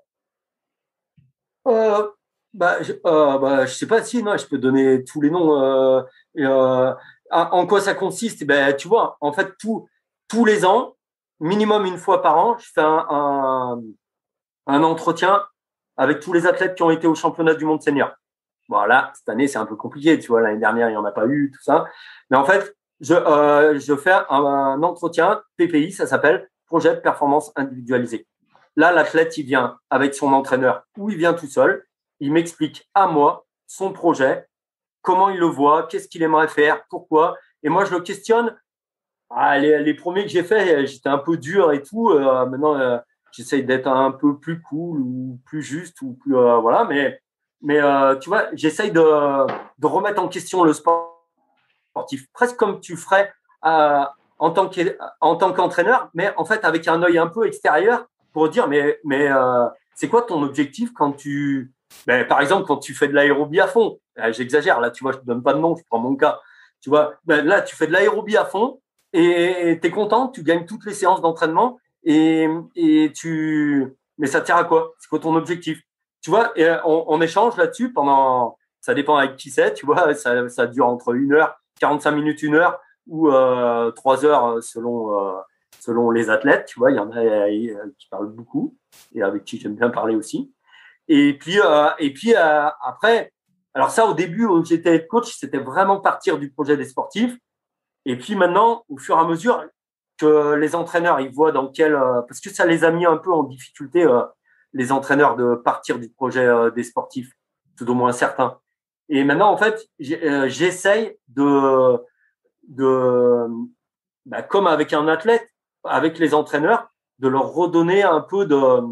Euh, bah, je, euh, bah, je sais pas si, non, je peux donner tous les noms. Euh, et, euh, en quoi ça consiste? Ben, tu vois, en fait, tout, tous les ans, minimum une fois par an, je fais un, un, un entretien avec tous les athlètes qui ont été au championnat du monde senior. Bon, là, cette année, c'est un peu compliqué, tu vois, l'année dernière, il n'y en a pas eu, tout ça. Mais en fait, je, euh, je fais un, un entretien P P I, ça s'appelle Projet de performance individualisé. Là, l'athlète, il vient avec son entraîneur ou il vient tout seul. Il m'explique à moi son projet, comment il le voit, qu'est-ce qu'il aimerait faire, pourquoi. Et moi, je le questionne. Ah, les, les premiers que j'ai faits, j'étais un peu dur et tout. Euh, maintenant, euh, j'essaye d'être un peu plus cool ou plus juste ou plus euh, voilà. Mais mais euh, tu vois, j'essaye de de remettre en question le sport sportif, presque comme tu ferais euh, en tant que, en tant qu'entraîneur, mais en fait avec un œil un peu extérieur pour dire mais mais euh, c'est quoi ton objectif quand tu ben, par exemple quand tu fais de l'aérobie à fond, euh, j'exagère là, tu vois, je te donne pas de nom, je prends mon cas, tu vois, ben, là tu fais de l'aérobie à fond et tu es content, tu gagnes toutes les séances d'entraînement et et tu mais ça te sert à quoi? C'est quoi ton objectif? Tu vois, et on, on échange là-dessus pendant, ça dépend avec qui c'est, tu vois, ça, ça dure entre une heure quarante-cinq minutes, une heure ou euh, trois heures selon euh, selon les athlètes. Tu vois, il y en a euh, qui parlent beaucoup et avec qui j'aime bien parler aussi. Et puis euh, et puis euh, après, alors ça au début où j'étais coach, c'était vraiment partir du projet des sportifs. Et puis maintenant, au fur et à mesure que les entraîneurs ils voient dans quel euh, parce que ça les a mis un peu en difficulté euh, les entraîneurs de partir du projet euh, des sportifs, tout au moins certains. Et maintenant, en fait, j'essaye de, de bah, comme avec un athlète, avec les entraîneurs, de leur redonner un peu de,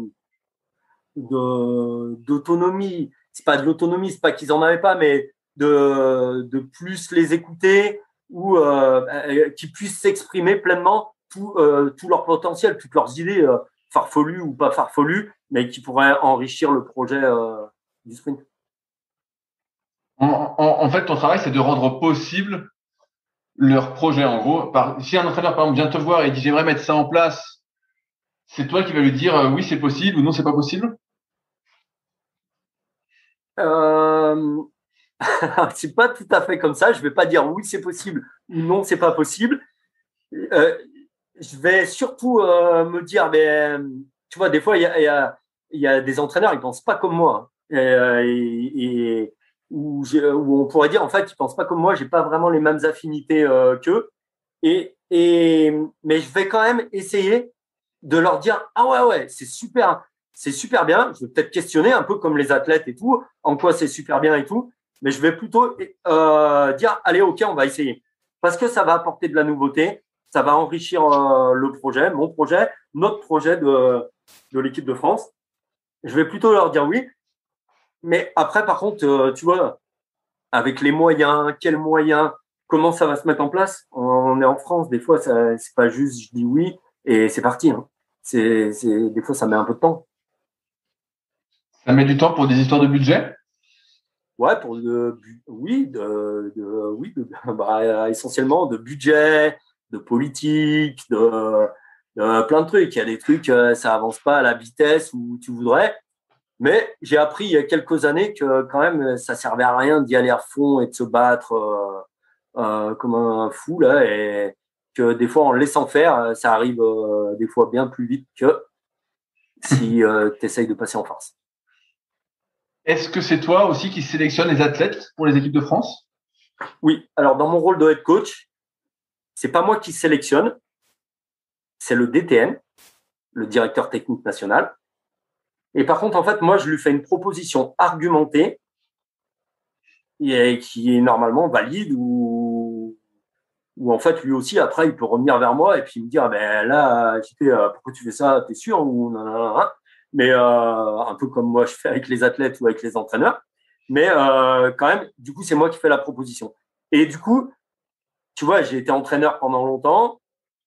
de d'autonomie. C'est pas de l'autonomie, c'est pas qu'ils en avaient pas, mais de, de plus les écouter ou euh, qu'ils puissent s'exprimer pleinement tout, euh, tout leur potentiel, toutes leurs idées, euh, farfelues ou pas farfelues, mais qui pourraient enrichir le projet euh, du sprint. En, en, en fait, ton travail, c'est de rendre possible leur projet. En gros, par, si un entraîneur, par exemple, vient te voir et dit j'aimerais mettre ça en place, c'est toi qui vas lui dire euh, oui, c'est possible ou non, c'est pas possible? Euh... c'est pas tout à fait comme ça. Je vais pas dire oui, c'est possible ou non, c'est pas possible. Euh, je vais surtout euh, me dire, mais tu vois, des fois, il y a, y, a, y a des entraîneurs, ils pensent pas comme moi. Et, et, et où, où on pourrait dire, en fait, ils pensent pas comme moi, j'ai pas vraiment les mêmes affinités euh, qu'eux. Et, et, mais je vais quand même essayer de leur dire, ah ouais, ouais, c'est super, c'est super bien. Je vais peut-être questionner un peu comme les athlètes et tout, en quoi c'est super bien et tout. Mais je vais plutôt euh, dire, allez, ok, on va essayer. Parce que ça va apporter de la nouveauté, ça va enrichir euh, le projet, mon projet, notre projet de, de l'équipe de France. Je vais plutôt leur dire oui. Mais après, par contre, euh, tu vois, avec les moyens, quels moyens, comment ça va se mettre en place? On est en France, des fois, ça, c'est pas juste je dis oui et c'est parti. Hein. C'est, c'est, des fois, ça met un peu de temps. Ça met du temps pour des histoires de budget? Ouais, pour le, oui, de, de oui, de, bah, essentiellement de budget, de politique, de, de plein de trucs. Il y a des trucs, euh, ça avance pas à la vitesse où tu voudrais. Mais j'ai appris il y a quelques années que quand même, ça servait à rien d'y aller à fond et de se battre euh, euh, comme un fou là, et que des fois en laissant faire, ça arrive euh, des fois bien plus vite que si euh, tu essayes de passer en force. Est-ce que c'est toi aussi qui sélectionne les athlètes pour les équipes de France? Oui. Alors dans mon rôle de head coach, c'est pas moi qui sélectionne, c'est le D T N, le directeur technique national. Et par contre, en fait, moi, je lui fais une proposition argumentée et qui est normalement valide ou, ou en fait, lui aussi, après, il peut revenir vers moi et puis me dire, ah ben là, J P, pourquoi tu fais ça? T'es sûr? Ou non, non, non, non. Mais euh, un peu comme moi, je fais avec les athlètes ou avec les entraîneurs. Mais euh, quand même, du coup, c'est moi qui fais la proposition. Et du coup, tu vois, j'ai été entraîneur pendant longtemps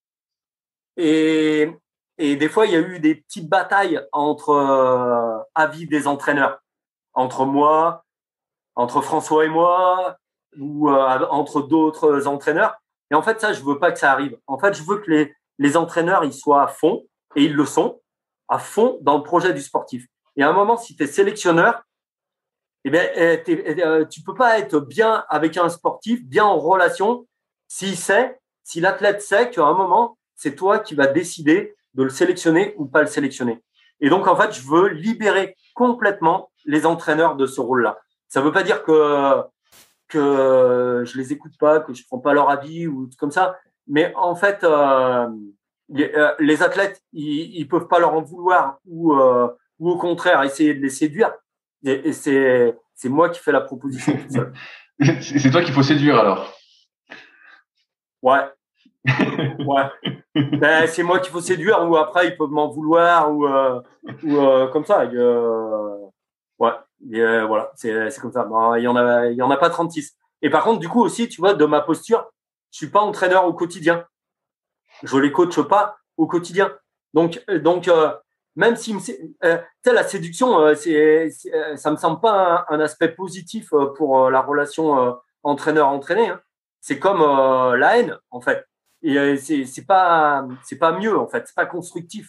et Et des fois, il y a eu des petites batailles entre euh, avis des entraîneurs, entre moi, entre François et moi, ou euh, entre d'autres entraîneurs. Et en fait, ça, je veux pas que ça arrive. En fait, je veux que les, les entraîneurs, ils soient à fond, et ils le sont, à fond dans le projet du sportif. Et à un moment, si tu es sélectionneur, eh bien, euh, tu peux pas être bien avec un sportif, bien en relation, s'il sait, si l'athlète sait qu'à un moment, c'est toi qui vas décider de le sélectionner ou pas le sélectionner. Et donc, en fait, je veux libérer complètement les entraîneurs de ce rôle-là. Ça ne veut pas dire que, que je les écoute pas, que je prends pas leur avis ou comme ça. Mais en fait, euh, les athlètes, ils, ils peuvent pas leur en vouloir ou, euh, ou au contraire, essayer de les séduire. Et, et c'est, c'est moi qui fais la proposition tout seul. C'est toi qu'il faut séduire alors. Ouais. Ouais. Ben, c'est moi qu'il faut séduire ou après ils peuvent m'en vouloir ou, euh, ou euh, comme ça. Et, euh, ouais. Et, euh, voilà, c'est, c'est comme ça. Bon, il y en a, il y en a pas trente-six. Et par contre, du coup aussi, tu vois, de ma posture, je suis pas entraîneur au quotidien. Je les coache pas au quotidien. Donc, donc euh, même si, euh, tu sais, la séduction, euh, c'est, c'est, ça me semble pas un, un aspect positif pour euh, la relation euh, entraîneur-entraîné. Hein. C'est comme euh, la haine, en fait. Et euh, c'est, c'est pas, c'est pas mieux, en fait. C'est pas constructif.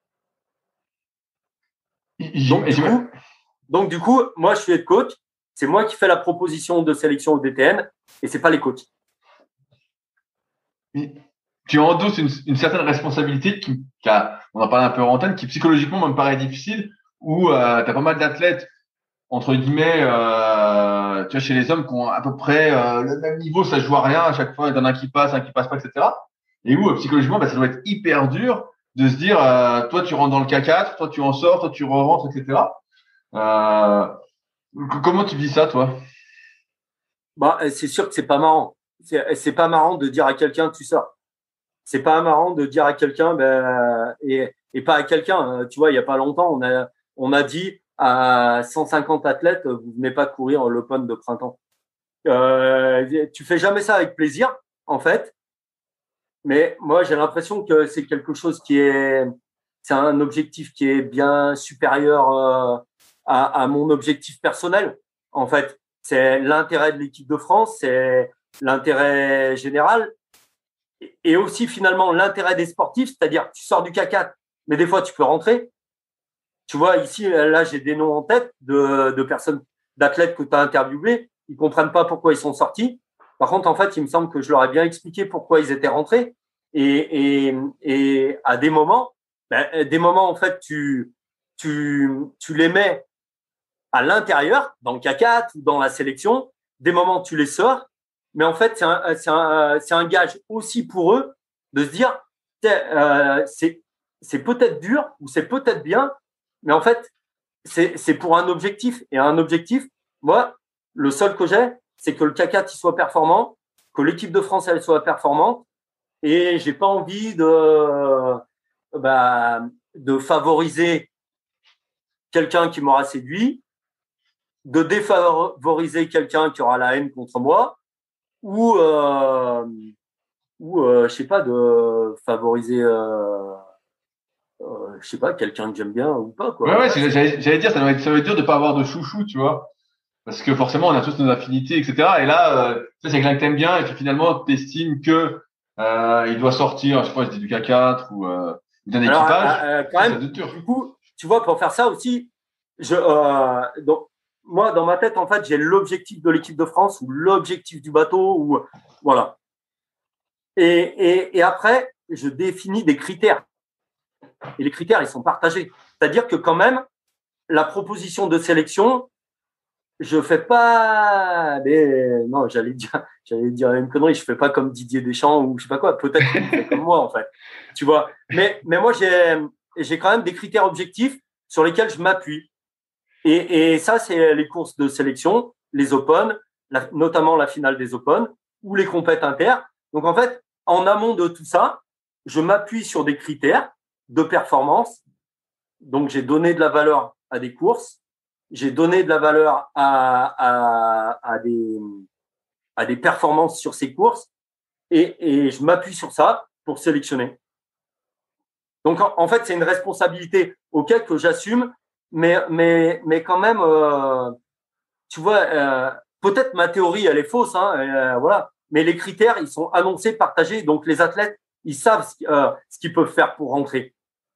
Donc, du coup, donc, du coup, moi, je suis head coach. C'est moi qui fais la proposition de sélection au D T N et c'est pas les coachs. Tu endosses une, une certaine responsabilité qui, qui a, on en parle un peu en antenne, qui psychologiquement me paraît difficile, où euh, tu as pas mal d'athlètes, entre guillemets, euh, tu vois, chez les hommes qui ont à peu près euh, le même niveau, ça joue à rien à chaque fois, il y en a un qui passe, un qui passe pas, et cetera. Et où euh, psychologiquement, bah, ça doit être hyper dur de se dire, euh, toi tu rentres dans le K quatre, toi tu en sors, toi tu re-rentres, et cetera. Euh, comment tu vis ça, toi? Bah, c'est sûr que c'est pas marrant. C'est, c'est pas marrant de dire à quelqu'un tu sors. C'est pas marrant de dire à quelqu'un ben et, et pas à quelqu'un. Tu vois, il y a pas longtemps, on a on a dit à cent cinquante athlètes, vous venez pas courir l'Open de printemps. Euh, tu fais jamais ça avec plaisir, en fait. Mais moi, j'ai l'impression que c'est quelque chose qui est, c'est un objectif qui est bien supérieur euh, à, à mon objectif personnel. En fait, c'est l'intérêt de l'équipe de France, c'est l'intérêt général et aussi finalement l'intérêt des sportifs, c'est-à-dire tu sors du K quatre, mais des fois tu peux rentrer. Tu vois, ici, là, j'ai des noms en tête de, de personnes, d'athlètes que tu as interviewés. Ils comprennent pas pourquoi ils sont sortis. Par contre, en fait, il me semble que je leur ai bien expliqué pourquoi ils étaient rentrés. Et, et, et à des moments, ben, des moments, en fait, tu, tu, tu les mets à l'intérieur, dans le K quatre ou dans la sélection. Des moments, tu les sors. Mais en fait, c'est un, c'est un, c'est un gage aussi pour eux de se dire, euh, c'est, c'est peut-être dur ou c'est peut-être bien, mais en fait, c'est, c'est pour un objectif. Et un objectif, moi, le seul que j'ai, c'est que le K quatre il soit performant, que l'équipe de France elle soit performante. Et j'ai pas envie de, bah, de favoriser quelqu'un qui m'aura séduit, de défavoriser quelqu'un qui aura la haine contre moi, ou, euh, ou euh, je sais pas, de favoriser, euh, euh, je sais pas, quelqu'un que j'aime bien ou pas, quoi. Ouais, ouais, c'est, j'allais, j'allais dire, ça doit être, ça doit être dur de pas avoir de chouchou, tu vois. Parce que forcément, on a tous nos affinités, et cetera. Et là, euh, ça, c'est quelqu'un que t'aimes bien et puis finalement, t'estimes que euh, il doit sortir, je sais pas, je dis du K quatre ou euh, d'un Alors, équipage. euh, quand même, du coup, tu vois, pour faire ça aussi, je, euh, donc, moi, dans ma tête, en fait, j'ai l'objectif de l'équipe de France ou l'objectif du bateau ou voilà. Et, et, et après, je définis des critères. Et les critères, ils sont partagés. C'est-à-dire que quand même, la proposition de sélection, je fais pas, mais non, j'allais dire, j'allais dire une connerie. Je fais pas comme Didier Deschamps ou je sais pas quoi. Peut-être qu'il fait comme moi, en fait. Tu vois. Mais, mais moi, j'ai, j'ai quand même des critères objectifs sur lesquels je m'appuie. Et, et ça, c'est les courses de sélection, les Open, la, notamment la finale des Open ou les compètes inter. Donc, en fait, en amont de tout ça, je m'appuie sur des critères de performance. Donc, j'ai donné de la valeur à des courses. J'ai donné de la valeur à, à, à, des, à des performances sur ces courses et, et je m'appuie sur ça pour sélectionner. Donc, en, en fait, c'est une responsabilité auquel que j'assume, mais, mais, mais quand même, euh, tu vois, euh, peut-être ma théorie, elle est fausse, hein, euh, voilà, mais les critères, ils sont annoncés, partagés, donc les athlètes, ils savent ce, euh, ce qu'ils peuvent faire pour rentrer.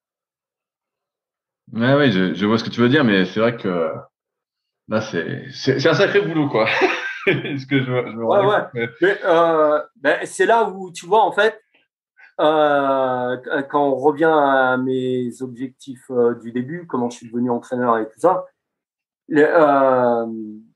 Ouais, oui, je, je vois ce que tu veux dire, mais c'est vrai que là, c'est, c'est, c'est un sacré boulot, quoi. ce que je, je me Ouais, rends ouais. compte. Mais... Mais, euh, ben, c'est là où, tu vois, en fait, euh, quand on revient à mes objectifs euh, du début, comment je suis devenu entraîneur et tout ça, les, euh,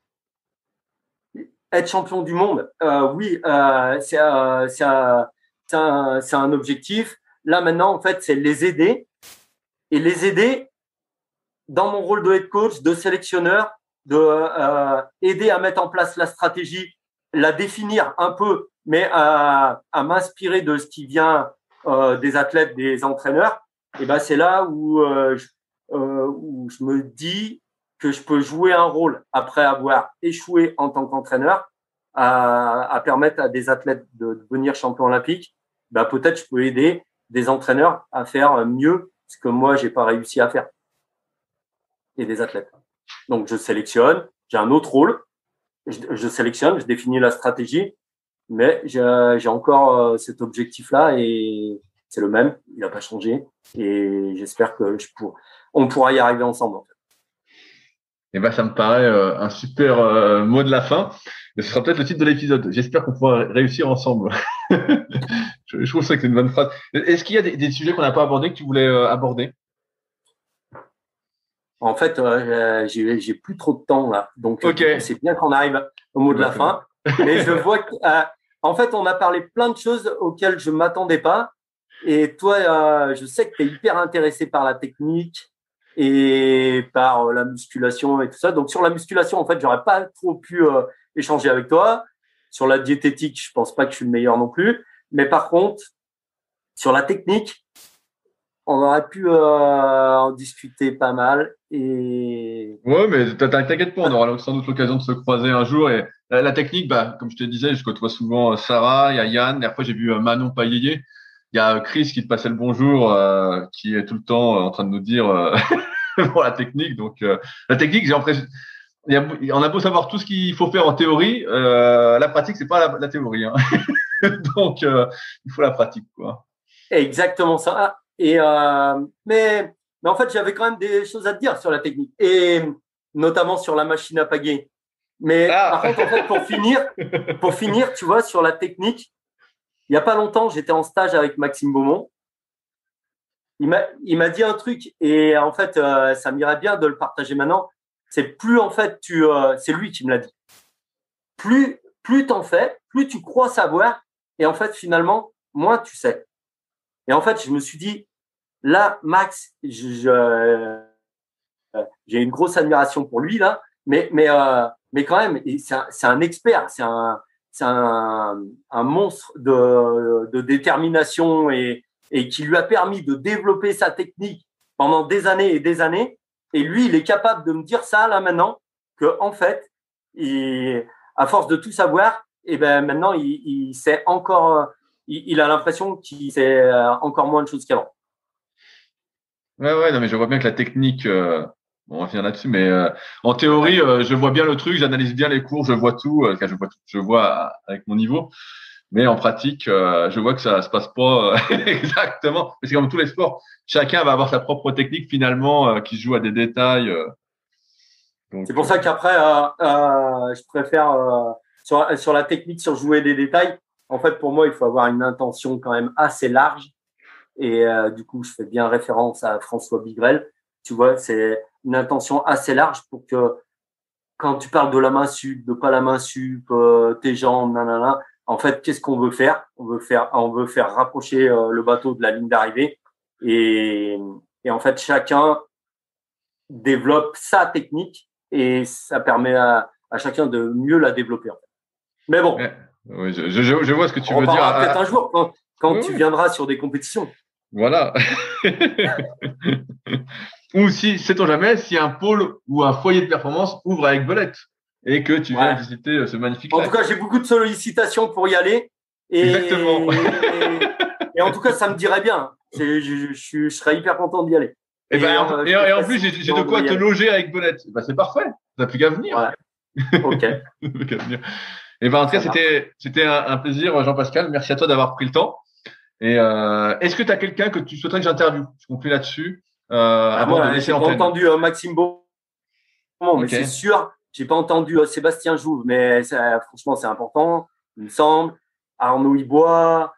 être champion du monde, euh, oui, euh, c'est, euh, c'est, un, c'est, un, c'est un objectif. Là, maintenant, en fait, c'est les aider et les aider dans mon rôle de head coach, de sélectionneur, de euh, aider à mettre en place la stratégie, la définir un peu, mais à, à m'inspirer de ce qui vient euh, des athlètes, des entraîneurs. Et ben c'est là où, euh, je, euh, où je me dis que je peux jouer un rôle après avoir échoué en tant qu'entraîneur, à, à permettre à des athlètes de devenir champion olympique. Ben peut-être je peux aider des entraîneurs à faire mieux ce que moi j'ai pas réussi à faire. Et des athlètes. Donc, je sélectionne, j'ai un autre rôle, je, je sélectionne, je définis la stratégie, mais j'ai, j'ai encore euh, cet objectif-là et c'est le même, il n'a pas changé et j'espère que je pour, on pourra y arriver ensemble. En fait. Et ben, ça me paraît euh, un super euh, mot de la fin. Et ce sera peut-être le titre de l'épisode. J'espère qu'on pourra réussir ensemble. je, je trouve ça que c'est une bonne phrase. Est-ce qu'il y a des, des sujets qu'on n'a pas abordés que tu voulais euh, aborder? En fait, euh, j'ai, j'ai plus trop de temps là, donc okay. c'est bien qu'on arrive au mot de la fin. Mais je vois que, euh, en fait, on a parlé plein de choses auxquelles je m'attendais pas. Et toi, euh, je sais que tu es hyper intéressé par la technique et par euh, la musculation et tout ça. Donc sur la musculation, en fait, j'aurais pas trop pu euh, échanger avec toi. Sur la diététique, je pense pas que je suis le meilleur non plus. Mais par contre, sur la technique, on aurait pu euh, en discuter pas mal. Et ouais, mais t'inquiète pas, on aura sans doute l'occasion de se croiser un jour. Et la, la technique, bah, comme je te disais, je côtoie souvent Sarah, il y a Yann. Dernière fois, j'ai vu Manon Paillier. Il y a Chris qui te passait le bonjour, euh, qui est tout le temps en train de nous dire euh, pour la technique. Donc, euh, la technique, j'ai l'impression, il y a, on a beau savoir tout ce qu'il faut faire en théorie, euh, la pratique, c'est pas la, la théorie. Hein. Donc, euh, il faut la pratique, quoi. Exactement ça. Et euh, mais, mais en fait, j'avais quand même des choses à te dire sur la technique et notamment sur la machine à pagaie. Mais ah. par contre, en fait, pour finir, pour finir, tu vois, sur la technique, il y a pas longtemps, j'étais en stage avec Maxime Beaumont. Il m'a, il m'a dit un truc et en fait, euh, ça m'irait bien de le partager maintenant. C'est plus en fait, tu, euh, c'est lui qui me l'a dit. Plus, plus t'en fais, plus tu crois savoir et en fait, finalement, moins tu sais. Et en fait, je me suis dit, là, Max, je, je, euh, j'ai une grosse admiration pour lui là, mais mais euh, mais quand même, c'est un, c'est un expert, c'est un c'est un, un monstre de, de détermination et et qui lui a permis de développer sa technique pendant des années et des années. Et lui, il est capable de me dire ça là maintenant que en fait, il, à force de tout savoir, et ben maintenant il, il sait encore, il, il a l'impression qu'il sait encore moins de choses qu'avant. Ouais, ouais, non, mais je vois bien que la technique, euh, bon, on va finir là-dessus, mais euh, en théorie, euh, je vois bien le truc, j'analyse bien les cours, je vois tout, euh, je vois tout, je vois avec mon niveau. Mais en pratique, euh, je vois que ça se passe pas euh, exactement. Mais c'est comme tous les sports. Chacun va avoir sa propre technique finalement euh, qui se joue à des détails. Euh. Donc, c'est pour ça qu'après, euh, euh, je préfère euh, sur, sur la technique, sur jouer des détails. En fait, pour moi, il faut avoir une intention quand même assez large. Et euh, du coup, je fais bien référence à François Bigrel. Tu vois, c'est une intention assez large pour que quand tu parles de la main sup, de pas la main sup, euh, tes jambes, nanana, en fait, qu'est-ce qu'on veut faire? On veut faire, on veut faire rapprocher euh, le bateau de la ligne d'arrivée. Et, et en fait, chacun développe sa technique et ça permet à, à chacun de mieux la développer. En fait. Mais bon. Ouais, oui, je, je, je vois ce que tu on veux dire. On peut-être un jour quand, quand oui, tu oui. viendras sur des compétitions. Voilà. Ou si, sait-on jamais, si un pôle ou un foyer de performance ouvre avec Belette et que tu viens ouais. visiter ce magnifique En lac. tout cas, j'ai beaucoup de sollicitations pour y aller. Et, Exactement. Et, et en tout cas, ça me dirait bien. Je, je, je, je serais hyper content d'y aller. Et, et, ben, euh, et, et en plus, j'ai, j'ai de quoi te loger avec Belette. Ben, c'est parfait. T'as plus qu'à venir. Ouais. Ok. plus qu'à venir. Et ben, en tout cas, c'était, c'était un, un plaisir, Jean-Pascal. Merci à toi d'avoir pris le temps. Et euh, est-ce que tu as quelqu'un que tu souhaiterais que j'interviewe? Je conclue là-dessus. Euh, ah, avant moi, de laisser j'ai l'antenne. Pas entendu euh, Maxime Beaumont, mais okay. c'est sûr. J'ai pas entendu euh, Sébastien Jouve, mais ça, franchement, c'est important, il me semble. Arnaud Ibois,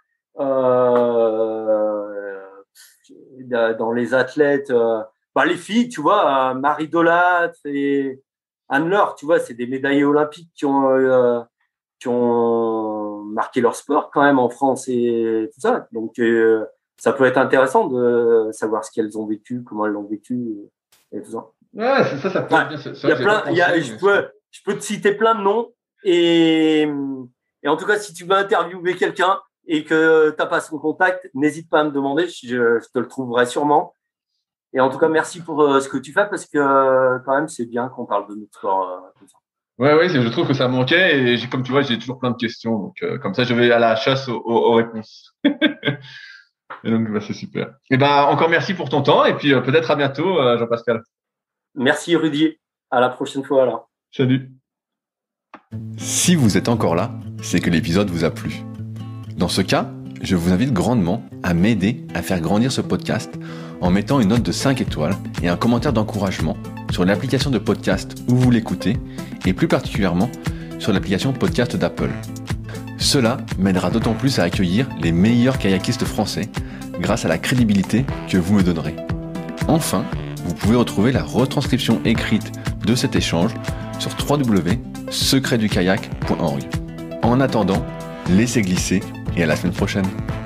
euh, dans les athlètes, euh, bah, les filles, tu vois, euh, Marie Dolat et Anne-Laure, tu vois, c'est des médaillés olympiques qui ont, euh, qui ont marqué leur sport quand même en France et tout ça. Donc, euh, ça peut être intéressant de savoir ce qu'elles ont vécu, comment elles l'ont vécu et, et tout ça. Ouais, c'est ça, ça peut ouais. être bien. C'est, il y a plein, il y a, je peux, je peux te citer plein de noms et, et en tout cas, si tu veux interviewer quelqu'un et que t'as pas son contact, n'hésite pas à me demander, je, je te le trouverai sûrement. Et en tout cas, merci pour euh, ce que tu fais parce que euh, quand même, c'est bien qu'on parle de notre sport. Euh, tout ça. Ouais, ouais, je trouve que ça manquait et j'ai, comme tu vois, j'ai toujours plein de questions. Donc, euh, comme ça, je vais à la chasse aux, aux, aux réponses. Et donc, bah, c'est super. Et ben, encore merci pour ton temps et puis euh, peut-être à bientôt, euh, Jean-Pascal. Merci Rudy. À la prochaine fois alors. Salut. Si vous êtes encore là, c'est que l'épisode vous a plu. Dans ce cas, je vous invite grandement à m'aider à faire grandir ce podcast en mettant une note de cinq étoiles et un commentaire d'encouragement sur l'application de podcast où vous l'écoutez et plus particulièrement sur l'application podcast d'Apple. Cela m'aidera d'autant plus à accueillir les meilleurs kayakistes français grâce à la crédibilité que vous me donnerez. Enfin, vous pouvez retrouver la retranscription écrite de cet échange sur w w w point secret du kayak point org. En attendant, laissez glisser et à la semaine prochaine.